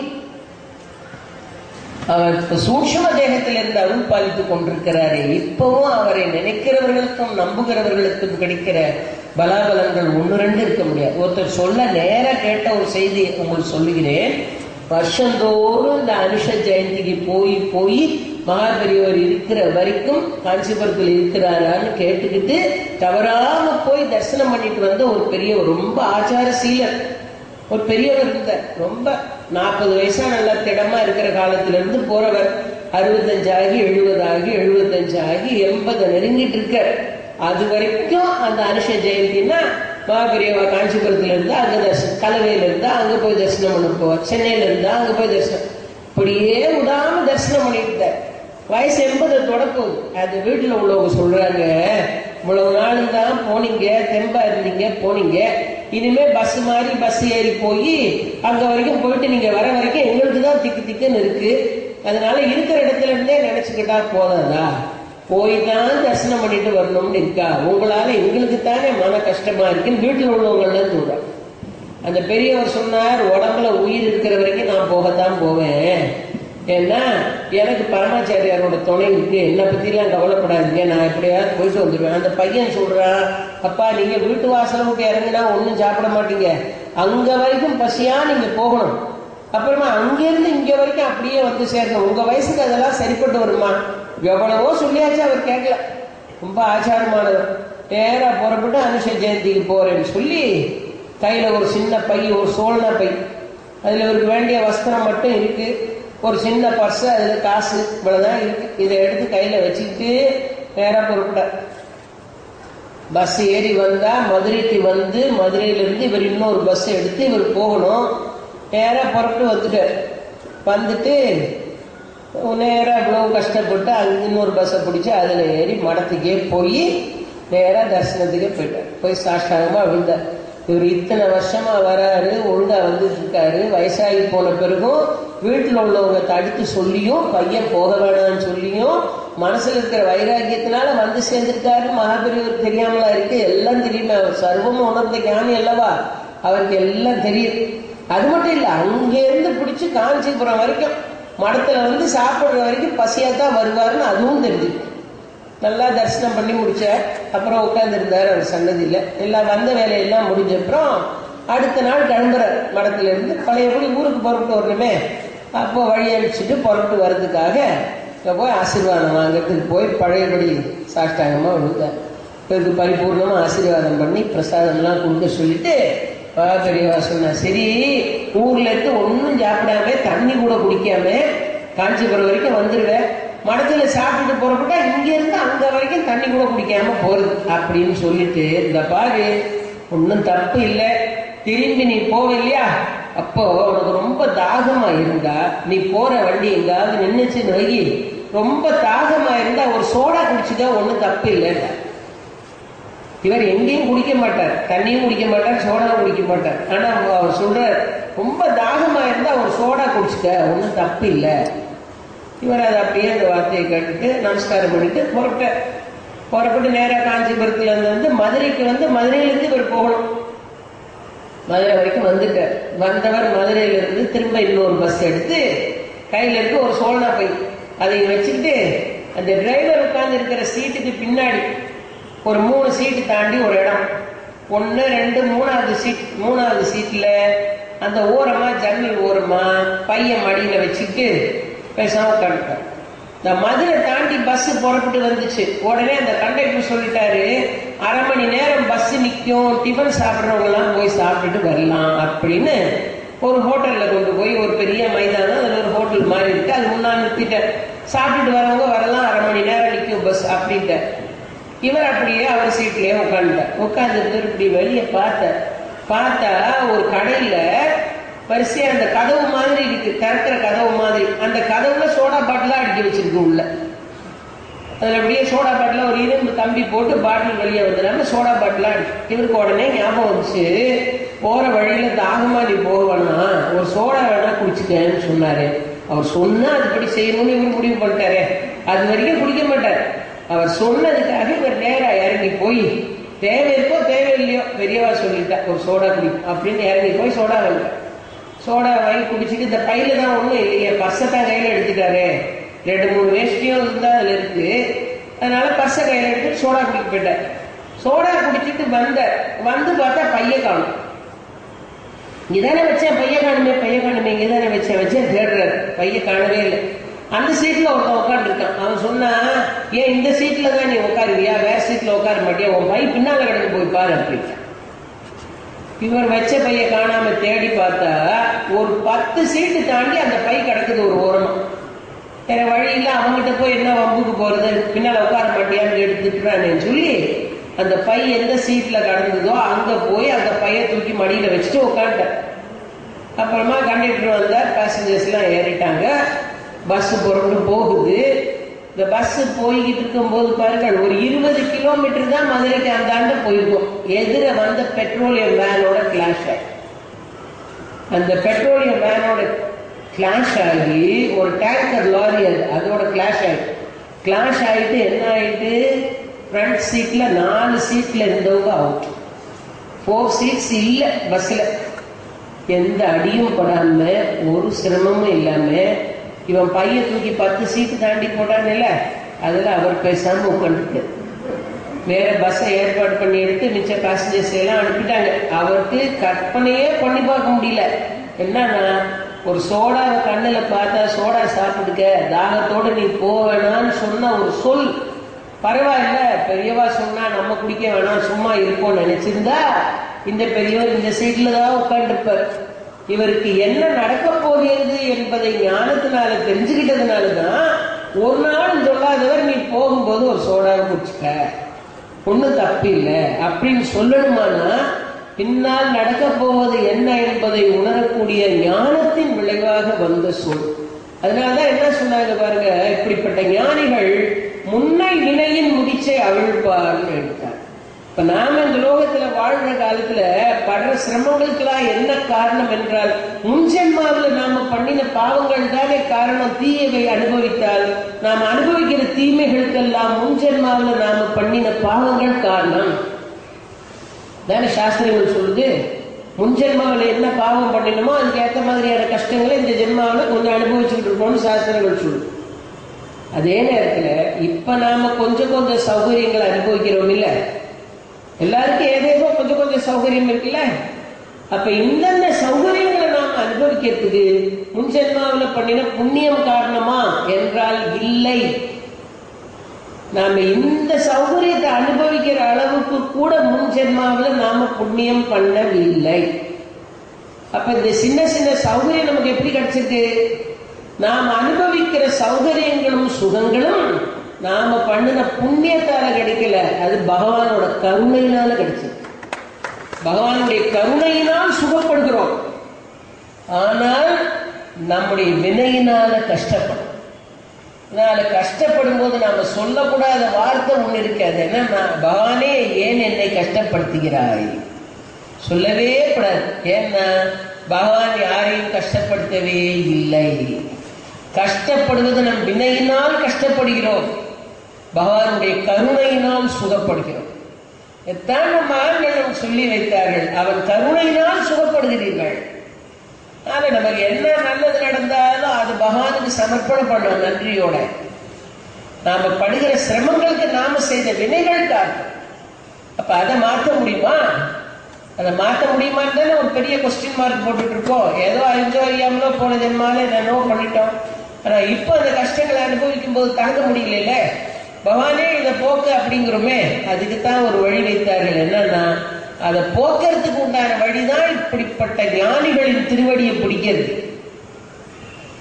S1: அவர் சூட்சும தேகத்திலிருந்து அருள் பாலித்துக் கொண்டிருக்கிறாரே, இப்பவும் அவரை நினைக்கிறவர்களுக்கும் நம்புகிறவர்களுக்கும் கிடைக்கிற பலாபலங்கள் 1-2 இருக்க முடியாது. ஒருத்தர் சொல்ல நேர கேட்ட ஒரு செய்தி உங்களுக்கு சொல்லுகிறேன். வருஷந்தோறும் இந்த அனுஷ ஜெயந்திக்கு போய் மகாபெரியவர் இருக்கிற வரைக்கும் காஞ்சிபுரத்தில் இருக்கிறாரான்னு கேட்டுக்கிட்டு தவறாம போய் தரிசனம் பண்ணிட்டு வந்த ஒரு பெரியவர், ரொம்ப ஆச்சாரசீலர் ஒரு பெரியவர் இருந்தார். ரொம்ப 40 வயசா நல்லா திடமா இருக்கிற காலத்துல இருந்து போறவர் 65 ஆகி 70 ஆகி 75 ஆகி 80 நெருங்கிட்டு இருக்கார். அது வரைக்கும் அந்த அனுஷ ஜெயந்தின்னா மகாபெரியவா காஞ்சிபுரத்துல இருந்தா அங்க தரிசனம், கலவையில இருந்தா அங்க போய் தரிசனம் பண்ண போவார், சென்னையில இருந்தா அங்க போய் தரிசனம், இப்படியே விடாம தரிசனம் பண்ணிட்டு இருந்தார். வயசு 80 தொடப்போகுது. அது வீட்டுல உள்ளவங்க சொல்றாங்க, இவ்வளவு நாள் தான் போனீங்க, தெம்பா இருந்தீங்க போனீங்க, இனிமே பஸ் மாதிரி பஸ் ஏறி போய் அங்க வரைக்கும் போயிட்டு நீங்க வர வரைக்கும் எங்களுக்கு தான் திக்குன்னு இருக்கு. அதனால இருக்கிற இடத்துல இருந்தே நினைச்சுக்கிட்டா போதாதா, போய் தான் தரிசனம் பண்ணிட்டு வரணும்னு இருக்கா, உங்களால எங்களுக்கு தானே மன கஷ்டமா இருக்குன்னு வீட்டுல உள்ளவங்கலாம் சொல்றாங்க. அந்த பெரியவர் சொன்னார், உடம்புல உயிர் இருக்கிற வரைக்கும் நான் போகத்தான் போவேன், ஏன்னா எனக்கு பரமாச்சாரியாரோட துணை இருக்கு, என்னை பத்தி எல்லாம் கவலைப்படாதீங்க, நான் எப்படியாவது போயிட்டு வந்துடுவேன். அந்த பையன் சொல்றான், அப்பா நீங்க வீட்டு வாசலை விட்டு இறங்கினா ஒன்னும் சாப்பிட மாட்டீங்க, அங்க வரைக்கும் பசியா நீங்க போகணும், அப்புறமா அங்கிருந்து இங்க வரைக்கும் அப்படியே வந்து சேரணும், உங்க வயசுக்கு அதெல்லாம் சரிப்பட்டு வருமா? எவ்வளவோ சொல்லியாச்சு, அவர் கேட்கல. ரொம்ப ஆச்சாரமானவர். நேரா புறப்பட்டு அனுஷ ஜெயந்திக்கு போறேன்னு சொல்லி கையில ஒரு சின்ன பை, ஒரு சோழன பை, அதுல அவருக்கு வேண்டிய வஸ்திரம் மட்டும் இருக்கு, ஒரு சின்ன பர்ஸ், அதுல காசு இவ்வளவுதான் இருக்கு. இதை எடுத்து கையில வச்சுக்கிட்டு நேரா புறப்பட்டார். பஸ் ஏறி வந்தா மதுரைக்கு வந்து, மதுரையில இருந்து இவர் இன்னொரு பஸ் எடுத்து இவர் போகணும். நேரா புறப்பட்டு வந்துட்டார். வந்துட்டு நேரா இவ்வளவு கஷ்டப்பட்டு அங்க இன்னொரு பஸ்ஸை பிடிச்சி அதுல ஏறி மடத்துக்கே போய் நேரா தரிசனத்துக்கே போயிட்டார். போய் சாஷ்டாங்கமா விழுந்தார். இவர் இத்தனை வருஷமா வராரு, ஒழுங்கா வந்துட்டு இருக்காரு, வயசாகி போன பிறகும் வீட்டுல உள்ளவங்க தடுத்து சொல்லியும், பையன் போக வேணாம்னு சொல்லியும், மனசுல இருக்கிற வைராக்கியத்தினால வந்து சேர்ந்திருக்காரு. மகாபெரியவர் தெரியாமலா இருக்கு, எல்லாம் தெரியுமே, அவர் சர்வம் உணர்ந்த ஞானி அல்லவா, அவருக்கு எல்லாம் தெரியும். அது மட்டும் இல்ல, அங்கிருந்து பிடிச்சு காஞ்சிபுரம் வரைக்கும் மடத்துல வந்து சாப்பிடுற வரைக்கும் பசியாத்தான் வருவாருன்னு அதுவும் தெரிஞ்சு நல்லா தரிசனம் பண்ணி முடிச்சார். அப்புறம் உட்கார்ந்து இருந்தார் அவர் சன்னதியில. எல்லாம் வந்த வேலையெல்லாம் முடிஞ்ச அப்புறம் அடுத்த நாள் கிளம்புறார் மடத்துல இருந்து. பழையபடி ஊருக்கு புறப்பட்டு வரணுமே, அப்போ வழி அனுப்பிச்சுட்டு புறப்பட்டு வர்றதுக்காக போய் ஆசீர்வாதம் வாங்கிறதுக்கு போய் பழையபடி சாஷ்டாங்கமா விழுந்தார். இவருக்கு பரிபூர்ணமா ஆசீர்வாதம் பண்ணி பிரசாதம்லாம் கொடுக்க சொல்லிட்டு பெரியவா சொன்னா, சரி ஊர்ல இருந்து ஒன்னும் சாப்பிடாம தண்ணி கூட குடிக்காம காஞ்சிபுரம் வரைக்கும் வந்துருவேன், மடத்துல சாப்பிட்டு புறப்பட்டா இங்க இருந்து அங்க வரைக்கும் தண்ணி கூட குடிக்காம போறது அப்படின்னு சொல்லிட்டு, இந்த பாரு ஒன்னும் தப்பு இல்லை, திரும்பி நீ போவ இல்லையா, அப்போ உனக்கு ரொம்ப தாகமா இருந்தா நீ போற வண்டி எங்காவது நின்னுச்சுன்னு வைகி, ரொம்ப தாகமா இருந்தா ஒரு சோடா குடிச்சுக்க, ஒன்னும் தப்பு இல்லை. இவர் எங்கேயும் குடிக்க மாட்டார், தண்ணியும் குடிக்க மாட்டார், சோடாவும் குடிக்க மாட்டார். ஆனா அவர் சொல்றார், ரொம்ப தாகமா இருந்தா ஒரு சோடா குடிச்சுக்க, ஒன்னும் தப்பு இல்லை. இவர் அதை அப்படியே அந்த வார்த்தையை கேட்டுட்டு நமஸ்காரம் பண்ணிட்டு புறப்பட்டு நேரா காஞ்சிபுரத்துல இருந்து மதுரைக்கு வந்து, மதுரையிலிருந்து இவர் போகணும். மதுரை வரைக்கும் வந்துட்டார். வந்தவர் மதுரையில இருந்து திரும்ப இன்னொரு பஸ் எடுத்து கையில இருக்கு ஒரு சோழனா பை, அதை வச்சுக்கிட்டு அந்த டிரைவர் உட்கார்ந்து இருக்கிற சீட்டுக்கு பின்னாடி ஒரு 3 சீட்டு தாண்டி ஒரு இடம், 1 2 3வது சீட், 3வது சீட்ல அந்த ஓரமா ஜன்னல் ஓரமா பையன் மடியில வச்சுக்கிட்டு பேசாம உட்காந்துட்டார். இந்த மதுரை தாண்டி பஸ் புறப்பட்டு வந்துச்சு. உடனே அந்த கண்டக்டர் சொல்லிட்டாரு, 1/2 மணி நேரம் பஸ் நிற்கும், டிஃபன் சாப்பிட்றவங்க எல்லாம் போய் சாப்பிட்டுட்டு வரலாம் அப்படின்னு ஒரு ஹோட்டல்ல கொண்டு போய், ஒரு பெரிய மைதானம், அதுல ஒரு ஹோட்டல் மாதிரி இருக்கு, அது முன்னாடி நிறுத்திட்டார். சாப்பிட்டுட்டு வரவங்க வரலாம், 1/2 மணி நேரம் நிற்கும் பஸ் அப்படின்ட்டு. இவர் அப்படியே அவர் சீட்லயே உட்காந்துட்டு இப்படி வெளியே பார்த்தா ஒரு கடையில வரிசையா அந்த கதவு மாதிரி இருக்கு, திறக்கிற கதவு மாதிரி. அந்த கதவுல சோடா பாட்டிலா அடிக்க வச்சிருக்கு உள்ள. அதுல அப்படியே சோடா பாட்டில ஒரு இரும்பு கம்பி போட்டு பாட்டில் வெளியே வந்துடாம சோடா பாட்டிலா அடிச்சு. இவருக்கு உடனே ஞாபகம் வந்துச்சு, போற வழியில தாகமா நீ போவானா, ஒரு சோடா வேணா குடிச்சுக்கன்னு சொன்னாரு. அவர் சொன்னா அதுபடி செய்யணும்னு இவர் முடிவு பண்ணிட்டாரு. அது வரைக்கும் குடிக்க மாட்டார். அவர் சொன்னதுக்காக இவர் நேரா இறங்கி போய் தேவை இருக்கோ தேவையில்லையோ பெரியவா சொல்லிட்டா ஒரு சோடா குடி அப்படின்னு இறங்கி போய் சோடா வாங்கி குடிச்சுட்டு, இந்த பையில தான் ஒண்ணும் இல்லையே, பர்ஸை தான் கையில எடுத்துட்டாரு, 2-3 வேஷ்டியும் இருந்தா அதுல இருக்கு, அதனால பர்ஸை கையில எடுத்து சோடா குடிக்க போயிட்டார். சோடா குடிச்சிட்டு வந்து பார்த்தா பைய காணும். இதானே வச்சேன், பைய காணுமே இங்கதானே வச்சேன் தேடுறாரு, பைய காணவே இல்லை. அந்த சீட்ல ஒருத்தன் உட்காந்து இருக்கான். அவன் சொன்னா, ஏன் இந்த சீட்ல தான் நீ உட்காருவியா, வேற சீட்ல உட்கார மாட்டியா, உன் பை பின்னால கிடந்து போய் பாரு அப்படின்ட்டு. இவர் வச்ச பைய காணாம தேடி பார்த்தா ஒரு 10 சீட்டு தாண்டி அந்த பை கிடக்குது ஒரு ஓரமா. வேற வழியில அவங்ககிட்ட போய் என்ன வம்புக்கு போறது, பின்னால உட்கார மாட்டியான்னு எடுத்துட்டுறான்னு சொல்லி அந்த பை எந்த சீட்ல கடந்ததோ அங்க போய் அந்த பைய தூக்கி மடியில வச்சுட்டு உட்காந்துட்டார். அப்புறமா கண்டக்டர் வந்தார், பேசஞ்சர்ஸ் எல்லாம் ஏறிட்டாங்க, பஸ் புறப்பட்டு போகுது. இந்த பஸ் போய்கிட்டு இருக்கும் போது பாருங்கள், ஒரு 20 கிலோமீட்டர் தான் மதுரைக்கு அந்தாண்ட போயிருக்கும். எதிர வந்த பெட்ரோலியம் வேனோட கிளாஷ் ஆகி, அந்த பெட்ரோலியம் வேனோட கிளாஷ் ஆகி ஒரு டேங்கர் லாரி அதோட கிளாஷ் ஆகிட்டு என்ன ஆயிட்டு, ஃப்ரண்ட் சீட்ல 4 சீட்ல இருந்தவங்க அவுட், 4 சீட்ஸ் இல்ல பஸ்ல. எந்த அடியும் படாம ஒரு சிரமமும் இல்லாம இவன் பைய தூக்கி 10 சீட்டு தாண்டி போட்டான் இல்ல, அதுல அவர் பேசாம உட்காந்துட்டு வேற பஸ்ஸை ஏற்பாடு பண்ணி எடுத்து மிச்ச பேசஞ்சர்ஸ் எல்லாம் அனுப்பிட்டாங்க. அவருக்கு கற்பனையே பண்ணி பார்க்க முடியல. என்னன்னா, ஒரு சோடாவை கண்ணுல பார்த்தா சோடா சாப்பிட்டுக்க, தாகத்தோடு நீ போவேணான்னு சொன்ன ஒரு சொல் பரவாயில்ல, பெரியவா சொன்னா நம்ம குடிக்க வேணாம் சும்மா இருப்போம் நினைச்சிருந்தா இந்த பெரியவர் இந்த சீட்ல தான் உட்காந்துருப்பார். இவருக்கு என்ன நடக்க போகிறது என்பதை ஞானத்தினால தெரிஞ்சுக்கிட்டதுனாலதான் ஒரு நாள் சொல்லாதவர் நீ போகும்போது ஒரு சோடாவை குடிச்சுக்க, ஒன்னும் தப்பு இல்லை அப்படின்னு சொல்லணுமானா பின்னால் நடக்க போவது என்ன என்பதை உணரக்கூடிய ஞானத்தின் விளைவாக வந்த சொல். அதனாலதான் என்ன சொன்னாங்க பாருங்க, இப்படிப்பட்ட ஞானிகள் முன்னை வினையின் முடிச்சை அவிழ்ப்பார்னு எடுத்தார். இப்ப நாம இந்த லோகத்துல வாழ்ற காலத்துல படுற சிரமங்களுக்கெல்லாம் என்ன காரணம் என்றால், முன்ஜென்மாவில் நாம பண்ணின பாவங்கள் தானே காரணம். தீயவை அனுபவித்தால் நாம் அனுபவிக்கிற தீமைகளுக்கெல்லாம் முன்ஜென்மாவில் நாம பண்ணின பாவங்கள் காரணம் தானே சாஸ்திரங்கள் சொல்லுது. முன்ஜென்மாவில் என்ன பாவம் பண்ணினோமோ அதுக்கு ஏற்ற மாதிரியான கஷ்டங்களை இந்த ஜென்மாவில் கொஞ்சம் அனுபவிச்சுக்கிட்டு இருக்கோம்னு சாஸ்திரங்கள் சொல்லுது. அதே நேரத்துல இப்ப நாம கொஞ்சம் கொஞ்சம் சௌகரியங்களை அனுபவிக்கிறோம் இல்ல, எல்லாருக்கும் ஏதேதோ கொஞ்சம் கொஞ்சம் சௌகரியம் இருக்குல்ல. அப்ப இந்தந்த சௌகரியங்களை நாம அனுபவிக்கிறதுக்கு முன்ஜென்மாவில் பண்ணின புண்ணியம் காரணமா என்றால் இல்லை. நாம இந்த சௌகரியத்தை அனுபவிக்கிற அளவுக்கு கூட முன்ஜென்மாவில் நாம புண்ணியம் பண்ணவில்லை. அப்ப இந்த சின்ன சின்ன சௌகரியம் நமக்கு எப்படி கிடைச்சிருக்கு? நாம் அனுபவிக்கிற சௌகரியங்களும் சுகங்களும் நாம பண்ணின புண்ணியத்தால கிடைக்கல, அது பகவானோட கருணையினால கிடைச்சது. பகவானுடைய கருணையினால் சுகப்படுகிறோம், ஆனால் நம்முடைய வினையினால கஷ்டப்படும். அதனால கஷ்டப்படும் போது நாம சொல்லக்கூடாத வார்த்தை ஒண்ணு இருக்காது. என்ன, பகவானே ஏன் என்னை கஷ்டப்படுத்துகிறாய் சொல்லவே கூடாது. ஏன்னா பகவான் யாரையும் கஷ்டப்படுத்தவே இல்லை. கஷ்டப்படுவது நம் வினையினால் கஷ்டப்படுகிறோம், பகவானுடைய கருணையினால் சுகப்படுகிறோம். எத்தான் நம்ம ஆண்கள் சொல்லி வைத்தார்கள், அவன் கருணையினால் சுகப்படுகிறீர்கள். அதனால நமக்கு என்ன நல்லது நடந்தாலும் அது பகவானுக்கு சமர்ப்பணம் பண்ணோம் நன்றியோட. நாம படுகிற சிரமங்களுக்கு நாம செய்த வினைகள் காரணம். அப்ப அதை மாற்ற முடியுமா? அதை மாற்ற முடியுமான்னு தானே ஒரு பெரிய கொஸ்டின் மார்க் போட்டுட்டு இருக்கோம். ஏதோ அறிஞ்சோ அறியாமலோ போன ஜென்மால என்னோ பண்ணிட்டோம். ஆனா இப்ப அந்த கஷ்டங்களை அனுபவிக்கும் போது தாங்க முடியல. பகவானே இதை போக்கு அப்படிங்கிறோமே, அதுக்குத்தான் ஒரு வழி வைத்தார்கள். என்னன்னா, அதை போக்குறதுக்கு உண்டான வழிதான் இப்படிப்பட்ட ஞானிகளின் திருவடியை பிடிக்கிறது.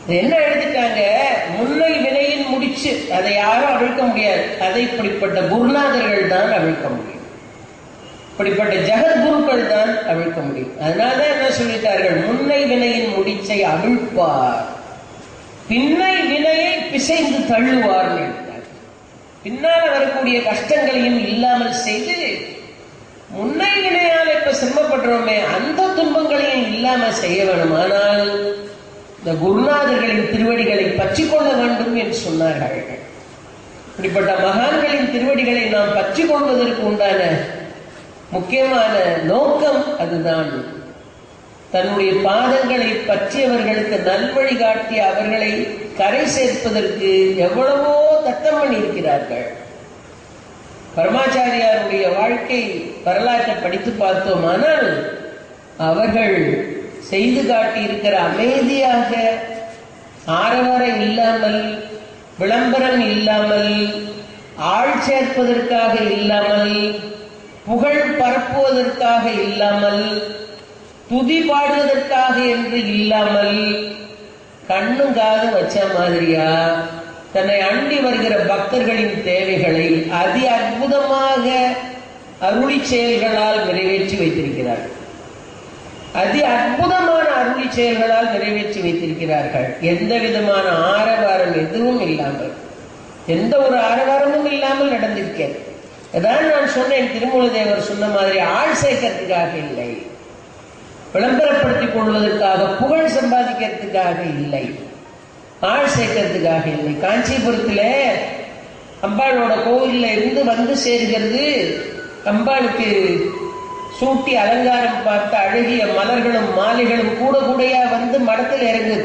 S1: என்ன எடுத்துட்டாங்க, முன்னை வினையின் முடிச்சு, அதை யாரும் அவிழ்க்க முடியாது. அதை இப்படிப்பட்ட குருநாதர்கள் தான் அவிழ்க்க முடியும், இப்படிப்பட்ட ஜெகத்குருக்கள் தான் அவிழ்க்க முடியும். அதனாலதான் என்ன சொல்லிட்டார்கள், முன்னை வினையின் முடிச்சை அவிழ்ப்பார், பின்னை வினையை பிசைந்து தள்ளுவார். பின்னால் வரக்கூடிய கஷ்டங்களையும் இல்லாமல் செய்து, முன்னை வினையால் இப்ப சிரமப்படுறோமே அந்த துன்பங்களையும் இல்லாமல் செய்ய வேணும். ஆனால் இந்த குருநாதர்களின் திருவடிகளை பற்றி கொள்ள வேண்டும் என்று சொன்னார்கள். இப்படிப்பட்ட மகான்களின் திருவடிகளை நாம் பற்றி கொள்வதற்கு உண்டான முக்கியமான நோக்கம் அதுதான். தன்னுடைய பாதங்களை பற்றியவர்களுக்கு நல்வழி காட்டி அவர்களை கரை சேர்ப்பதற்கு எவ்வளவோ தத்தம் பண்ணி இருக்கிறார்கள். பரமாச்சாரியாருடைய வாழ்க்கை வரலாற்றை படித்து பார்த்தோமானால் அவர்கள் செய்து காட்டி இருக்கிற அமைதியாக, ஆரவாரம் இல்லாமல், விளம்பரம் இல்லாமல், ஆள் சேர்ப்பதற்காக இல்லாமல், புகழ் பரப்புவதற்காக இல்லாமல், துதி பாடுவதற்காக என்று இல்லாமல், கண்ணும் காதும் வச்ச மாதிரியா தன்னை அண்டி வருகிற பக்தர்களின் தேவைகளை அதி அற்புதமாக அருளி செயல்களால் நிறைவேற்றி வைத்திருக்கிறார்கள். அதி அற்புதமான அருளி செயல்களால் நிறைவேற்றி வைத்திருக்கிறார்கள். எந்த விதமான ஆரவாரம் எதுவும் இல்லாமல், எந்த ஒரு ஆரவாரமும் இல்லாமல் நடந்திருக்கிறது. அதான் நான் சொன்னேன், திருமூலதேவர் சொன்ன மாதிரி ஆள் சேர்க்கறதுக்காக இல்லை, விளம்பரப்படுத்திக் கொள்வதற்காக, புகழ் சம்பாதிக்கிறதுக்காக இல்லை, ஆள் சேர்க்கறதுக்காக இல்லை. காஞ்சிபுரத்துல அம்பாளோட கோவில்ல இருந்து வந்து சேர்கிறது, அம்பாளுக்கு சூட்டி அலங்காரம் பார்த்த அழகிய மலர்களும் மாலைகளும் கூட கூடையா வந்து மடத்தில் இறங்குது.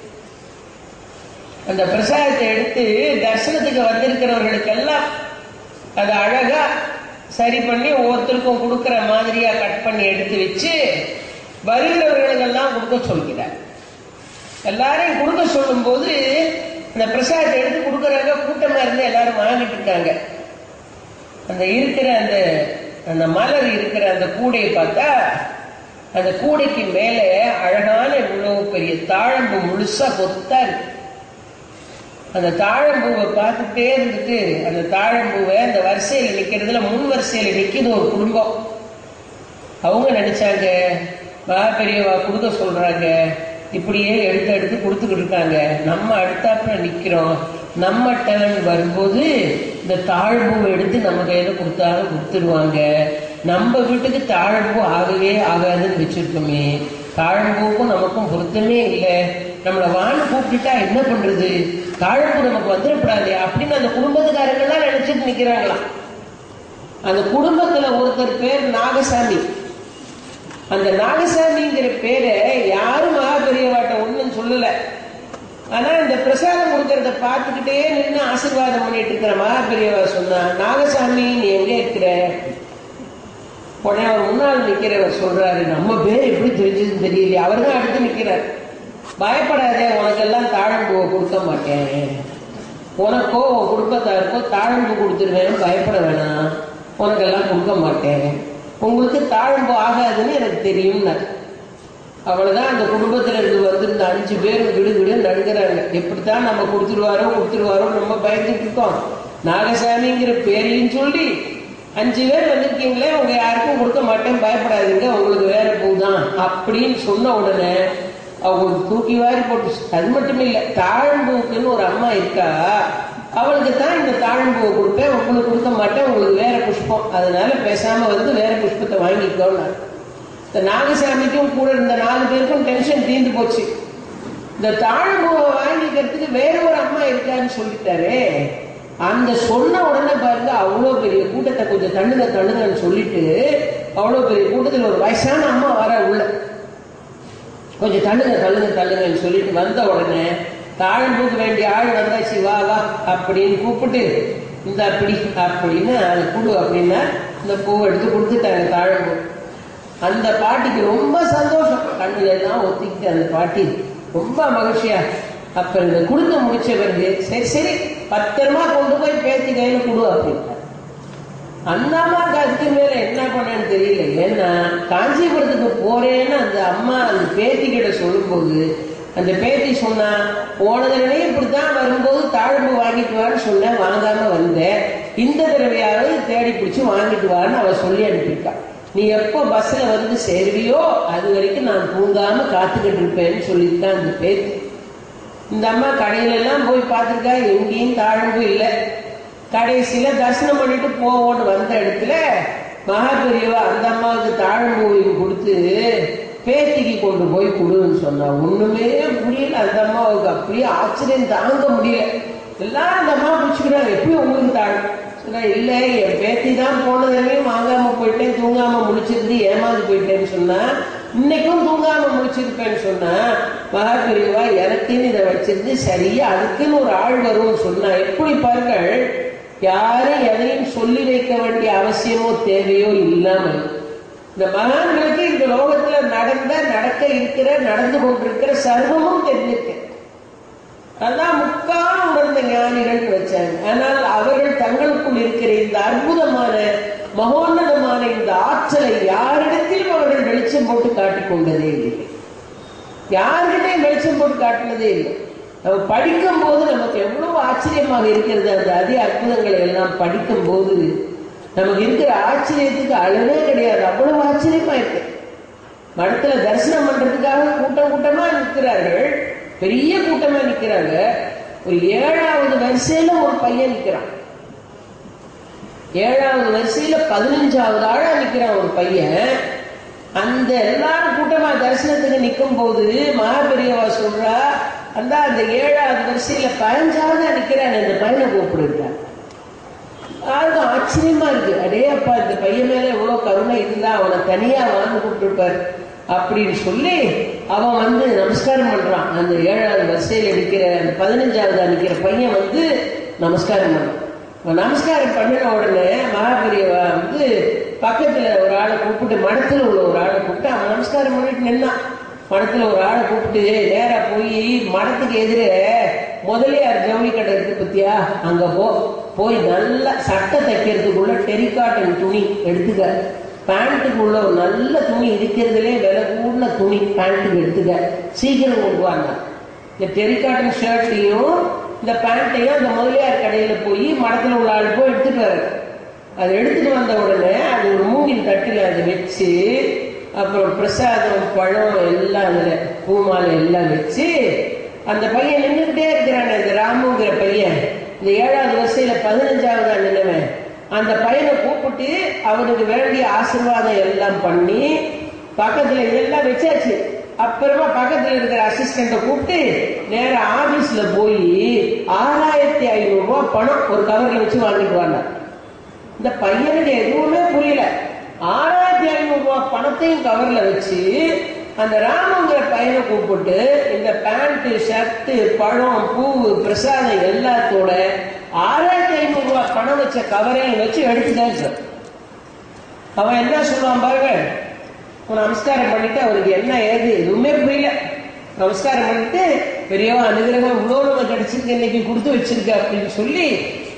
S1: அந்த பிரசாதத்தை எடுத்து தரிசனத்துக்கு வந்திருக்கிறவர்களுக்கெல்லாம் அதை அழகா சரி பண்ணி ஒவ்வொருத்தருக்கும் கொடுக்கிற மாதிரியா கட் பண்ணி எடுத்து வச்சு வருகிறவர்களுக்கெல்லாம் கொடுக்க சொல்கிறார். எல்லாரையும் கொடுக்க சொல்லும் போது அந்த பிரசாதத்தை எடுத்து கொடுக்கறாங்க, கூட்டமா இருந்து எல்லாரும் வாங்கிட்டு இருக்காங்க. அந்த இருக்கிற அந்த மலர் இருக்கிற அந்த கூடையை பார்த்தா அந்த கூடைக்கு மேல அழகான இவ்வளவு பெரிய தாழம்பூ முழுசா கொத்தா இருக்கு. அந்த தாழம்பூவை பார்த்துட்டே இருந்துட்டு அந்த தாழம்பூவை அந்த வரிசையில நிக்கிறதுல முன் வரிசையில நிக்குது ஒரு குடும்பம். அவங்க நினைச்சாங்க, மகா பெரியவா கொடுக்க சொல்றாங்க, இப்படியே எடுத்து எடுத்து கொடுத்துக்கிட்டு இருக்காங்க, நம்ம அடுத்தாப்புல நிக்கிறோம், நம்ம டர்ன் வரும்போது இந்த தாழ்பூவை எடுத்து நம்ம கையில கொடுத்தாலும் கொடுத்துருவாங்க, நம்ம வீட்டுக்கு தாழ்பூ ஆகவே ஆகாதுன்னு வச்சிருக்கோமே, தாழ்பூக்கும் நமக்கும் பொருத்தமே இல்லை, நம்மளை வான்னு கூப்பிட்டுட்டா என்ன பண்றது, தாழ்பூ நமக்கு வந்துடக்கூடாது அப்படின்னு அந்த குடும்பத்துக்காரங்கெல்லாம் நினைச்சிட்டு நிக்கிறாங்களாம். அந்த குடும்பத்துல ஒருத்தர் பேர் நாகசாமி. அந்த நாகசாமிங்கிற பேரை யாரும் மகா பெரியவாட்ட ஒண்ணும் சொல்லல. ஆனா இந்த பிரசாதம் கொடுக்கறத பார்த்துக்கிட்டே நின்று ஆசீர்வாதம் பண்ணிட்டு இருக்கிற மகா பெரியவா சொன்னா, நாகசாமி நீ எங்க இருக்கிற? உடனே அவர் முன்னால் நிக்கிறவர் சொல்றாரு, நம்ம பேர் எப்படி தெரிஞ்சதுன்னு தெரியலையே. அவர் தான் அடுத்து நிக்கிறார். பயப்படாத, உனக்கெல்லாம் தாழம்பூவை கொடுக்க மாட்டேன், உனக்கோ உன் குடும்பத்தாருக்கோ தாழம்பூ கொடுத்துருவேன், பயப்பட வேணாம், உனக்கெல்லாம் கொடுக்க மாட்டேன், உங்களுக்கு தாழம்பூ ஆகாதுன்னு எனக்கு தெரியும். அவ்வளவுதான். அந்த குடும்பத்துல இருந்து வந்திருந்த 5 பேரும் விடுவிடு நடுங்கிறாங்க. எப்படித்தான் நம்ம கொடுத்துருவாரோ நம்ம பயந்துட்டு இருக்கோம். நாகசாமிங்கிற பேரையும் சொல்லி 5 பேர் வந்திருக்கீங்களே, உங்க யாருக்கும் கொடுக்க மாட்டேன், பயப்படாதீங்க, உங்களுக்கு வேற பூதான் அப்படின்னு சொன்ன உடனே அவங்களுக்கு தூக்கி வாரி போட்டு. அது மட்டும் இல்லை, தாழம்பூக்குன்னு ஒரு அம்மா இருக்கா, அவளுக்கு தான் இந்த தாழம்பூவை கொடுப்பேன், உங்களுக்கு கொடுக்க மாட்டேன், உங்களுக்கு வேற புஷ்பம், அதனால பேசாம வந்து வேற புஷ்பத்தை வாங்கிக்கோன்னு. இந்த நாகசாமிக்கும் கூட இருந்த 4 பேருக்கும் டென்ஷன் தீர்ந்து போச்சு. இந்த தாழம்பூவை வாங்கிக்கிறதுக்கு வேற ஒரு அம்மா இருக்கான்னு சொல்லிட்டாரு. அந்த சொன்ன உடனே பாருங்க, அவ்வளோ பெரிய கூட்டத்தை கொஞ்சம் தள்ளுங்கன்னு சொல்லிட்டு அவ்வளோ பெரிய கூட்டத்தில் ஒரு வயசான அம்மா வர உள்ள, கொஞ்சம் தள்ளுங்கன்னு சொல்லிட்டு வந்த உடனே தாழம்பூக்கு வேண்டிய ஆள் வந்தாச்சு, வா வா அப்படின்னு கூப்பிட்டு இந்த அப்படின்னு அது கொடு அப்படின்னா இந்த பூவை எடுத்து கொடுத்துட்டாங்க தாழம்பூ. அந்த பாட்டிக்கு ரொம்ப சந்தோஷம், கண்ணுல எல்லாம் ஒத்திக்கிட்டு அந்த பாட்டி ரொம்ப மகிழ்ச்சியா. அப்ப இந்த கொடுத்து முடிச்ச பிறகு சரி பத்திரமா கொண்டு போய் பேத்தி கையில கொடு அப்படின்னா. அந்த அம்மாவுக்கு அதுக்கு மேல என்ன பண்ணன்னு தெரியல. ஏன்னா காஞ்சிபுரத்துக்கு போறேன்னு அந்த அம்மா அந்த பேத்தி கிட்ட சொல்லும் போது அந்த பேத்தி சொன்னா, போன தடவை இப்படித்தான் வரும்போது தாழ்வு வாங்கிட்டு வான்னு சொன்னேன், வாங்காம வந்தேன், இந்த தடவையாவது தேடி பிடிச்சி வாங்கிட்டு வான்னு அவ சொல்லி அனுப்பியிருக்கா. நீ எப்போ பஸ்ல வந்து சேருவியோ அது வரைக்கும் நான் தூங்காம காத்துக்கிட்டு இருப்பேன்னு சொல்லியிருக்கான் அந்த பேத்தி. இந்த அம்மா கடையில எல்லாம் போய் பார்த்துருக்கா, எங்கேயும் தாழ்வு இல்லை. கடைசியில தரிசனம் பண்ணிட்டு போவோன்னு வந்த இடத்துல மகா பெரியவா அந்த அம்மாவுக்கு தாழ்ம்பூவையும் கொடுத்து பேத்திக்கு கொண்டு போய் கொடுன்னு சொன்னா. ஒண்ணுமே புரியல அந்த அம்மாவுக்கு, அப்படியே ஆச்சரியம் தாங்க முடியல. எல்லாரும் அந்த அம்மா பிடிச்சுக்கிறாங்க, எப்படி உங்களுக்கு தாழ் சொன்னா, இல்லை என் பேத்தி தான் போனதையும் வாங்காம போயிட்டேன், தூங்காம முடிச்சிருந்து ஏமாந்து போயிட்டேன்னு சொன்னா, இன்னைக்கும் தூங்காம முடிச்சிருப்பேன்னு சொன்னா. மகா பெரியவா எனக்குன்னு இதை வச்சிருந்து சரியா அதுக்குன்னு ஒரு ஆள் வரும்னு சொன்னா. எப்படி பாருங்கள், யாரும் எதையும் சொல்லி வைக்க வேண்டிய அவசியமோ தேவையோ இல்லாமல் இந்த மகான்களுக்கு இந்த லோகத்துல நடக்க இருக்கிற நடந்து கொண்டிருக்கிற சர்வமும் தெரிஞ்சிருக்கு. அதான் முக்கால் உணர்ந்த ஞானிகள் வச்சாங்க. ஆனால் அவர்கள் தங்களுக்குள் இருக்கிற இந்த அற்புதமான மகோன்னதமான இந்த ஆற்றலை யாரிடத்திலும் அவர்கள் வெளிச்சம் போட்டு காட்டிக் கொண்டதே இல்லை. யார்கிட்டையும் வெளிச்சம் போட்டு காட்டினதே இல்லை. நம்ம படிக்கும் போது நமக்கு எவ்வளவு ஆச்சரியமாக இருக்கிறது. அந்த அதி அற்புதங்களை எல்லாம் படிக்கும் போது நமக்கு இருக்கிற ஆச்சரியத்துக்கு அளவே கிடையாது. அவ்வளவு ஆச்சரியமா இருக்கு. மடத்துல தரிசனம் பண்றதுக்காக கூட்டம் கூட்டமா நிற்கிறார்கள், பெரிய கூட்டமா நிற்கிறாங்க. ஒரு 7வது வரிசையில ஒரு பையன் நிற்கிறான். 7வது வரிசையில 15வது ஆளா நிற்கிறான் ஒரு பையன். அந்த எல்லாரும் கூட்டமா தரிசனத்துக்கு நிற்கும் போது மகா பெரியவா சொல்றா, அந்த 7வது வரிசையில 15ஆவதா நிற்கிறான், இந்த பையனை கூப்பிடுறான். யாருக்கும் ஆச்சரியமா இருக்கு. அடே அப்பா, இந்த பையன் மேல எவ்வளவு கருணை இருந்தா அவனை தனியா வாழ்ந்து கூப்பிட்டுருப்பார் அப்படின்னு சொல்லி அவன் வந்து நமஸ்காரம் பண்றான். அந்த 7வது வரிசையில நிற்கிற 15ஆவதா நிற்கிற பையன் வந்து நமஸ்காரம் பண்றான். நமஸ்காரம் பண்ணின உடனே மகா பெரியவா வந்து பக்கத்துல ஒரு ஆளை கூப்பிட்டு, மடத்துல உள்ள ஒரு ஆளை கூப்பிட்டு அவன் நமஸ்காரம் பண்ணிட்டு நின்னான். மடத்துல ஒரு ஆளை கூப்பிட்டு நேரா போய் மடத்துக்கு எதிரே முதலியார் ஜவுளி கடை இருக்கு பத்தியா, அங்க போய் நல்லா சட்டை தைக்கிறதுக்குள்ள டெரிகாட்டன் துணி எடுத்துக்க, பேண்ட்டுக்கு உள்ள ஒரு நல்ல துணி இருக்கிறதுலே விலை கூடின துணி பேண்ட்டுக்கு எடுத்துக்க, சீக்கிரம் கொண்டு வாங்க. இந்த டெரிகாட்டன் ஷர்ட்டையும் இந்த பேண்ட்டையும் அந்த முதலியார் கடையில போய் மடத்துல உள்ள ஆள் போய் எடுத்துட்டு வர. அதை எடுத்துட்டு வந்த உடனே அது ஒரு மூங்கில் தட்டில் அதை வச்சு, அப்புறம் பிரசாதம் பழம் எல்லாம் அதுல பூமாலை எல்லாம் வச்சு அந்த பையன் நின்றுகிட்டே இருக்கிறான். இந்த ராமுங்கிற பையன் இந்த 7வது வரிசையில 15ஆவதா நினைவன் அந்த பையனை கூப்பிட்டு அவனுக்கு வேண்டிய ஆசீர்வாதம் எல்லாம் பண்ணி பக்கத்துல இதெல்லாம் வச்சாச்சு. அப்புறமா பக்கத்துல இருக்கிற அசிஸ்டண்ட கூப்பிட்டு நேர ஆபீஸ்ல போய் 6500 ரூபாய் பணம் ஒரு கவர்ல வச்சு வாங்கிட்டு வாங்க. இந்த பையனுக்கு எதுவுமே புரியல. 6500 ரூபாய் பணத்தையும் கவர்ல வச்சு அந்த ராமங்கிற பையனை கூப்பிட்டு இந்த பேண்ட் ஷர்ட் பழம் பூ பிரசாதம் எல்லாத்தோட 6500 ரூபாய் பணம் வச்ச கவரையும் வச்சு எடுத்துட்டான் சார். அவன் என்ன சொல்லுவான் பாருங்க, நமஸ்காரம் பண்ணிட்டு அவருக்கு என்ன ஏது எதுவுமே புரியல. நமஸ்காரம் பண்ணிட்டு பெரியவா அனுகிரகம் இவ்வளவு நம்ம கிடைச்சிருக்கு, இன்னைக்கு கொடுத்து வச்சிருக்க அப்படின்னு சொல்லி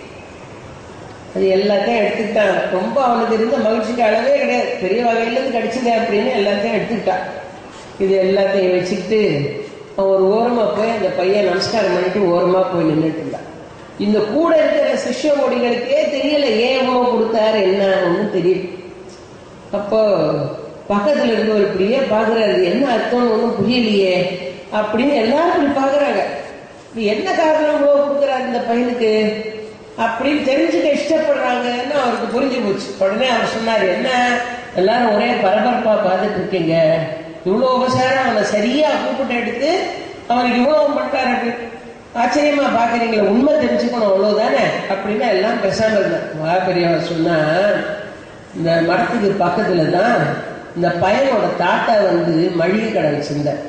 S1: அது எல்லாத்தையும் எடுத்துக்கிட்டான். ரொம்ப அவனுக்கு இருந்த மகிழ்ச்சிக்கு அளவே கிடையாது. பெரிய வகையிலேருந்து கிடைச்சிங்க அப்படின்னு எல்லாத்தையும் எடுத்துக்கிட்டான். இது எல்லாத்தையும் வச்சுக்கிட்டு அவன் ஒரு ஓரமா போய் அந்த பையன் நமஸ்காரம் பண்ணிட்டு ஓரமா போய் நின்றுட்டு இருந்தான். இந்த கூட இருக்கிற சிஷ்யமோடிகளுக்கே தெரியல ஏன் இவ்வளோ கொடுத்தாரு என்ன ஒன்றும் தெரியல. அப்போ பக்கத்துல இருந்தவர் இப்படியே பாக்குறாரு, என்ன அர்த்தம்னு ஒன்றும் புரியலையே அப்படின்னு எல்லாரும் இப்படி பாக்குறாங்க. என்ன காரணம் இவ்வளோ கொடுக்குறாரு இந்த பையனுக்கு அப்படின்னு தெரிஞ்சுக்க இஷ்டப்படுறாங்கன்னு அவருக்கு புரிஞ்சு போச்சு. உடனே அவர் சொன்னாரு, என்ன எல்லாரும் ஒரே பரபரப்பா பார்த்துட்டு இருக்கீங்க, இவ்வளவு உபசாரம் அவனை சரியா கூப்பிட்டு எடுத்து அவனுக்கு இவ்வளவு பண்றாரு அப்படின்னு ஆச்சரியமா பாக்குறீங்களா, உண்மை தெரிஞ்சுக்கணும் அவ்வளவுதானே அப்படின்னு எல்லாம் பேசாம இருந்தா. பெரியவர் சொன்னா, இந்த மரத்துக்கு பக்கத்துல தான் இந்த பையனோட தாத்தா வந்து மளிகை கடை வச்சிருந்தார்.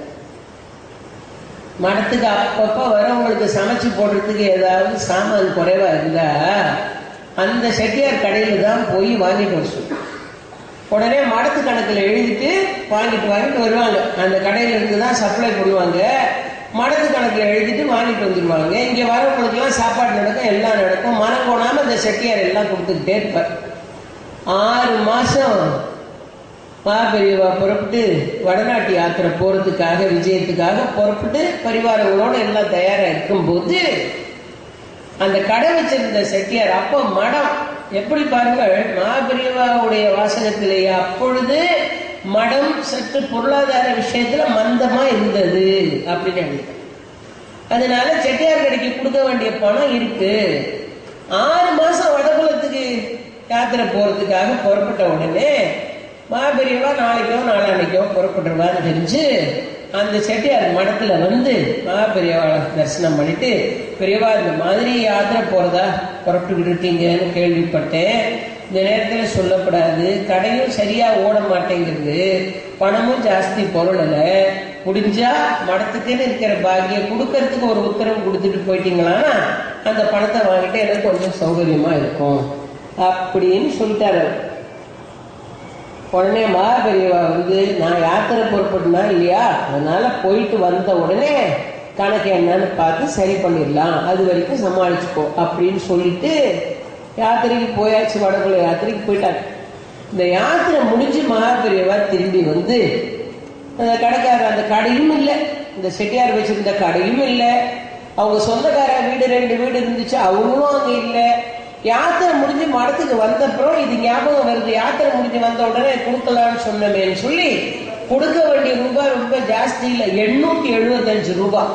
S1: மடத்துக்கு அப்பப்போ வரவங்களுக்கு சமைச்சு போடுறதுக்கு ஏதாவது சாமான் குறைவா இருந்தா அந்த செட்டியார் கடையில தான் போய் வாங்கிட்டு வர சொல்லு. உடனே மடத்து கணக்குல எழுதிட்டு வாங்கிட்டு வருவாங்க. அந்த கடையில இருந்து தான் சப்ளை பண்ணுவாங்க. மடத்து கணக்குல எழுதிட்டு வாங்கிட்டு வந்துடுவாங்க. இங்க வரவங்களுக்கு எல்லாம் சாப்பாடு நடக்கும், எல்லாம் நடக்கும். மனம் போனாம இந்த செட்டியார் எல்லாம் கொடுத்துக்கிட்டே இருப்பார். 6 மாசம் மகாபெரியவா புறப்பட்டு வடநாட்டு யாத்திரை போறதுக்காக விஜயத்துக்காக புறப்பட்டு பரிவாரங்களோட எல்லாம் தயாரா இருக்கும்போது அந்த கடை வச்சிருந்த செட்டியார் அப்ப மடம் எப்படி பாருங்கள், மகாபெரியவாவுடைய வாசகத்திலேயே அப்பொழுது மடம் சற்று பொருளாதார விஷயத்துல மந்தமா இருந்தது அப்படின்னு நினைக்கிறேன். அதனால செட்டியார் கடைக்கு கொடுக்க வேண்டிய பணம் இருக்கு. 6 மாசம் வடகுலத்துக்கு யாத்திரை போறதுக்காக புறப்பட்ட உடனே மகாபெரியவா நாளைக்கோ நாளான்னைக்கோ புறப்பட்டுருவான்னு தெரிஞ்சு அந்த செட்டியார் மடத்துல வந்து மகாபெரியவா தரிசனம் பண்ணிட்டு, பெரியவா இந்த மாதிரி யாத்திரை போறதா புறப்பட்டுக்கிட்டு இருக்கீங்கன்னு கேள்விப்பட்டேன். இந்த நேரத்துல சொல்லப்படாது, கடையும் சரியா ஓட மாட்டேங்கிறது, பணமும் ஜாஸ்தி பொருளல, முடிஞ்சா மடத்துக்குன்னு இருக்கிற பாக்கியம் கொடுக்கறதுக்கு ஒரு உத்தரவு கொடுத்துட்டு போயிட்டீங்களான்னா அந்த பணத்தை வாங்கிட்டு எனக்கு கொஞ்சம் சௌகரியமா இருக்கும் அப்படின்னு சொல்லிட்டாரு. உடனே மகாபெரியவா வந்து நான் யாத்திரை பொறுப்பட்டுனா இல்லையா, அதனால போயிட்டு வந்த உடனே கணக்கு என்னன்னு பார்த்து சரி பண்ணிடலாம், அது வரைக்கும் சமாளிச்சுக்கோ அப்படின்னு சொல்லிட்டு யாத்திரைக்கு போயாச்சு. வடகுல யாத்திரைக்கு போயிட்டாங்க. இந்த யாத்திரை முடிஞ்சு மகாபெரியவா திரும்பி வந்து அந்த கடைக்காரர், அந்த கடையும் இல்லை, இந்த செட்டியார் வச்சிருந்த கடையும் இல்லை, அவங்க சொந்தக்கார வீடு 2 வீடு இருந்துச்சு, அவங்களும் அங்க இல்லை. யாத்திரை முடிஞ்சு மடத்துக்கு வந்தப்புறம் இது ஞாபகம் வருது, யாத்திரை முடிஞ்சு வந்த உடனே கொடுக்கலான்னு சொன்னமேன்னு சொல்லி கொடுக்க வேண்டிய ரூபாய் ரொம்ப ஜாஸ்தி இல்லை, 875 ரூபாய்,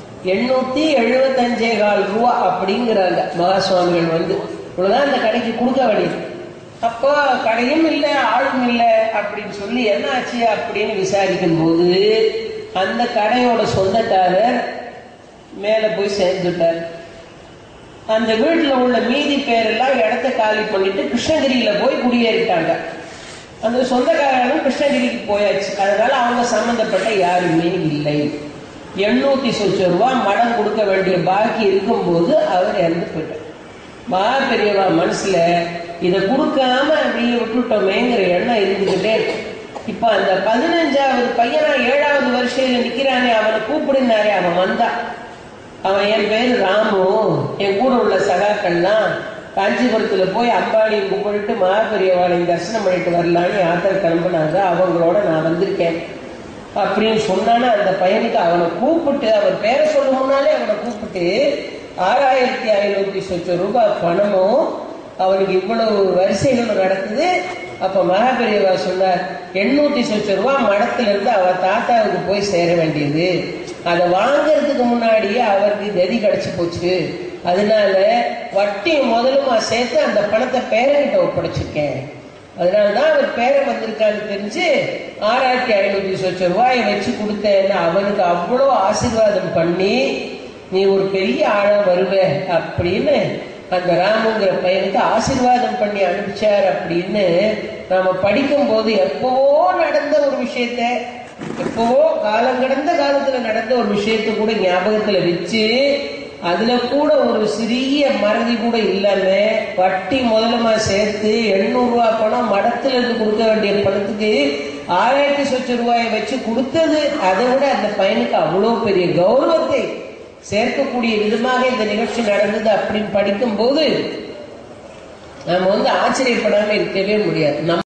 S1: 875.25 ரூபா அப்படிங்கிறாங்க மகா சுவாமிகள் வந்து. இவ்வளவுதான் அந்த கடைக்கு கொடுக்க வேண்டியது. அப்போ கடையும் இல்லை ஆளும் இல்லை அப்படின்னு சொல்லி என்ன ஆச்சு அப்படின்னு விசாரிக்கும் போது அந்த கடையோட சொந்தக்காரர் மேல போய் சேர்ந்துட்டார். அந்த வீட்டுல உள்ள மீதி பேரெல்லாம் இடத்த காலி பண்ணிட்டு கிருஷ்ணகிரியில போய் குடியேறிட்டாங்க. அந்த சொந்தக்காரர்களும் கிருஷ்ணகிரிக்கு போயாச்சு. அதனால அவங்க சம்பந்தப்பட்ட யாருமே இல்லை. 800 சொச்ச ரூபாய் மடம் கொடுக்க வேண்டிய பாக்கி இருக்கும் போது அவர் இறந்து போயிட்டார். மகாபெரியவா மனசுல இதை கொடுக்காம அப்படியே விட்டுட்டோமேங்கிற எண்ணம் இருந்துகிட்டே. இப்ப அந்த 15வது பையனா 7வது வருஷத்துல நிக்கிறானே, அவனை கூப்பிடுனாரே, அவன் வந்தான். அவன் என் பேரு ராமு, என் கூட உள்ள சகாக்கள்லாம் காஞ்சிபுரத்துல போய் அம்பாளியை கும்பிட்டு மகாபெரியவாளையும் தரிசனம் பண்ணிட்டு வரலான்னு யாத்திரை கிளம்புனாங்க, அவங்களோட நான் வந்திருக்கேன் அப்படின்னு சொன்னானே. அந்த பையனுக்கு அவனை கூப்பிட்டு, அவர் பேரை சொல்ல முன்னாலே அவனை கூப்பிட்டு 6500 சொச்ச ரூபாய் பணமும் அவனுக்கு இவ்வளவு வரிசைகள் நடக்குது. அப்ப மகாபெரியவா சொன்னார், 800 சொச்ச ரூபாய் மடத்துல இருந்து அவ தாத்தாவுக்கு போய் சேர வேண்டியது, அதை வாங்கறதுக்கு முன்னாடியே அவருக்கு கதி கிடைச்சு போச்சு, அதனால வட்டி முதலுமா சேர்த்து அந்த பணத்தை பேரன்கிட்ட ஒப்படைச்சிருக்கேன், அதனாலதான் அவர் பேரை வந்திருக்கான்னு தெரிஞ்சு 6500 சொச்ச ரூபாயை வச்சு கொடுத்தேன்னு அவனுக்கு அவ்வளோ ஆசீர்வாதம் பண்ணி நீ ஒரு பெரிய ஆளா வருவ அப்படின்னு அந்த ராமுங்கிற பையனுக்கு ஆசீர்வாதம் பண்ணி அனுப்பிச்சார் அப்படின்னு நாம படிக்கும் போது எப்பவோ நடந்த ஒரு விஷயத்த, எப்பவோ காலம் கடந்த காலத்துல நடந்த ஒரு விஷயத்த கூட ஞாபகத்துல வச்சு அதுல கூட ஒரு சிறிய மறதி கூட இல்லாம வட்டி முதலமா சேர்த்து 800 ரூபாய் பணம் மடத்துல இருந்து கொடுக்க வேண்டிய பணத்துக்கு 6000 சொச்ச ரூபாயை வச்சு கொடுத்தது, அதை விட அந்த பையனுக்கு அவ்வளவு பெரிய கௌரவத்தை சேர்க்கக்கூடிய விதமாக இந்த நிகழ்ச்சி நடந்தது அப்படின்னு படிக்கும் போது நம்ம ஆச்சரியப்படாம இருக்கவே முடியாது.